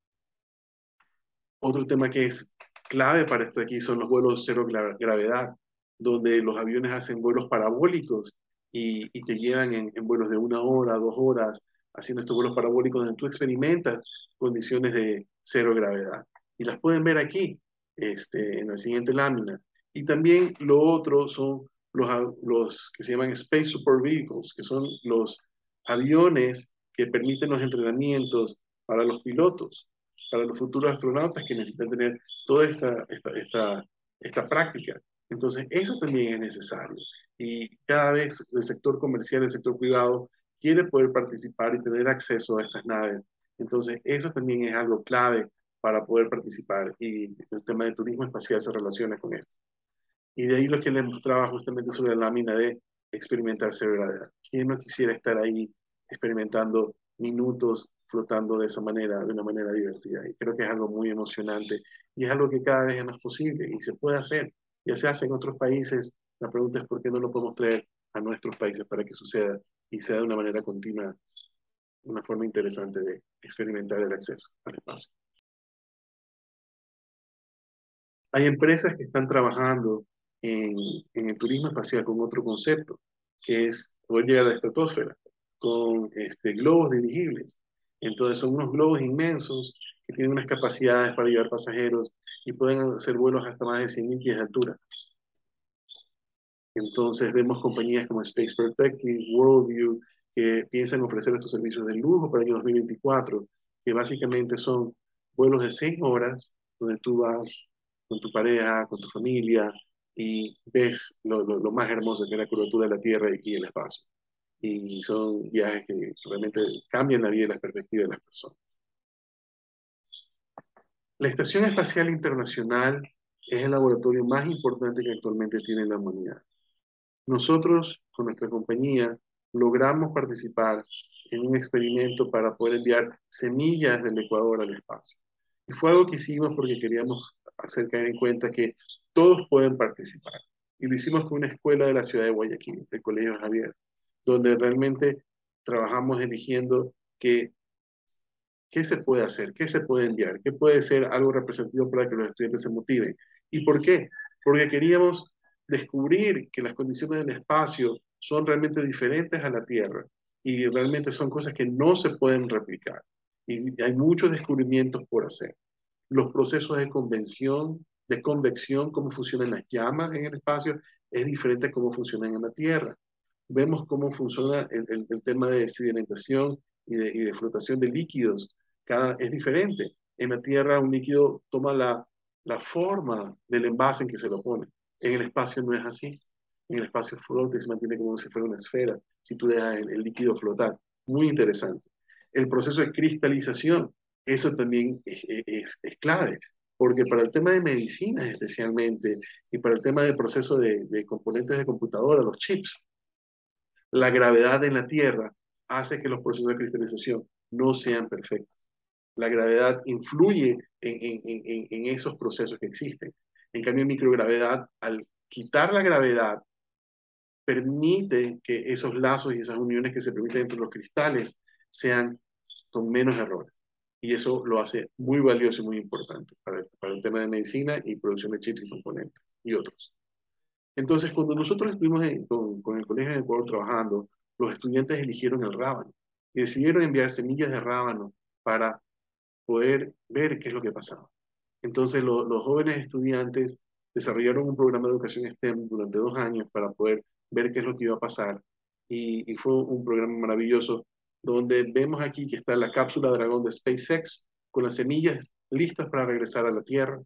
Otro tema que es clave para esto aquí son los vuelos cero gravedad, donde los aviones hacen vuelos parabólicos y, y te llevan en, en vuelos de una hora, dos horas, haciendo estos vuelos parabólicos donde tú experimentas condiciones de cero gravedad. Y las pueden ver aquí, este, en la siguiente lámina. Y también lo otro son los, los que se llaman Space Support Vehicles, que son los aviones que permiten los entrenamientos para los pilotos, para los futuros astronautas que necesitan tener toda esta, esta, esta, esta práctica. Entonces, eso también es necesario. Y cada vez el sector comercial, el sector privado, quiere poder participar y tener acceso a estas naves. Entonces, eso también es algo clave para poder participar. Y el tema de turismo espacial se relaciona con esto. Y de ahí lo que les mostraba justamente sobre la lámina de experimentar cero gravedad. ¿Quién no quisiera estar ahí experimentando minutos flotando de esa manera, de una manera divertida? Y creo que es algo muy emocionante y es algo que cada vez es más posible y se puede hacer. Ya se hace en otros países. La pregunta es por qué no lo podemos traer a nuestros países para que suceda y sea de una manera continua, una forma interesante de experimentar el acceso al espacio. Hay empresas que están trabajando en, en el turismo espacial con otro concepto, que es poder llegar a la estratosfera con este, globos dirigibles. Entonces son unos globos inmensos que tienen unas capacidades para llevar pasajeros y pueden hacer vuelos hasta más de cien mil pies de altura. Entonces vemos compañías como Space Perspective, Worldview, que piensan ofrecer estos servicios de lujo para el año dos mil veinticuatro, que básicamente son vuelos de seis horas, donde tú vas con tu pareja, con tu familia, y ves lo, lo, lo más hermoso que es la curvatura de la Tierra y el espacio. y son viajes que realmente cambian la vida y la perspectiva de las personas. La Estación Espacial Internacional es el laboratorio más importante que actualmente tiene la humanidad. Nosotros, con nuestra compañía, logramos participar en un experimento para poder enviar semillas del Ecuador al espacio. Y fue algo que hicimos porque queríamos hacer caer en cuenta que todos pueden participar. Y lo hicimos con una escuela de la ciudad de Guayaquil, el Colegio Javier, donde realmente trabajamos eligiendo que, qué se puede hacer, qué se puede enviar, qué puede ser algo representativo para que los estudiantes se motiven. ¿Y por qué? Porque queríamos descubrir que las condiciones del espacio son realmente diferentes a la Tierra y realmente son cosas que no se pueden replicar. Y hay muchos descubrimientos por hacer. Los procesos de convención, de convección, cómo funcionan las llamas en el espacio, es diferente a cómo funcionan en la Tierra. Vemos cómo funciona el, el, el tema de sedimentación y de, y de flotación de líquidos. Cada, es diferente. En la Tierra un líquido toma la, la forma del envase en que se lo pone. En el espacio no es así. En el espacio flota y se mantiene como si fuera una esfera, si tú dejas el, el líquido flotar. Muy interesante. El proceso de cristalización, eso también es, es, es clave, porque para el tema de medicina especialmente, y para el tema del proceso de, de componentes de computadora, los chips, la gravedad en la Tierra hace que los procesos de cristalización no sean perfectos. La gravedad influye en, en, en, en esos procesos que existen. En cambio, microgravedad, al quitar la gravedad, permite que esos lazos y esas uniones que se permiten entre los cristales sean con menos errores. Y eso lo hace muy valioso y muy importante para el, para el tema de medicina y producción de chips y componentes y otros. Entonces, cuando nosotros estuvimos en, con, con el Colegio de Ecuador trabajando, los estudiantes eligieron el rábano y decidieron enviar semillas de rábano para poder ver qué es lo que pasaba. Entonces, lo, los jóvenes estudiantes desarrollaron un programa de educación STEM durante dos años para poder ver qué es lo que iba a pasar. Y, y fue un programa maravilloso donde vemos aquí que está la cápsula Dragón de SpaceX con las semillas listas para regresar a la Tierra.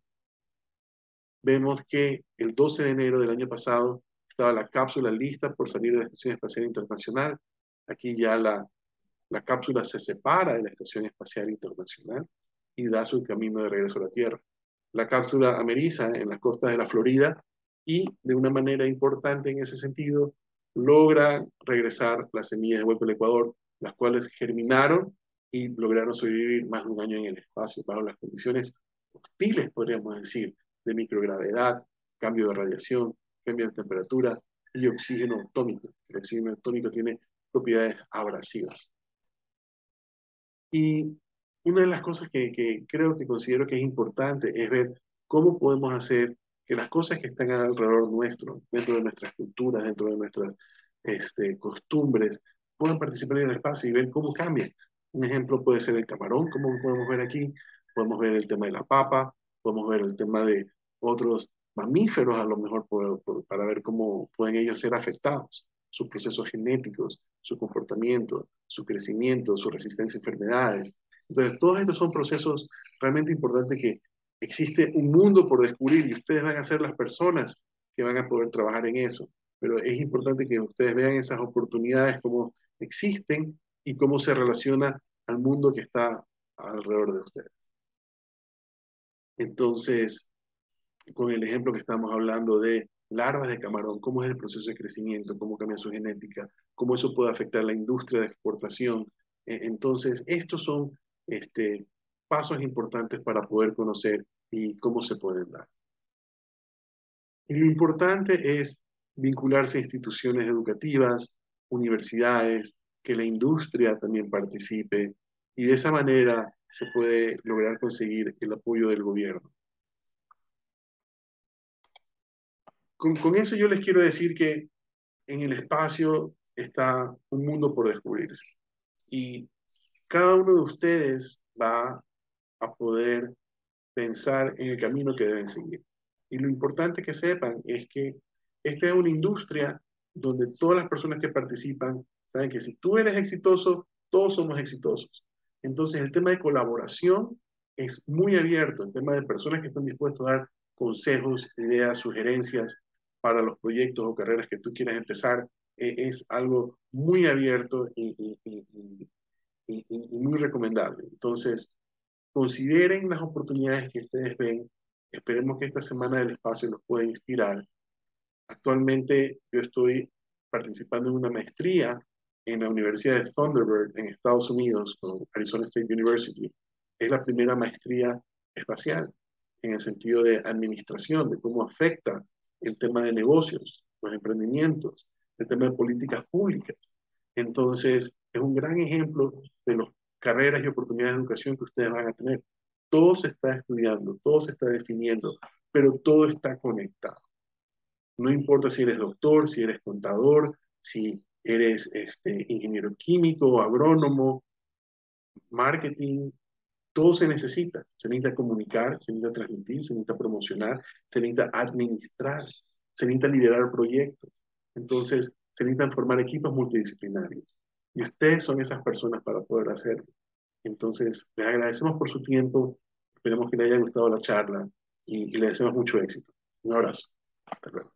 Vemos que el doce de enero del año pasado estaba la cápsula lista por salir de la Estación Espacial Internacional. Aquí ya la, la cápsula se separa de la Estación Espacial Internacional y da su camino de regreso a la Tierra. La cápsula ameriza en las costas de la Florida y, de una manera importante en ese sentido, logra regresar las semillas de vuelta al Ecuador, las cuales germinaron y lograron sobrevivir más de un año en el espacio bajo las condiciones hostiles, podríamos decir, de microgravedad, cambio de radiación, cambio de temperatura y oxígeno atómico. El oxígeno atómico tiene propiedades abrasivas. Y una de las cosas que, que creo que considero que es importante es ver cómo podemos hacer que las cosas que están alrededor nuestro, dentro de nuestras culturas, dentro de nuestras este, costumbres, puedan participar en el espacio y ver cómo cambian. Un ejemplo puede ser el camarón, como podemos ver aquí, podemos ver el tema de la papa, podemos ver el tema de otros mamíferos a lo mejor por, por, para ver cómo pueden ellos ser afectados, sus procesos genéticos, su comportamiento, su crecimiento, su resistencia a enfermedades. Entonces, todos estos son procesos realmente importantes que existe un mundo por descubrir y ustedes van a ser las personas que van a poder trabajar en eso. Pero es importante que ustedes vean esas oportunidades, cómo existen y cómo se relaciona al mundo que está alrededor de ustedes. Entonces, con el ejemplo que estamos hablando de larvas de camarón, cómo es el proceso de crecimiento, cómo cambia su genética, cómo eso puede afectar la industria de exportación. Entonces, estos son este, pasos importantes para poder conocer y cómo se pueden dar. Y lo importante es vincularse a instituciones educativas, universidades, que la industria también participe, y de esa manera se puede lograr conseguir el apoyo del gobierno. Con, con eso yo les quiero decir que en el espacio está un mundo por descubrirse. Y cada uno de ustedes va a poder pensar en el camino que deben seguir. Y lo importante que sepan es que esta es una industria donde todas las personas que participan saben que si tú eres exitoso, todos somos exitosos. Entonces el tema de colaboración es muy abierto, el tema de personas que están dispuestas a dar consejos, ideas, sugerencias para los proyectos o carreras que tú quieras empezar, eh, es algo muy abierto y, y, y, y, y, y muy recomendable. Entonces, consideren las oportunidades que ustedes ven. Esperemos que esta Semana del Espacio los pueda inspirar. Actualmente yo estoy participando en una maestría en la Universidad de Thunderbird en Estados Unidos, con Arizona State University. Es la primera maestría espacial en el sentido de administración, de cómo afecta el tema de negocios, los emprendimientos, el tema de políticas públicas. Entonces, es un gran ejemplo de las carreras y oportunidades de educación que ustedes van a tener. Todo se está estudiando, todo se está definiendo, pero todo está conectado. No importa si eres doctor, si eres contador, si eres este, ingeniero químico, agrónomo, marketing, todo se necesita. Se necesita comunicar, se necesita transmitir, se necesita promocionar, se necesita administrar, se necesita liderar proyectos. Entonces, se necesitan formar equipos multidisciplinarios. Y ustedes son esas personas para poder hacerlo. Entonces, les agradecemos por su tiempo, esperemos que les haya gustado la charla y, y les deseamos mucho éxito. Un abrazo. Hasta luego.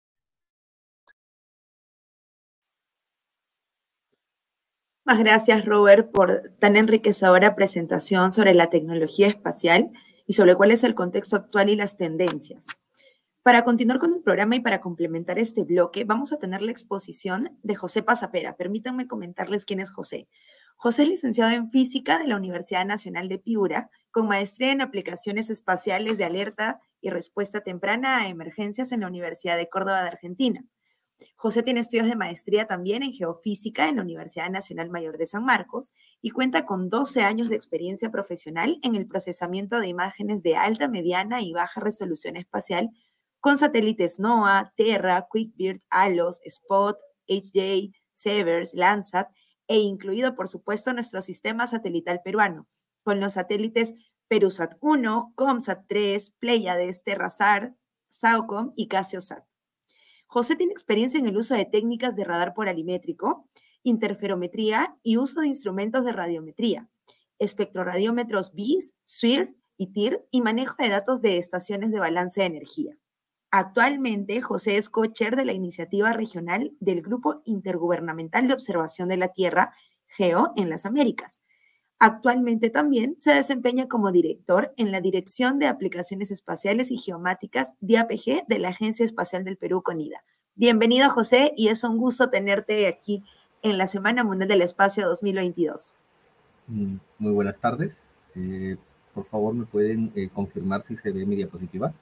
Muchas gracias, Robert, por tan enriquecedora presentación sobre la tecnología espacial y sobre cuál es el contexto actual y las tendencias. Para continuar con el programa y para complementar este bloque, vamos a tener la exposición de José Pasapera. Permítanme comentarles quién es José. José es licenciado en Física de la Universidad Nacional de Piura, con maestría en Aplicaciones Espaciales de Alerta y Respuesta Temprana a Emergencias en la Universidad de Córdoba de Argentina. José tiene estudios de maestría también en Geofísica en la Universidad Nacional Mayor de San Marcos y cuenta con doce años de experiencia profesional en el procesamiento de imágenes de alta, mediana y baja resolución espacial con satélites NOAA, Terra, QuickBird, ALOS, SPOT, H J, Severs, Landsat e incluido, por supuesto, nuestro sistema satelital peruano, con los satélites Perusat uno, COMSAT tres, Pléyades, TerraSat, SAOCOM y CasioSat. José tiene experiencia en el uso de técnicas de radar polarimétrico, interferometría y uso de instrumentos de radiometría, espectroradiómetros B I S, S W I R y T I R y manejo de datos de estaciones de balance de energía. Actualmente, José es co-chair de la iniciativa regional del Grupo Intergubernamental de Observación de la Tierra, GEO, en las Américas. Actualmente también se desempeña como director en la Dirección de Aplicaciones Espaciales y Geomáticas D I A P G de la Agencia Espacial del Perú, CONIDA. Bienvenido, José, y es un gusto tenerte aquí en la Semana Mundial del Espacio dos mil veintidós. Muy buenas tardes. Eh, por favor, ¿me pueden eh, confirmar si se ve mi diapositiva?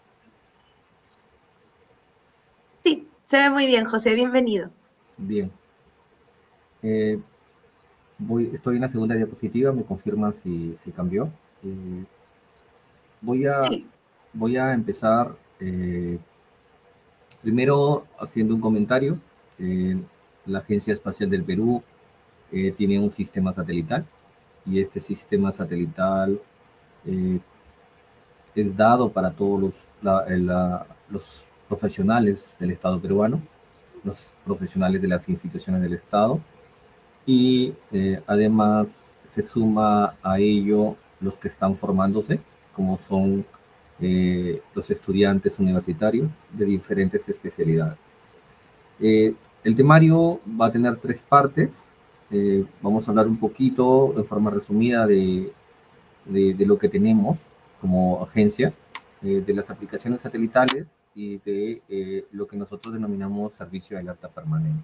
Sí, se ve muy bien, José. Bienvenido. Bien. Eh, voy, estoy en la segunda diapositiva. ¿Me confirman si, si cambió? Eh, voy, a, sí. voy a empezar eh, primero haciendo un comentario. Eh, la Agencia Espacial del Perú eh, tiene un sistema satelital y este sistema satelital eh, es dado para todos los, la, la, los profesionales del Estado peruano, los profesionales de las instituciones del Estado, y eh, además se suma a ello los que están formándose, como son eh, los estudiantes universitarios de diferentes especialidades. Eh, el temario va a tener tres partes. Eh, vamos a hablar un poquito, en forma resumida, de, de, de lo que tenemos como agencia, eh, de las aplicaciones satelitales y de eh, lo que nosotros denominamos servicio de alerta permanente.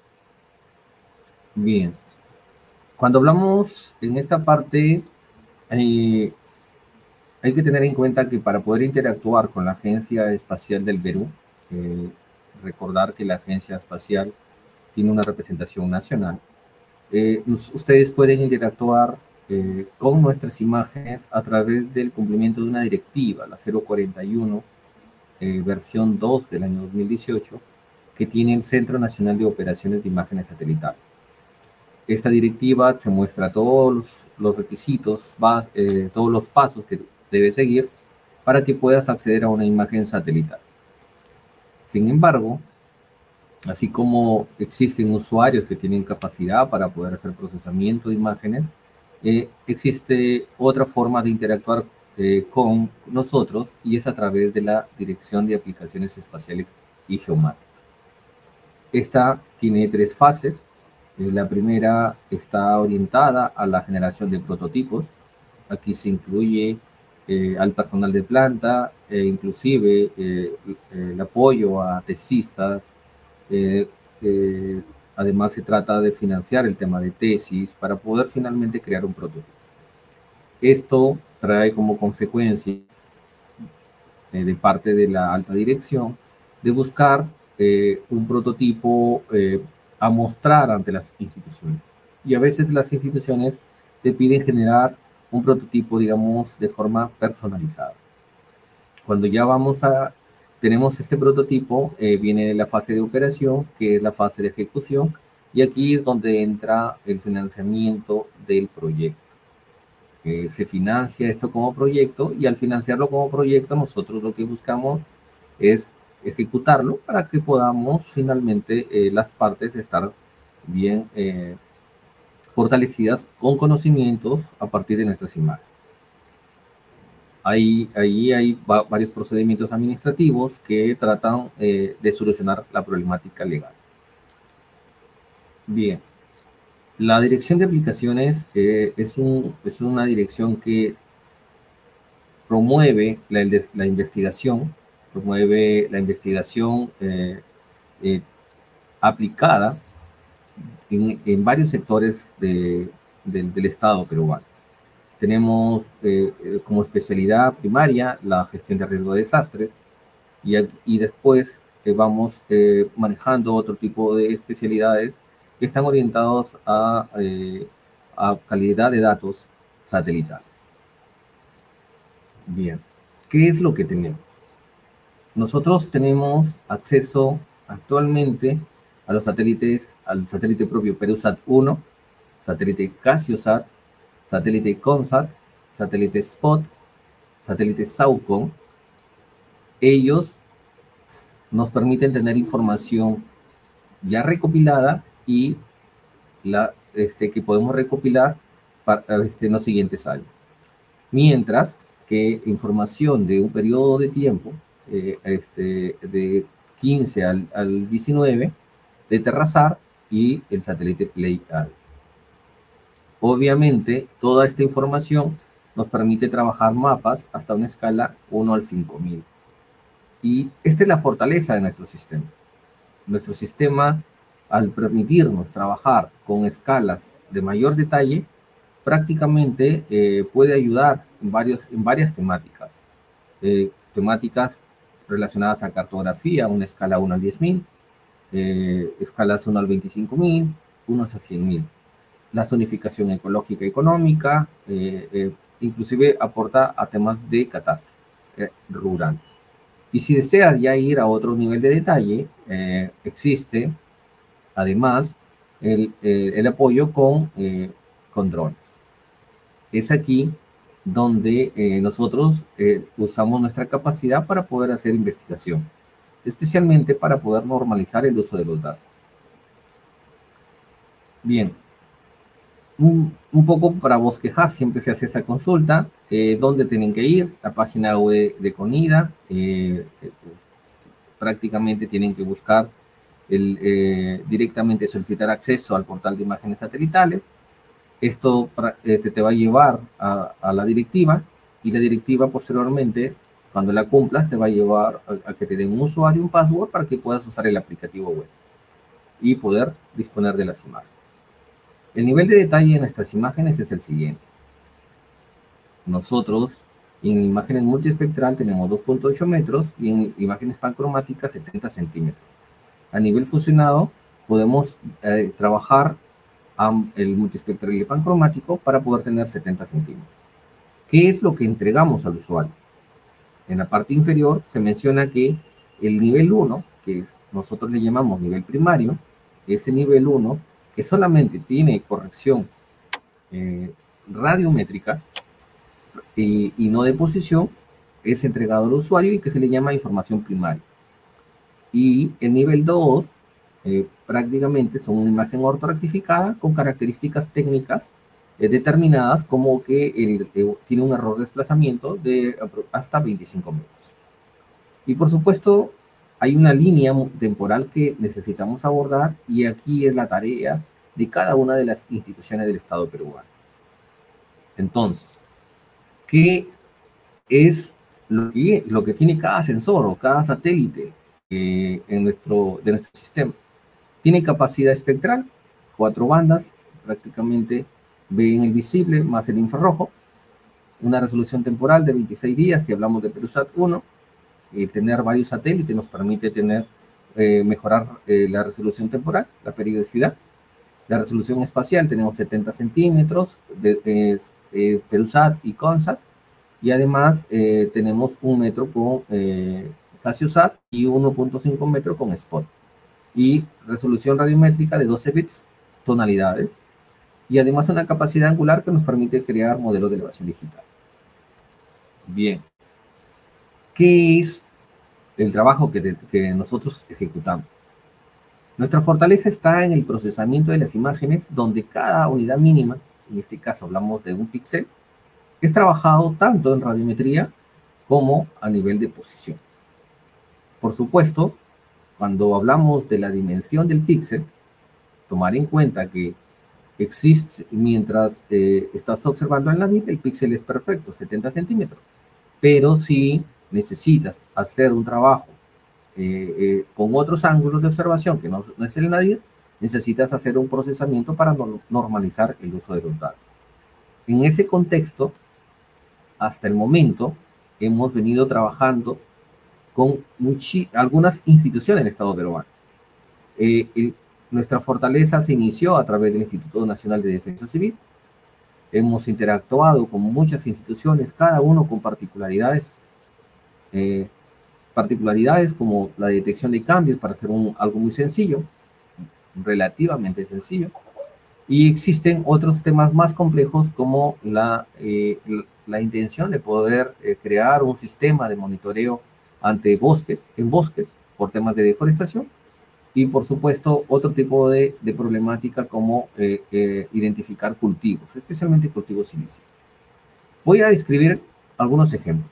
Bien, cuando hablamos en esta parte, eh, hay que tener en cuenta que para poder interactuar con la Agencia Espacial del Perú, eh, recordar que la Agencia Espacial tiene una representación nacional, eh, ustedes pueden interactuar eh, con nuestras imágenes a través del cumplimiento de una directiva, la cero cuarenta y uno, Eh, versión dos del año dos mil dieciocho, que tiene el Centro Nacional de Operaciones de Imágenes Satelitales. Esta directiva se muestra todos los, los requisitos, va, eh, todos los pasos que debes seguir para que puedas acceder a una imagen satelital. Sin embargo, así como existen usuarios que tienen capacidad para poder hacer procesamiento de imágenes, eh, existe otra forma de interactuar Eh, con nosotros, y es a través de la Dirección de Aplicaciones Espaciales y Geomáticas. Esta tiene tres fases. Eh, la primera está orientada a la generación de prototipos. Aquí se incluye eh, al personal de planta, e inclusive eh, el apoyo a tesistas. Eh, eh, además, se trata de financiar el tema de tesis para poder finalmente crear un prototipo. Esto trae como consecuencia eh, de parte de la alta dirección de buscar eh, un prototipo eh, a mostrar ante las instituciones. Y a veces las instituciones te piden generar un prototipo, digamos, de forma personalizada. Cuando ya vamos a, tenemos este prototipo, eh, viene la fase de operación, que es la fase de ejecución, y aquí es donde entra el financiamiento del proyecto. Eh, se financia esto como proyecto, y al financiarlo como proyecto, nosotros lo que buscamos es ejecutarlo para que podamos finalmente eh, las partes estar bien eh, fortalecidas con conocimientos a partir de nuestras imágenes. Ahí, ahí hay va, varios procedimientos administrativos que tratan eh, de solucionar la problemática legal. Bien, la dirección de aplicaciones eh, es, un, es una dirección que promueve la, la investigación, promueve la investigación eh, eh, aplicada en, en varios sectores de, de, del Estado peruano. Tenemos eh, como especialidad primaria la gestión de riesgo de desastres, y, y después eh, vamos eh, manejando otro tipo de especialidades que están orientados a, eh, a calidad de datos satelitales. Bien, ¿qué es lo que tenemos? Nosotros tenemos acceso actualmente a los satélites, al satélite propio PeruSat uno, satélite CasioSat, satélite CONSAT, satélite SPOT, satélite SAUCOM. Ellos nos permiten tener información ya recopilada y la, este, que podemos recopilar para, este, en los siguientes años. Mientras que información de un periodo de tiempo, eh, este, de quince al, al diecinueve, de Terrasar y el satélite Pleiades. Obviamente, toda esta información nos permite trabajar mapas hasta una escala uno al cinco mil. Y esta es la fortaleza de nuestro sistema. Nuestro sistema, al permitirnos trabajar con escalas de mayor detalle, prácticamente eh, puede ayudar en, varios, en varias temáticas. Eh, temáticas relacionadas a cartografía, una escala uno al diez mil, eh, escalas uno al veinticinco mil, uno a cien mil. La zonificación ecológica y económica, eh, eh, inclusive aporta a temas de catástrofe eh, rural. Y si deseas ya ir a otro nivel de detalle, eh, existe además el, el, el apoyo con, eh, con drones. Es aquí donde eh, nosotros eh, usamos nuestra capacidad para poder hacer investigación, especialmente para poder normalizar el uso de los datos. Bien. Un, un poco para bosquejar, siempre se hace esa consulta, eh, dónde tienen que ir, la página web de CONIDA, eh, eh, prácticamente tienen que buscar el, eh, directamente solicitar acceso al portal de imágenes satelitales. Esto eh, te, te va a llevar a, a la directiva, y la directiva posteriormente, cuando la cumplas, te va a llevar a, a que te den un usuario y un password para que puedas usar el aplicativo web y poder disponer de las imágenes. El nivel de detalle de nuestras imágenes es el siguiente. Nosotros en imágenes multiespectral tenemos dos punto ocho metros y en imágenes pancromáticas setenta centímetros. A nivel fusionado podemos eh, trabajar um, el multiespectral y el pancromático para poder tener setenta centímetros. ¿Qué es lo que entregamos al usuario? En la parte inferior se menciona que el nivel uno, que es, nosotros le llamamos nivel primario, ese nivel uno que solamente tiene corrección eh, radiométrica y, y no de posición, es entregado al usuario y que se le llama información primaria. Y el nivel dos eh, prácticamente son una imagen ortorrectificada con características técnicas eh, determinadas, como que el, eh, tiene un error de desplazamiento de hasta veinticinco metros. Y por supuesto, hay una línea temporal que necesitamos abordar y aquí es la tarea de cada una de las instituciones del Estado peruano. Entonces, ¿qué es lo que, lo que tiene cada sensor o cada satélite eh, en nuestro, de nuestro sistema? Tiene capacidad espectral, cuatro bandas, prácticamente ven el visible más el infrarrojo, una resolución temporal de veintiséis días, si hablamos de PeruSat uno, eh, tener varios satélites nos permite tener, eh, mejorar eh, la resolución temporal, la periodicidad. La resolución espacial tenemos setenta centímetros, de, eh, eh, PeruSat y CONSAT, y además eh, tenemos un metro con eh, CasioSat y uno punto cinco metro con Spot. Y resolución radiométrica de doce bits, tonalidades, y además una capacidad angular que nos permite crear modelos de elevación digital. Bien. ¿Qué es el trabajo que, de, que nosotros ejecutamos? Nuestra fortaleza está en el procesamiento de las imágenes, donde cada unidad mínima, en este caso hablamos de un píxel, es trabajado tanto en radiometría como a nivel de posición. Por supuesto, cuando hablamos de la dimensión del píxel, tomar en cuenta que existe, mientras eh, estás observando en la vid, el píxel es perfecto, setenta centímetros. Pero si necesitas hacer un trabajo eh, eh, con otros ángulos de observación, que no, no es el nadir, necesitas hacer un procesamiento para no, normalizar el uso de los datos. En ese contexto, hasta el momento, hemos venido trabajando con algunas instituciones del Estado peruano. Eh, el, nuestra fortaleza se inició a través del Instituto Nacional de Defensa Civil. Hemos interactuado con muchas instituciones, cada uno con particularidades, eh, particularidades como la detección de cambios para hacer un, algo muy sencillo, relativamente sencillo, y existen otros temas más complejos como la, eh, la, la intención de poder eh, crear un sistema de monitoreo ante bosques, en bosques, por temas de deforestación, y por supuesto otro tipo de, de problemática como eh, eh, identificar cultivos, especialmente cultivos ilícitos. Voy a describir algunos ejemplos.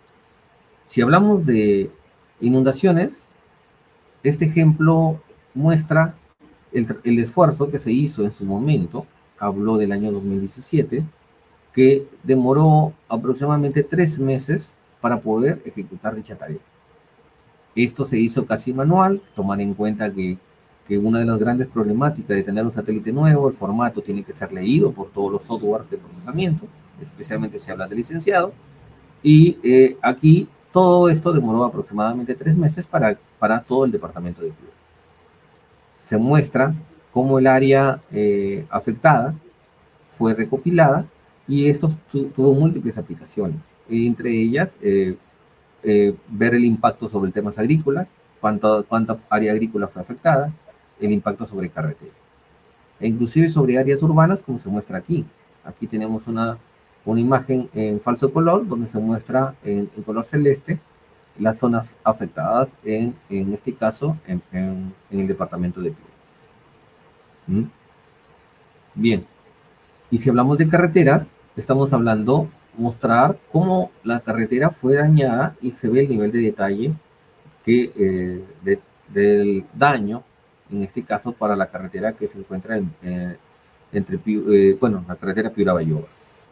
Si hablamos de inundaciones, este ejemplo muestra el, el esfuerzo que se hizo en su momento, habló del año dos mil diecisiete, que demoró aproximadamente tres meses para poder ejecutar dicha tarea. Esto se hizo casi manual, tomar en cuenta que, que una de las grandes problemáticas de tener un satélite nuevo, el formato tiene que ser leído por todos los software de procesamiento, especialmente si habla de licenciado, y eh, aquí todo esto demoró aproximadamente tres meses para, para todo el departamento de Piura. Se muestra cómo el área eh, afectada fue recopilada y esto tu, tuvo múltiples aplicaciones, entre ellas eh, Eh, ver el impacto sobre temas agrícolas, cuánta, cuánta área agrícola fue afectada, el impacto sobre carreteras, e inclusive sobre áreas urbanas, como se muestra aquí. Aquí tenemos una, una imagen en falso color, donde se muestra en, en color celeste las zonas afectadas, en, en este caso, en, en, en el departamento de Piura. ¿Mm? Bien, y si hablamos de carreteras, estamos hablando mostrar cómo la carretera fue dañada y se ve el nivel de detalle que, eh, de, del daño, en este caso para la carretera que se encuentra en, eh, entre, eh, bueno, la carretera Piura-Bayova.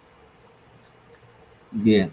Bien.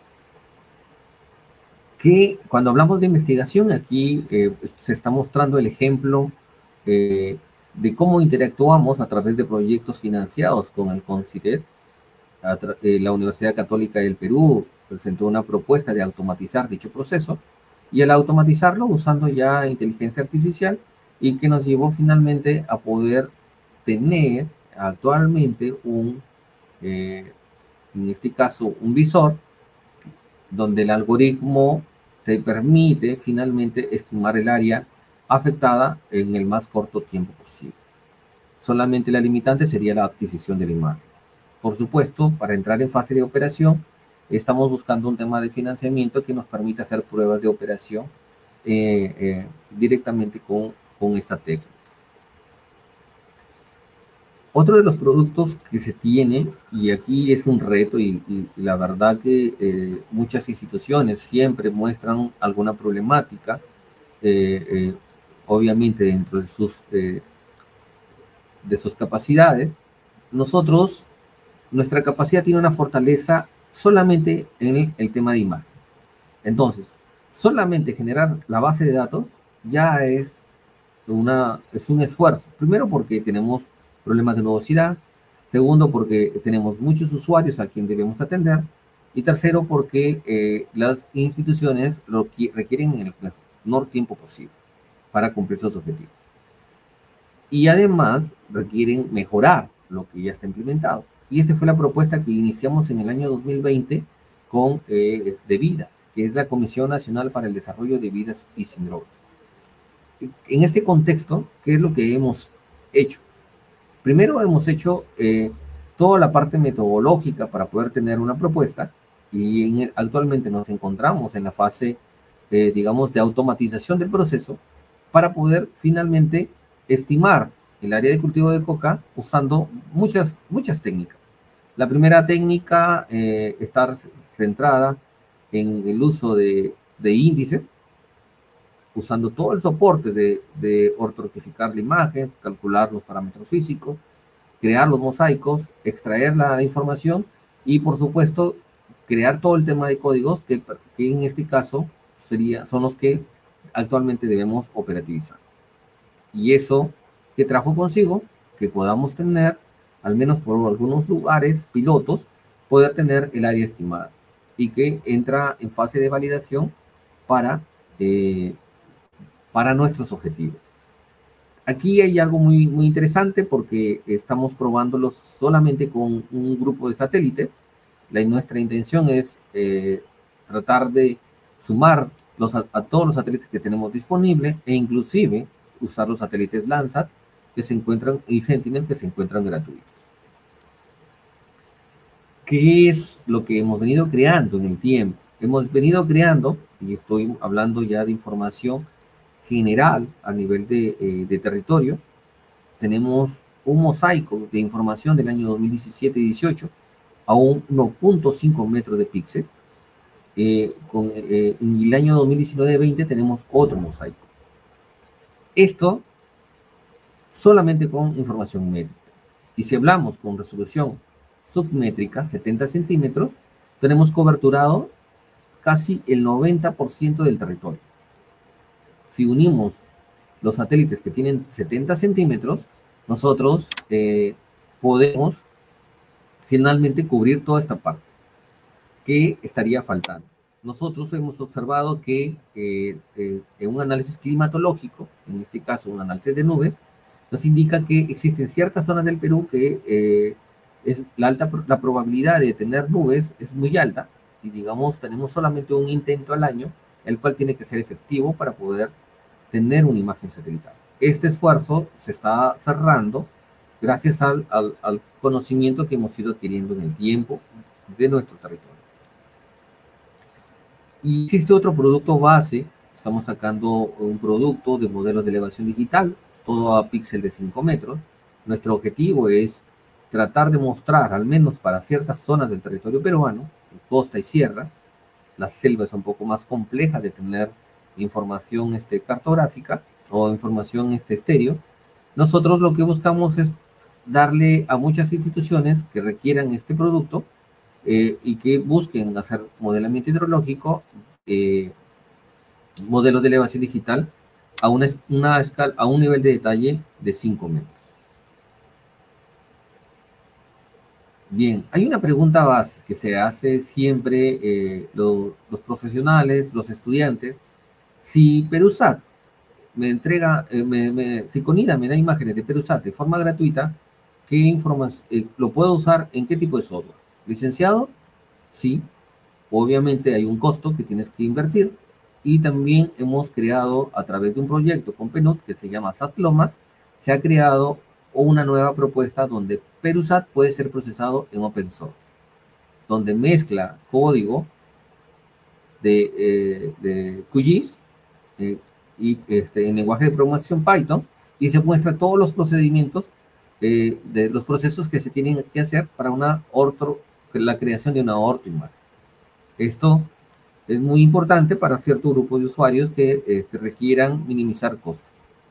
Que cuando hablamos de investigación, aquí eh, se está mostrando el ejemplo eh, de cómo interactuamos a través de proyectos financiados con el CONCITED. La Universidad Católica del Perú presentó una propuesta de automatizar dicho proceso y al automatizarlo usando ya inteligencia artificial y que nos llevó finalmente a poder tener actualmente un, eh, en este caso, un visor donde el algoritmo te permite finalmente estimar el área afectada en el más corto tiempo posible. Solamente la limitante sería la adquisición de la imagen. Por supuesto, para entrar en fase de operación, estamos buscando un tema de financiamiento que nos permita hacer pruebas de operación eh, eh, directamente con, con esta técnica. Otro de los productos que se tiene, y aquí es un reto, y, y la verdad que eh, muchas instituciones siempre muestran alguna problemática, eh, eh, obviamente dentro de sus, eh, de sus capacidades, nosotros, nuestra capacidad tiene una fortaleza solamente en el, el tema de imágenes. Entonces, solamente generar la base de datos ya es, una, es un esfuerzo. Primero porque tenemos problemas de nubosidad, segundo porque tenemos muchos usuarios a quien debemos atender, y tercero porque eh, las instituciones lo requieren en el menor tiempo posible para cumplir sus objetivos. Y además requieren mejorar lo que ya está implementado. Y esta fue la propuesta que iniciamos en el año dos mil veinte con eh, DEVIDA, que es la Comisión Nacional para el Desarrollo de Vidas y Sin Drogas. En este contexto, ¿qué es lo que hemos hecho? Primero hemos hecho eh, toda la parte metodológica para poder tener una propuesta, y en el, actualmente nos encontramos en la fase, eh, digamos, de automatización del proceso para poder finalmente estimar el área de cultivo de coca usando muchas, muchas técnicas. La primera técnica eh, está centrada en el uso de, de índices, usando todo el soporte de, de ortotipificar la imagen, calcular los parámetros físicos, crear los mosaicos, extraer la información y, por supuesto, crear todo el tema de códigos que, que en este caso sería, son los que actualmente debemos operativizar. Y eso que trajo consigo que podamos tener, al menos por algunos lugares, pilotos, poder tener el área estimada y que entra en fase de validación para, eh, para nuestros objetivos. Aquí hay algo muy, muy interesante porque estamos probándolos solamente con un grupo de satélites. La, nuestra intención es eh, tratar de sumar los, a, a todos los satélites que tenemos disponibles e inclusive usar los satélites Landsat que se encuentran y Sentinel que se encuentran gratuitos. ¿Qué es lo que hemos venido creando en el tiempo? Hemos venido creando, y estoy hablando ya de información general a nivel de, eh, de territorio, tenemos un mosaico de información del año dos mil diecisiete y dieciocho a uno punto cinco metros de píxel. Eh, con, eh, en el año dos mil diecinueve veinte tenemos otro mosaico. Esto solamente con información métrica. Y si hablamos con resolución submétrica, setenta centímetros, tenemos coberturado casi el noventa por ciento del territorio. Si unimos los satélites que tienen setenta centímetros, nosotros eh, podemos finalmente cubrir toda esta parte que estaría faltando. Nosotros hemos observado que eh, eh, en un análisis climatológico, en este caso un análisis de nubes, nos indica que existen ciertas zonas del Perú que eh, es la, alta, la probabilidad de tener nubes es muy alta, y digamos tenemos solamente un intento al año, el cual tiene que ser efectivo para poder tener una imagen satelital. Este esfuerzo se está cerrando gracias al, al, al conocimiento que hemos ido adquiriendo en el tiempo de nuestro territorio. Y existe otro producto base, estamos sacando un producto de modelos de elevación digital, todo a píxel de cinco metros. Nuestro objetivo es tratar de mostrar, al menos para ciertas zonas del territorio peruano, costa y sierra, la selva es un poco más compleja de tener información este, cartográfica o información este, estéreo. Nosotros lo que buscamos es darle a muchas instituciones que requieran este producto eh, y que busquen hacer modelamiento hidrológico, eh, modelos de elevación digital a, una, una escala, a un nivel de detalle de cinco metros. Bien, hay una pregunta base que se hace siempre eh, lo, los profesionales, los estudiantes. Si Perusat me entrega, eh, me, me, si Conida me da imágenes de Perusat de forma gratuita, ¿qué información eh, lo puedo usar en qué tipo de software? ¿Licenciado? Sí. Obviamente hay un costo que tienes que invertir, y también hemos creado a través de un proyecto con PNUD que se llama SatLomas, se ha creado una nueva propuesta donde Perusat puede ser procesado en open source, donde mezcla código de, eh, de Q G I S eh, y este, en lenguaje de programación Python, y se muestra todos los procedimientos eh, de los procesos que se tienen que hacer para una orto, la creación de una ortoimagen. Esto es muy importante para cierto grupo de usuarios que este, requieran minimizar costos.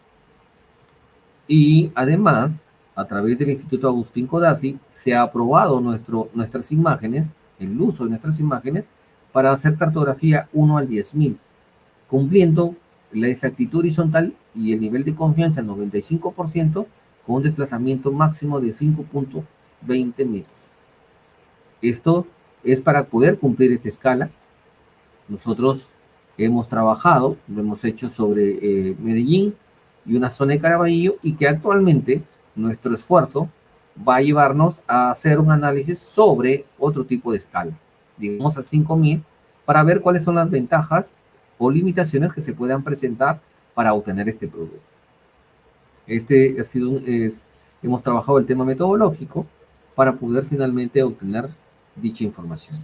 Y además, a través del Instituto Agustín Codazzi, se ha aprobado nuestro, nuestras imágenes, el uso de nuestras imágenes, para hacer cartografía uno al diez mil, cumpliendo la exactitud horizontal y el nivel de confianza al noventa y cinco por ciento, con un desplazamiento máximo de cinco punto veinte metros. Esto es para poder cumplir esta escala. Nosotros hemos trabajado, lo hemos hecho sobre eh, Medellín y una zona de Caraballo, y que actualmente nuestro esfuerzo va a llevarnos a hacer un análisis sobre otro tipo de escala, digamos a cinco mil, para ver cuáles son las ventajas o limitaciones que se puedan presentar para obtener este producto. Este ha sido un, es, hemos trabajado el tema metodológico para poder finalmente obtener dicha información.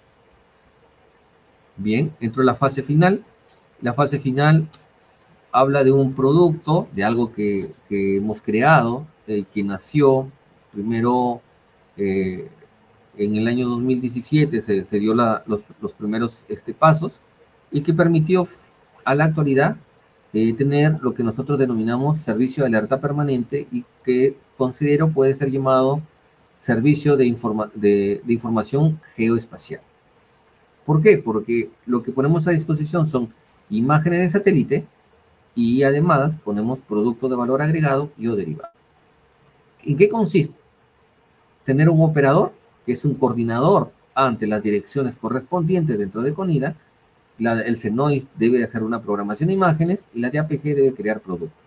Bien, entro a la fase final. La fase final habla de un producto, de algo que, que hemos creado, eh, que nació primero eh, en el año dos mil diecisiete, se, se dio la, los, los primeros este, pasos, y que permitió a la actualidad eh, tener lo que nosotros denominamos servicio de alerta permanente, y que considero puede ser llamado servicio de, informa de, de información geoespacial. ¿Por qué? Porque lo que ponemos a disposición son imágenes de satélite, y además ponemos productos de valor agregado y o derivado. ¿En qué consiste? Tener un operador, que es un coordinador ante las direcciones correspondientes dentro de CONIDA. La, el SENOIS debe hacer una programación de imágenes, y la de A P G debe crear productos.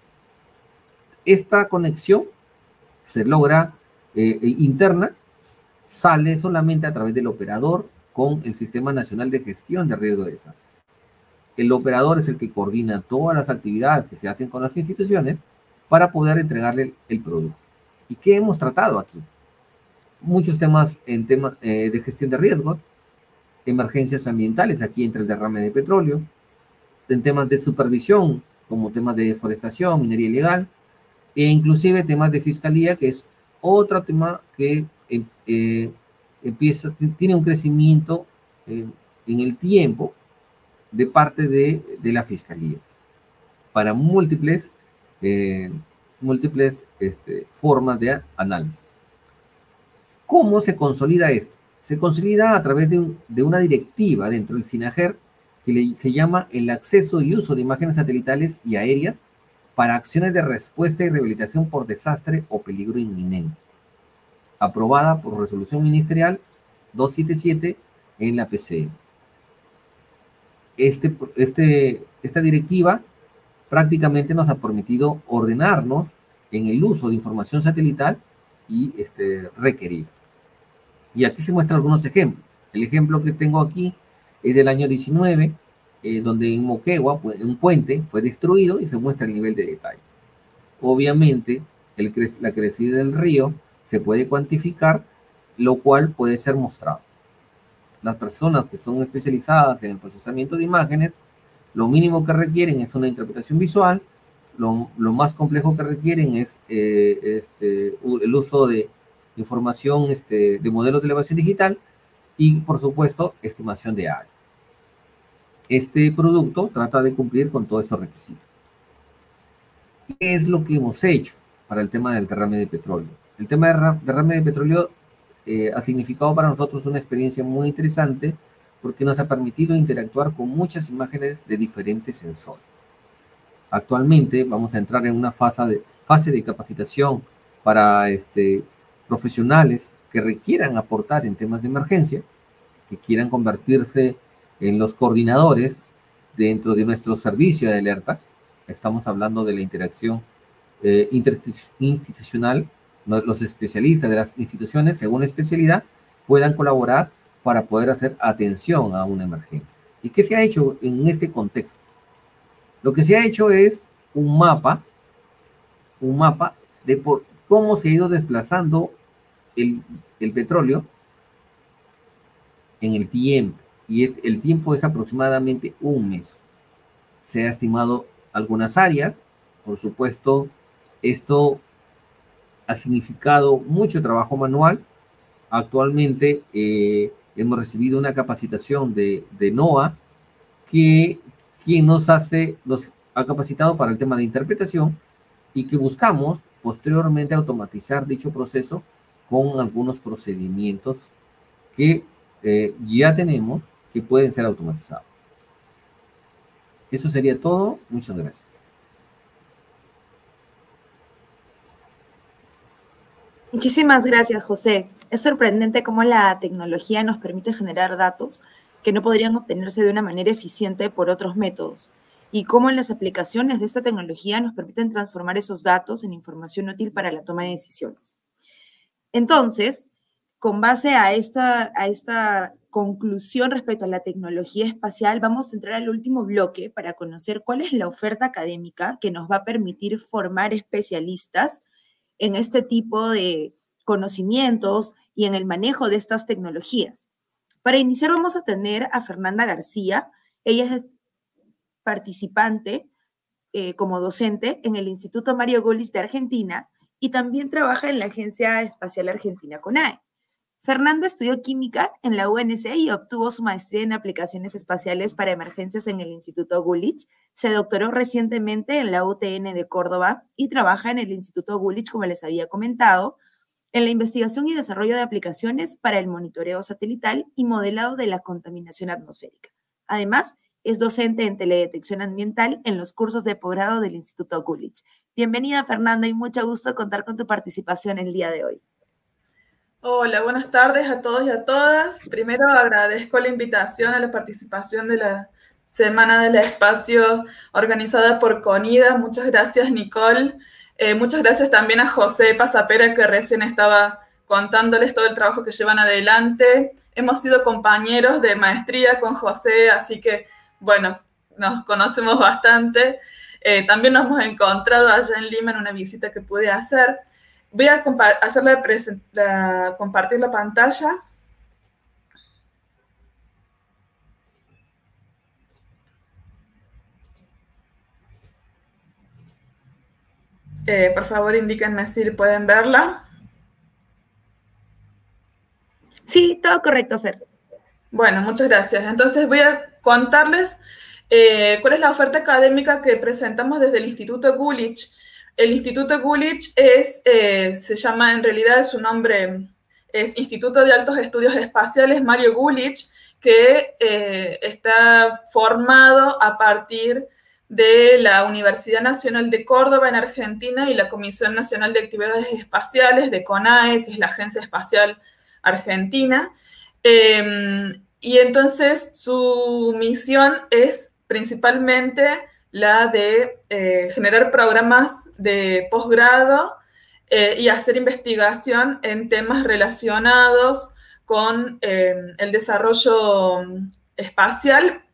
Esta conexión se logra eh, interna, sale solamente a través del operador con el Sistema Nacional de Gestión de Riesgo de Desastre. El operador es el que coordina todas las actividades que se hacen con las instituciones para poder entregarle el, el producto. ¿Y qué hemos tratado aquí? Muchos temas en tema eh, de gestión de riesgos, emergencias ambientales, aquí entra el derrame de petróleo, en temas de supervisión, como temas de deforestación, minería ilegal, e inclusive temas de fiscalía, que es otro tema que eh, eh, empieza, tiene un crecimiento eh, en el tiempo de parte de, de la fiscalía, para múltiples, eh, múltiples este, formas de análisis. ¿Cómo se consolida esto? Se consolida a través de, un, de una directiva dentro del SINAGER que le, se llama el acceso y uso de imágenes satelitales y aéreas para acciones de respuesta y rehabilitación por desastre o peligro inminente, aprobada por resolución ministerial doscientos setenta y siete en la P C M. Este, este, esta directiva prácticamente nos ha permitido ordenarnos en el uso de información satelital y este, requerida. Y aquí se muestran algunos ejemplos. El ejemplo que tengo aquí es del año diecinueve, eh, donde en Moquegua un puente fue destruido, y se muestra el nivel de detalle. Obviamente, el cre la crecida del río se puede cuantificar, lo cual puede ser mostrado. Las personas que son especializadas en el procesamiento de imágenes, lo mínimo que requieren es una interpretación visual, lo, lo más complejo que requieren es eh, este, el uso de información este, de modelos de elevación digital, y por supuesto estimación de áreas. Este producto trata de cumplir con todos esos requisitos. ¿Qué es lo que hemos hecho para el tema del derrame de petróleo? El tema del derrame de petróleo Eh, ha significado para nosotros una experiencia muy interesante, porque nos ha permitido interactuar con muchas imágenes de diferentes sensores. Actualmente vamos a entrar en una fase de, fase de capacitación para este, profesionales que requieran aportar en temas de emergencia, que quieran convertirse en los coordinadores dentro de nuestro servicio de alerta. Estamos hablando de la interacción eh, interinstitucional. Los especialistas de las instituciones, según la especialidad, puedan colaborar para poder hacer atención a una emergencia. ¿Y qué se ha hecho en este contexto? Lo que se ha hecho es un mapa, un mapa de por cómo se ha ido desplazando el, el petróleo en el tiempo. Y es, el tiempo es aproximadamente un mes. Se ha estimado algunas áreas. Por supuesto, esto ha significado mucho trabajo manual. Actualmente eh, hemos recibido una capacitación de, de NOAA que, que nos hace, nos ha capacitado para el tema de interpretación y que buscamos posteriormente automatizar dicho proceso con algunos procedimientos que eh, ya tenemos que pueden ser automatizados. Eso sería todo. Muchas gracias. Muchísimas gracias, José. Es sorprendente cómo la tecnología nos permite generar datos que no podrían obtenerse de una manera eficiente por otros métodos, y cómo las aplicaciones de esta tecnología nos permiten transformar esos datos en información útil para la toma de decisiones. Entonces, con base a esta, a esta conclusión respecto a la tecnología espacial, vamos a entrar al último bloque para conocer cuál es la oferta académica que nos va a permitir formar especialistas en este tipo de conocimientos y en el manejo de estas tecnologías. Para iniciar vamos a tener a Fernanda García. Ella es participante eh, como docente en el Instituto Mario Gulich de Argentina y también trabaja en la Agencia Espacial Argentina, CONAE. Fernanda estudió química en la U N C y obtuvo su maestría en aplicaciones espaciales para emergencias en el Instituto Gulich. Se doctoró recientemente en la U T N de Córdoba y trabaja en el Instituto Gulich, como les había comentado, en la investigación y desarrollo de aplicaciones para el monitoreo satelital y modelado de la contaminación atmosférica. Además, es docente en teledetección ambiental en los cursos de posgrado del Instituto Gulich. Bienvenida, Fernanda, y mucho gusto contar con tu participación el día de hoy. Hola, buenas tardes a todos y a todas. Primero agradezco la invitación a la participación de la Semana del Espacio organizada por CONIDA. Muchas gracias, Nicole. Eh, muchas gracias también a José Pasapera, que recién estaba contándoles todo el trabajo que llevan adelante. Hemos sido compañeros de maestría con José, así que, bueno, nos conocemos bastante. Eh, también nos hemos encontrado allá en Lima en una visita que pude hacer. Voy a hacer la la, compartir la pantalla. Eh, por favor, indíquenme si pueden verla. Sí, todo correcto, Fer. Bueno, muchas gracias. Entonces voy a contarles eh, cuál es la oferta académica que presentamos desde el Instituto Gulich. El Instituto Gulich es, eh, se llama, en realidad su nombre es Instituto de Altos Estudios Espaciales Mario Gulich, que eh, está formado a partir de la Universidad Nacional de Córdoba en Argentina y la Comisión Nacional de Actividades Espaciales de CONAE, que es la Agencia Espacial Argentina. Eh, y entonces su misión es principalmente la de eh, generar programas de posgrado eh, y hacer investigación en temas relacionados con eh, el desarrollo espacial.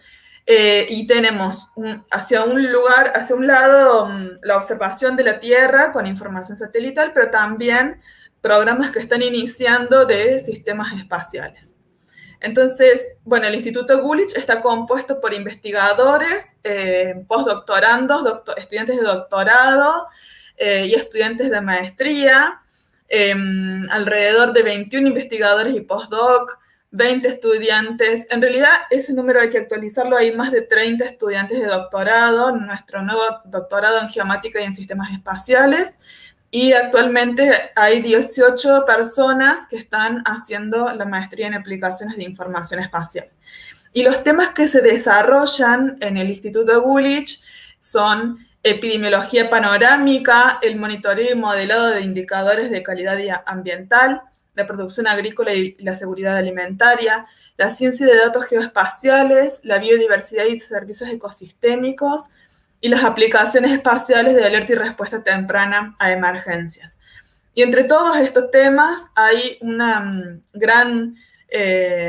Eh, y tenemos un, hacia un lugar, hacia un lado, um, la observación de la Tierra con información satelital, pero también programas que están iniciando de sistemas espaciales. Entonces, bueno, el Instituto Gulich está compuesto por investigadores, eh, postdoctorandos, doctor, estudiantes de doctorado eh, y estudiantes de maestría, eh, alrededor de veintiún investigadores y postdoc, veinte estudiantes. En realidad, ese número hay que actualizarlo, hay más de treinta estudiantes de doctorado, nuestro nuevo doctorado en geomática y en sistemas espaciales. Y actualmente hay dieciocho personas que están haciendo la maestría en aplicaciones de información espacial. Y los temas que se desarrollan en el Instituto Gulich son epidemiología panorámica, el monitoreo y modelado de indicadores de calidad ambiental, la producción agrícola y la seguridad alimentaria, la ciencia de datos geoespaciales, la biodiversidad y servicios ecosistémicos, y las aplicaciones espaciales de alerta y respuesta temprana a emergencias. Y entre todos estos temas hay una um, gran, eh,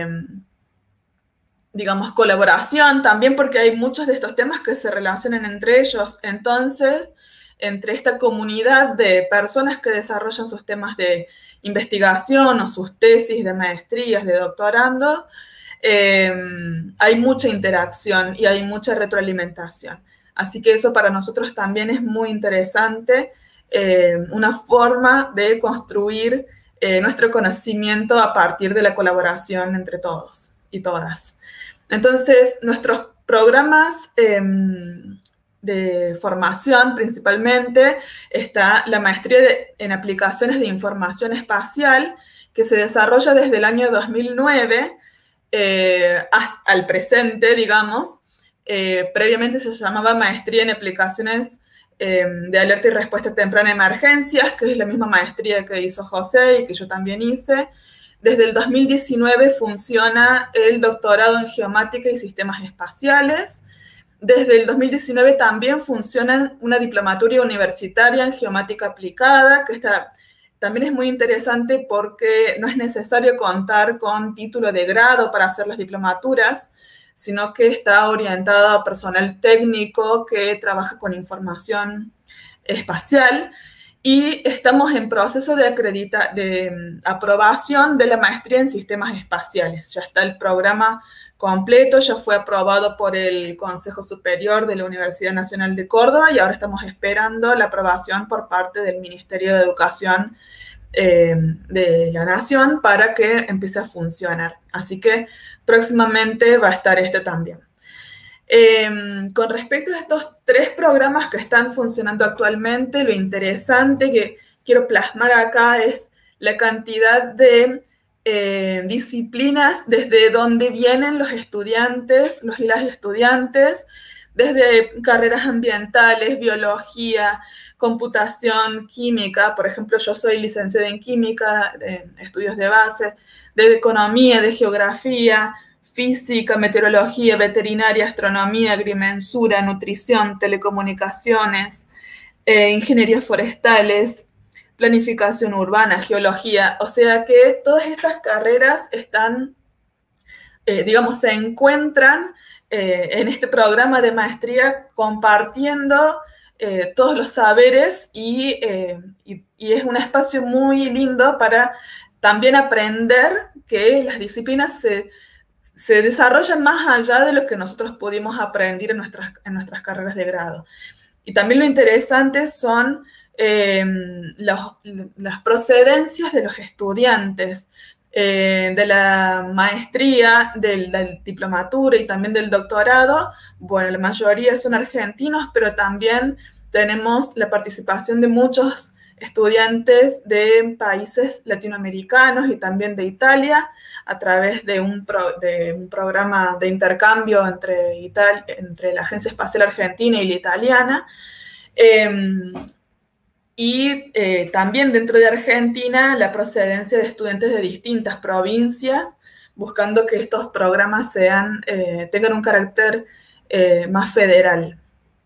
digamos, colaboración también, porque hay muchos de estos temas que se relacionan entre ellos. Entonces, entre esta comunidad de personas que desarrollan sus temas de investigación o sus tesis de maestrías, de doctorando, eh, hay mucha interacción y hay mucha retroalimentación. Así que eso para nosotros también es muy interesante, eh, una forma de construir eh, nuestro conocimiento a partir de la colaboración entre todos y todas. Entonces, nuestros programas eh, de formación, principalmente, está la maestría de, en aplicaciones de información espacial, que se desarrolla desde el año dos mil nueve eh, hasta, al presente, digamos. Eh, previamente se llamaba maestría en aplicaciones eh, de alerta y respuesta temprana a emergencias, que es la misma maestría que hizo José y que yo también hice. Desde el dos mil diecinueve funciona el doctorado en geomática y sistemas espaciales. Desde el dos mil diecinueve también funciona una diplomatura universitaria en geomática aplicada, que está, también es muy interesante porque no es necesario contar con título de grado para hacer las diplomaturas, sino que está orientada a personal técnico que trabaja con información espacial. Y estamos en proceso de, acredita de aprobación de la maestría en sistemas espaciales. Ya está el programa completo, ya fue aprobado por el Consejo Superior de la Universidad Nacional de Córdoba y ahora estamos esperando la aprobación por parte del Ministerio de Educación eh, de la Nación para que empiece a funcionar. Así que próximamente va a estar este también. Eh, con respecto a estos tres programas que están funcionando actualmente, lo interesante que quiero plasmar acá es la cantidad de eh, disciplinas desde donde vienen los estudiantes, los y las estudiantes, desde carreras ambientales, biología, computación, química. Por ejemplo, yo soy licenciada en química, de estudios de base, de economía, de geografía, física, meteorología, veterinaria, astronomía, agrimensura, nutrición, telecomunicaciones, eh, ingeniería forestales, planificación urbana, geología. O sea que todas estas carreras están, eh, digamos, se encuentran eh, en este programa de maestría compartiendo eh, todos los saberes y, eh, y, y es un espacio muy lindo para también aprender que las disciplinas se se desarrollan más allá de lo que nosotros pudimos aprender en nuestras, en nuestras carreras de grado. Y también lo interesante son eh, los, las procedencias de los estudiantes eh, de la maestría, de la diplomatura y también del doctorado. Bueno, la mayoría son argentinos, pero también tenemos la participación de muchos estudiantes de países latinoamericanos y también de Italia a través de un, pro, de un programa de intercambio entre, Ital entre la Agencia Espacial Argentina y la italiana. Eh, y eh, también dentro de Argentina la procedencia de estudiantes de distintas provincias, buscando que estos programas sean, eh, tengan un carácter eh, más federal.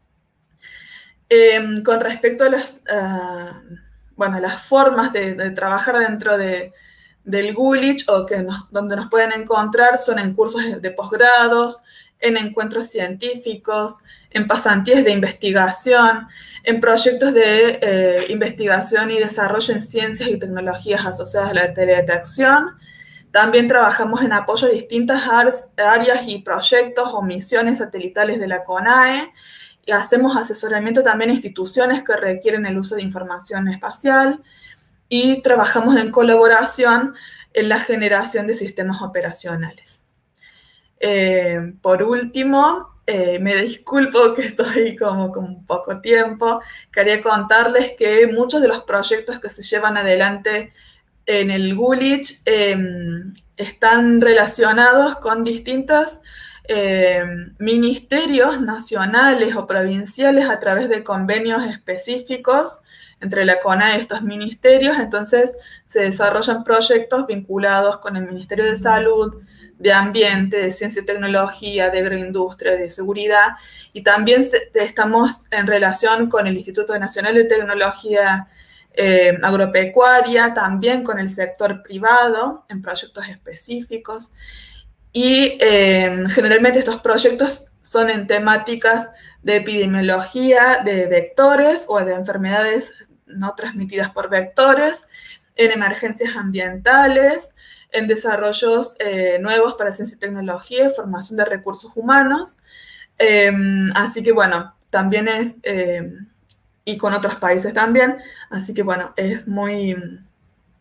Eh, con respecto a las, uh, bueno, las formas de, de trabajar dentro de, del Gulich, o que nos, donde nos pueden encontrar, son en cursos de, de posgrados, en encuentros científicos, en pasantías de investigación, en proyectos de eh, investigación y desarrollo en ciencias y tecnologías asociadas a la teledetección. También trabajamos en apoyo a distintas áreas y proyectos o misiones satelitales de la CONAE, y hacemos asesoramiento también a instituciones que requieren el uso de información espacial y trabajamos en colaboración en la generación de sistemas operacionales. Eh, por último, eh, me disculpo que estoy como con poco tiempo, quería contarles que muchos de los proyectos que se llevan adelante en el Gulich eh, están relacionados con distintas Eh, ministerios nacionales o provinciales a través de convenios específicos entre la CONAE y estos ministerios. Entonces se desarrollan proyectos vinculados con el Ministerio de Salud, de Ambiente, de Ciencia y Tecnología, de Agroindustria, de Seguridad, y también se, estamos en relación con el Instituto Nacional de Tecnología eh, Agropecuaria, también con el sector privado en proyectos específicos. Y eh, generalmente estos proyectos son en temáticas de epidemiología, de vectores o de enfermedades no transmitidas por vectores, en emergencias ambientales, en desarrollos eh, nuevos para ciencia y tecnología y formación de recursos humanos. Eh, así que bueno, también es, eh, y con otros países también, así que bueno, es muy,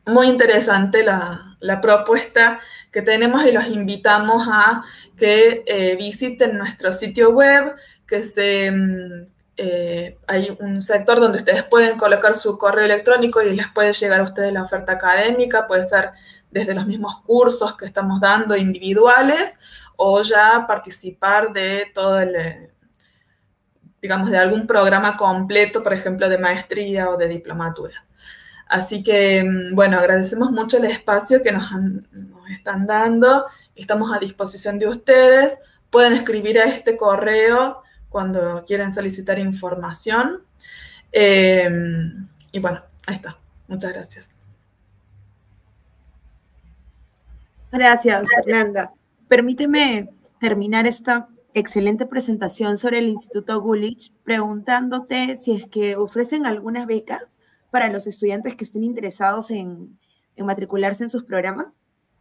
muy interesante la, la propuesta que tenemos y los invitamos a que eh, visiten nuestro sitio web, que se, eh, hay un sector donde ustedes pueden colocar su correo electrónico y les puede llegar a ustedes la oferta académica, puede ser desde los mismos cursos que estamos dando individuales o ya participar de todo el, digamos, de algún programa completo, por ejemplo, de maestría o de diplomatura. Así que, bueno, agradecemos mucho el espacio que nos, han, nos están dando. Estamos a disposición de ustedes. Pueden escribir a este correo cuando quieran solicitar información. Eh, y bueno, ahí está. Muchas gracias. Gracias, Fernanda. Permíteme terminar esta excelente presentación sobre el Instituto Gulich preguntándote si es que ofrecen algunas becas para los estudiantes que estén interesados en, en matricularse en sus programas.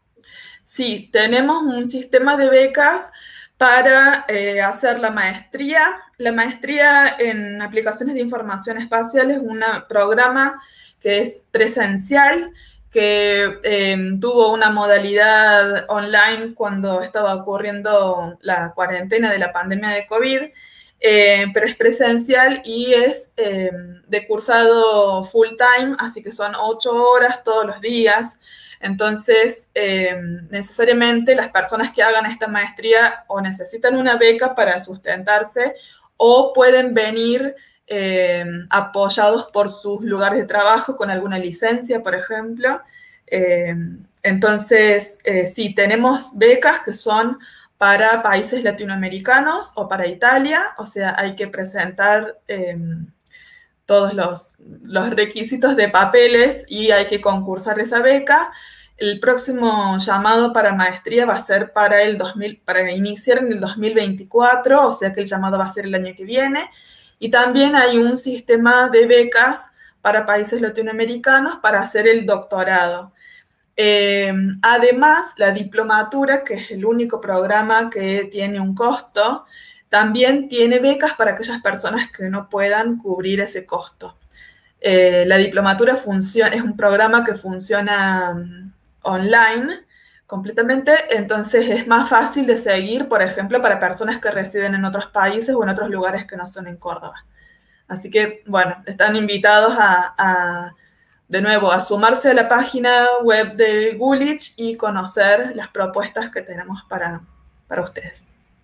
Sí, tenemos un sistema de becas para eh, hacer la maestría. La maestría en aplicaciones de información espacial es un programa que es presencial, que eh, tuvo una modalidad online cuando estaba ocurriendo la cuarentena de la pandemia de COVID, eh, pero es presencial y es eh, de cursado full time, así que son ocho horas todos los días. Entonces, eh, necesariamente las personas que hagan esta maestría o necesitan una beca para sustentarse o pueden venir eh, apoyados por sus lugares de trabajo con alguna licencia, por ejemplo. Eh, entonces, eh, sí, tenemos becas que son para países latinoamericanos o para Italia, o sea, hay que presentar eh, todos los, los requisitos de papeles y hay que concursar esa beca. El próximo llamado para maestría va a ser para, el dos mil, para iniciar en el dos mil veinticuatro, o sea que el llamado va a ser el año que viene. Y también hay un sistema de becas para países latinoamericanos para hacer el doctorado. Eh, además, la diplomatura, que es el único programa que tiene un costo, también tiene becas para aquellas personas que no puedan cubrir ese costo. Eh, la diplomatura funciona, es un programa que funciona um, online completamente, entonces es más fácil de seguir, por ejemplo, para personas que residen en otros países o en otros lugares que no son en Córdoba. Así que, bueno, están invitados a, a de nuevo, a sumarse a la página web de Gulich y conocer las propuestas que tenemos para, para ustedes.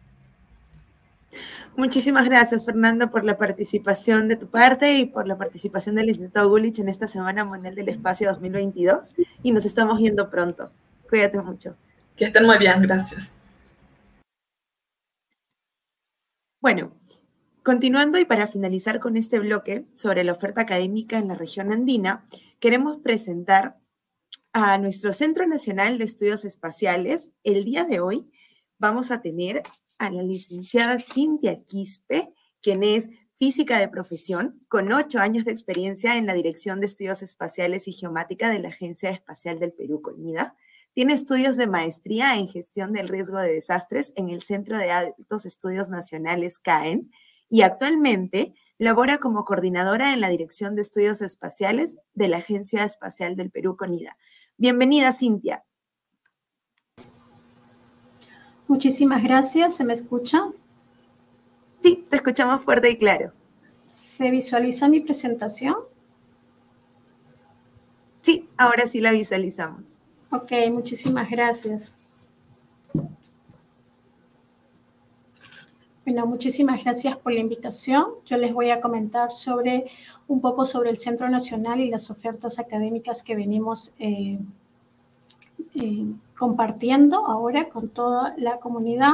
Muchísimas gracias, Fernanda, por la participación de tu parte y por la participación del Instituto Gulich en esta Semana Mundial del Espacio dos mil veintidós. Y nos estamos viendo pronto. Cuídate mucho. Que estén muy bien, gracias. Bueno, continuando y para finalizar con este bloque sobre la oferta académica en la región andina, queremos presentar a nuestro Centro Nacional de Estudios Espaciales. El día de hoy vamos a tener a la licenciada Cintia Quispe, quien es física de profesión, con ocho años de experiencia en la Dirección de Estudios Espaciales y Geomática de la Agencia Espacial del Perú, CONIDA. Tiene estudios de maestría en Gestión del Riesgo de Desastres en el Centro de Altos Estudios Nacionales, C A E N, y actualmente labora como coordinadora en la Dirección de Estudios Espaciales de la Agencia Espacial del Perú, CONIDA. Bienvenida, Cintia. Muchísimas gracias. ¿Se me escucha? Sí, te escuchamos fuerte y claro. ¿Se visualiza mi presentación? Sí, ahora sí la visualizamos. Ok, muchísimas gracias. Bueno, muchísimas gracias por la invitación. Yo les voy a comentar sobre un poco sobre el Centro Nacional y las ofertas académicas que venimos eh, eh, compartiendo ahora con toda la comunidad.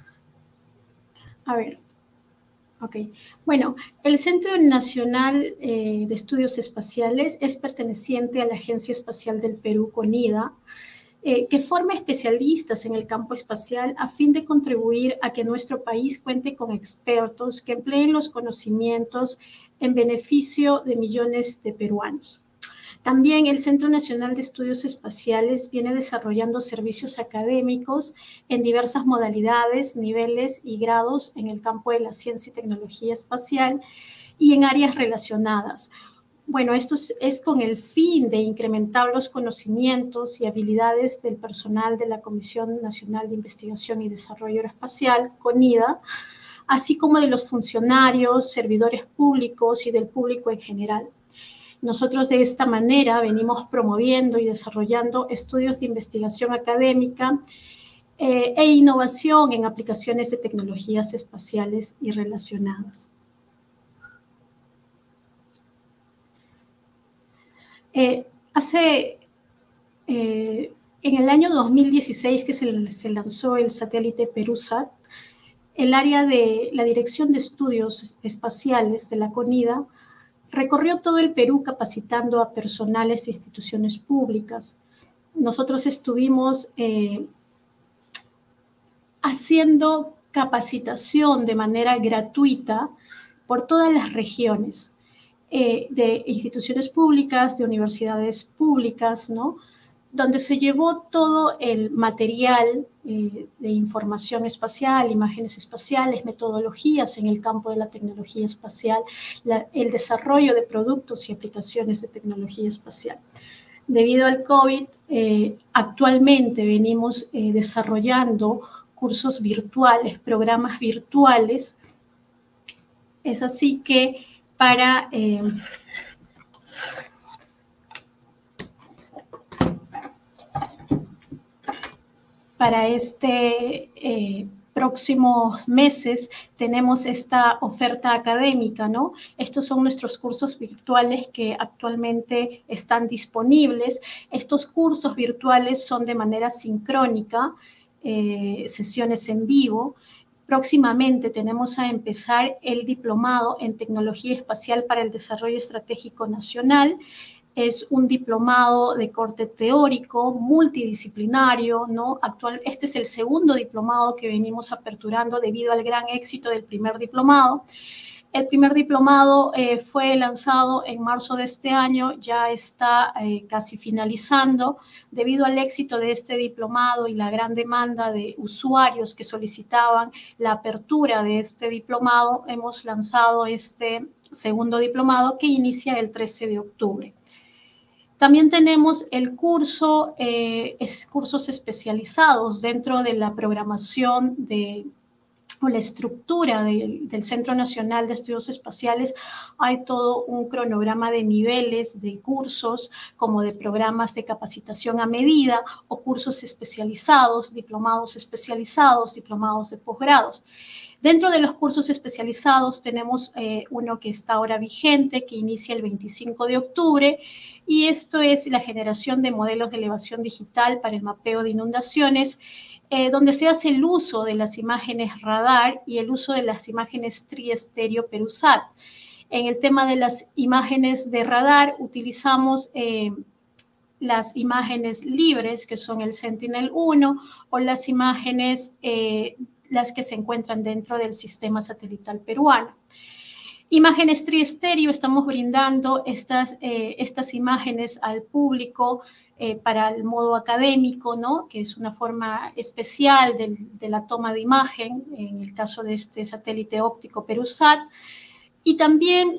A ver, ok. Bueno, el Centro Nacional eh, de Estudios Espaciales es perteneciente a la Agencia Espacial del Perú, CONIDA, Eh, que forma especialistas en el campo espacial a fin de contribuir a que nuestro país cuente con expertos que empleen los conocimientos en beneficio de millones de peruanos. También el Centro Nacional de Estudios Espaciales viene desarrollando servicios académicos en diversas modalidades, niveles y grados en el campo de la ciencia y tecnología espacial y en áreas relacionadas, bueno, esto es, es con el fin de incrementar los conocimientos y habilidades del personal de la Comisión Nacional de Investigación y Desarrollo Aeroespacial, CONIDA, así como de los funcionarios, servidores públicos y del público en general. Nosotros de esta manera venimos promoviendo y desarrollando estudios de investigación académica eh, e innovación en aplicaciones de tecnologías espaciales y relacionadas. Eh, hace, eh, en el año dos mil dieciséis que se, se lanzó el satélite PeruSat, el área de la Dirección de Estudios Espaciales de la CONIDA recorrió todo el Perú capacitando a personales de instituciones públicas. Nosotros estuvimos eh, haciendo capacitación de manera gratuita por todas las regiones eh, de instituciones públicas, de universidades públicas, ¿no?, donde se llevó todo el material eh, de información espacial, imágenes espaciales, metodologías en el campo de la tecnología espacial, la, el desarrollo de productos y aplicaciones de tecnología espacial. Debido al COVID, eh, actualmente venimos eh, desarrollando cursos virtuales, programas virtuales. Es así que para... Eh, Para este eh, próximos meses tenemos esta oferta académica, ¿no? Estos son nuestros cursos virtuales que actualmente están disponibles. Estos cursos virtuales son de manera sincrónica, eh, sesiones en vivo. Próximamente tenemos a empezar el diplomado en Tecnología Espacial para el Desarrollo Estratégico Nacional. Es un diplomado de corte teórico, multidisciplinario, ¿no? Actual, este es el segundo diplomado que venimos aperturando debido al gran éxito del primer diplomado. El primer diplomado eh, fue lanzado en marzo de este año, ya está eh, casi finalizando. Debido al éxito de este diplomado y la gran demanda de usuarios que solicitaban la apertura de este diplomado, hemos lanzado este segundo diplomado que inicia el trece de octubre. También tenemos el curso, eh, es cursos especializados dentro de la programación de, o la estructura de, del Centro Nacional de Estudios Espaciales. Hay todo un cronograma de niveles de cursos, como de programas de capacitación a medida o cursos especializados, diplomados especializados, diplomados de posgrados. Dentro de los cursos especializados tenemos eh, uno que está ahora vigente, que inicia el veinticinco de octubre, y esto es la generación de modelos de elevación digital para el mapeo de inundaciones, eh, donde se hace el uso de las imágenes radar y el uso de las imágenes triestéreo PeruSat. En el tema de las imágenes de radar utilizamos eh, las imágenes libres, que son el Sentinel uno, o las imágenes eh, las que se encuentran dentro del sistema satelital peruano. Imágenes triestéreo, estamos brindando estas, eh, estas imágenes al público eh, para el modo académico, ¿no?, que es una forma especial de, de la toma de imagen, en el caso de este satélite óptico PeruSat. Y también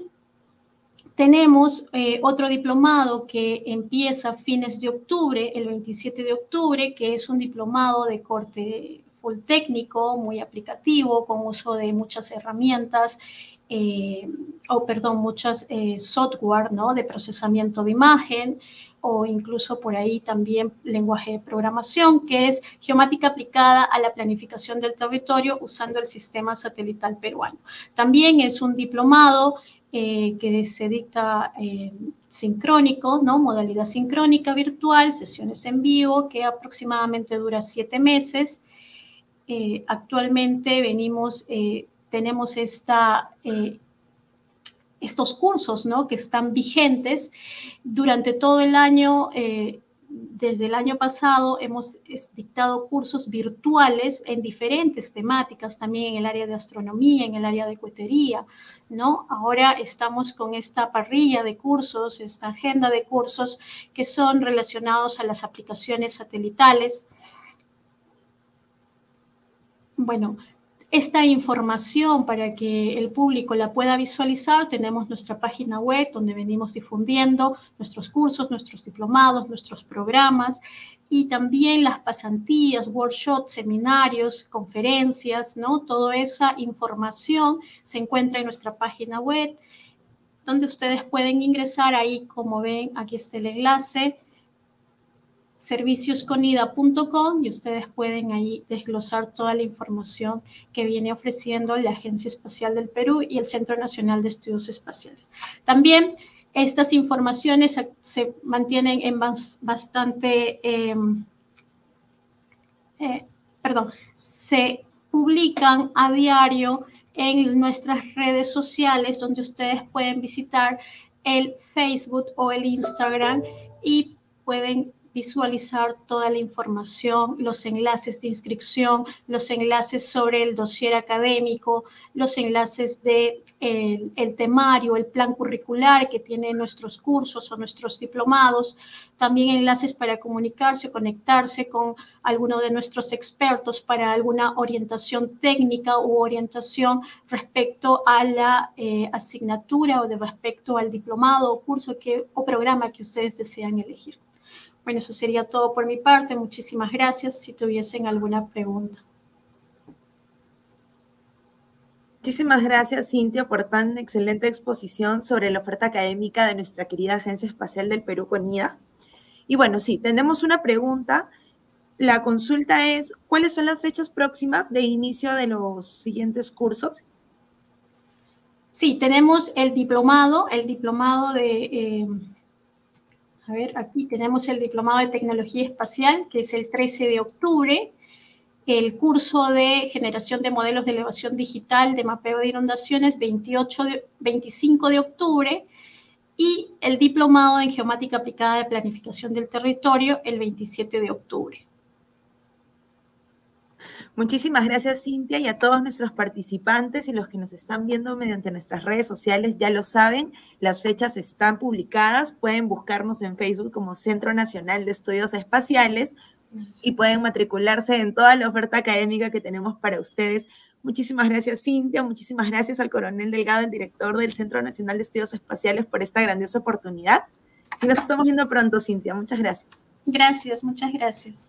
tenemos eh, otro diplomado que empieza a fines de octubre, el veintisiete de octubre, que es un diplomado de corte full técnico, muy aplicativo, con uso de muchas herramientas, eh, o perdón, muchas eh, software, ¿no?, de procesamiento de imagen, o incluso por ahí también lenguaje de programación, que es geomática aplicada a la planificación del territorio usando el sistema satelital peruano. También es un diplomado eh, que se dicta eh, sincrónico, ¿no?, modalidad sincrónica virtual, sesiones en vivo, que aproximadamente dura siete meses. Eh, actualmente venimos, eh, tenemos esta, eh, estos cursos, ¿no?, que están vigentes durante todo el año. Eh, desde el año pasado hemos dictado cursos virtuales en diferentes temáticas, también en el área de astronomía, en el área de cohetería, ¿no? Ahora estamos con esta parrilla de cursos, esta agenda de cursos que son relacionados a las aplicaciones satelitales. Bueno, esta información para que el público la pueda visualizar, tenemos nuestra página web donde venimos difundiendo nuestros cursos, nuestros diplomados, nuestros programas y también las pasantías, workshops, seminarios, conferencias, ¿no? Toda esa información se encuentra en nuestra página web donde ustedes pueden ingresar ahí, como ven, aquí está el enlace, servicios con ida punto com, y ustedes pueden ahí desglosar toda la información que viene ofreciendo la Agencia Espacial del Perú y el Centro Nacional de Estudios Espaciales. También estas informaciones se, se mantienen en bas, bastante, eh, eh, perdón, se publican a diario en nuestras redes sociales, donde ustedes pueden visitar el Facebook o el Instagram y pueden visualizar toda la información, los enlaces de inscripción, los enlaces sobre el dossier académico, los enlaces de el, el temario, el plan curricular que tienen nuestros cursos o nuestros diplomados, también enlaces para comunicarse o conectarse con alguno de nuestros expertos para alguna orientación técnica u orientación respecto a la eh, asignatura o de respecto al diplomado o curso que, o programa que ustedes desean elegir. Bueno, eso sería todo por mi parte. Muchísimas gracias. Si tuviesen alguna pregunta. Muchísimas gracias, Cintia, por tan excelente exposición sobre la oferta académica de nuestra querida Agencia Espacial del Perú con ida. Y bueno, sí, tenemos una pregunta. La consulta es, ¿cuáles son las fechas próximas de inicio de los siguientes cursos? Sí, tenemos el diplomado, el diplomado de... Eh, A ver, aquí tenemos el Diplomado de Tecnología Espacial, que es el trece de octubre, el curso de Generación de Modelos de Elevación Digital de Mapeo de Inundaciones, veintiocho de, veinticinco de octubre, y el Diplomado en Geomática Aplicada de Planificación del Territorio, el veintisiete de octubre. Muchísimas gracias, Cintia, y a todos nuestros participantes y los que nos están viendo mediante nuestras redes sociales, ya lo saben, las fechas están publicadas, pueden buscarnos en Facebook como Centro Nacional de Estudios Espaciales y pueden matricularse en toda la oferta académica que tenemos para ustedes. Muchísimas gracias, Cintia, muchísimas gracias al coronel Delgado, el director del Centro Nacional de Estudios Espaciales, por esta grandiosa oportunidad. Y nos estamos viendo pronto, Cintia. Muchas gracias. Gracias, muchas gracias.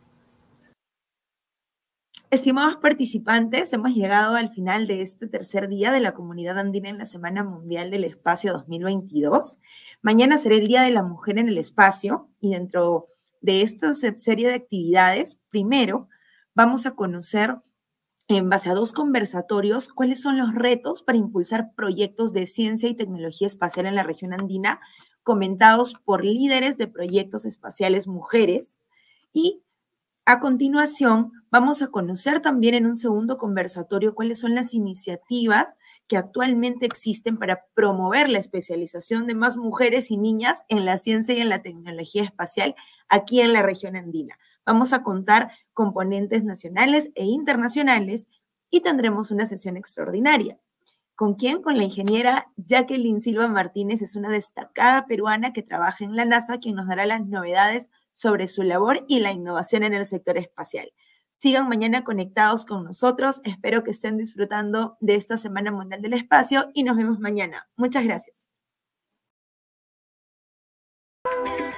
Estimados participantes, hemos llegado al final de este tercer día de la Comunidad Andina en la Semana Mundial del Espacio dos mil veintidós. Mañana será el Día de la Mujer en el Espacio y dentro de esta serie de actividades, primero vamos a conocer en base a dos conversatorios cuáles son los retos para impulsar proyectos de ciencia y tecnología espacial en la región andina, comentados por líderes de proyectos espaciales mujeres. Y a continuación, vamos a conocer también en un segundo conversatorio cuáles son las iniciativas que actualmente existen para promover la especialización de más mujeres y niñas en la ciencia y en la tecnología espacial aquí en la región andina. Vamos a contar con ponentes nacionales e internacionales y tendremos una sesión extraordinaria. ¿Con quién? Con la ingeniera Jacqueline Silva Martínez, es una destacada peruana que trabaja en la NASA, quien nos dará las novedades sobre su labor y la innovación en el sector espacial. Sigan mañana conectados con nosotros, espero que estén disfrutando de esta Semana Mundial del Espacio y nos vemos mañana. Muchas gracias.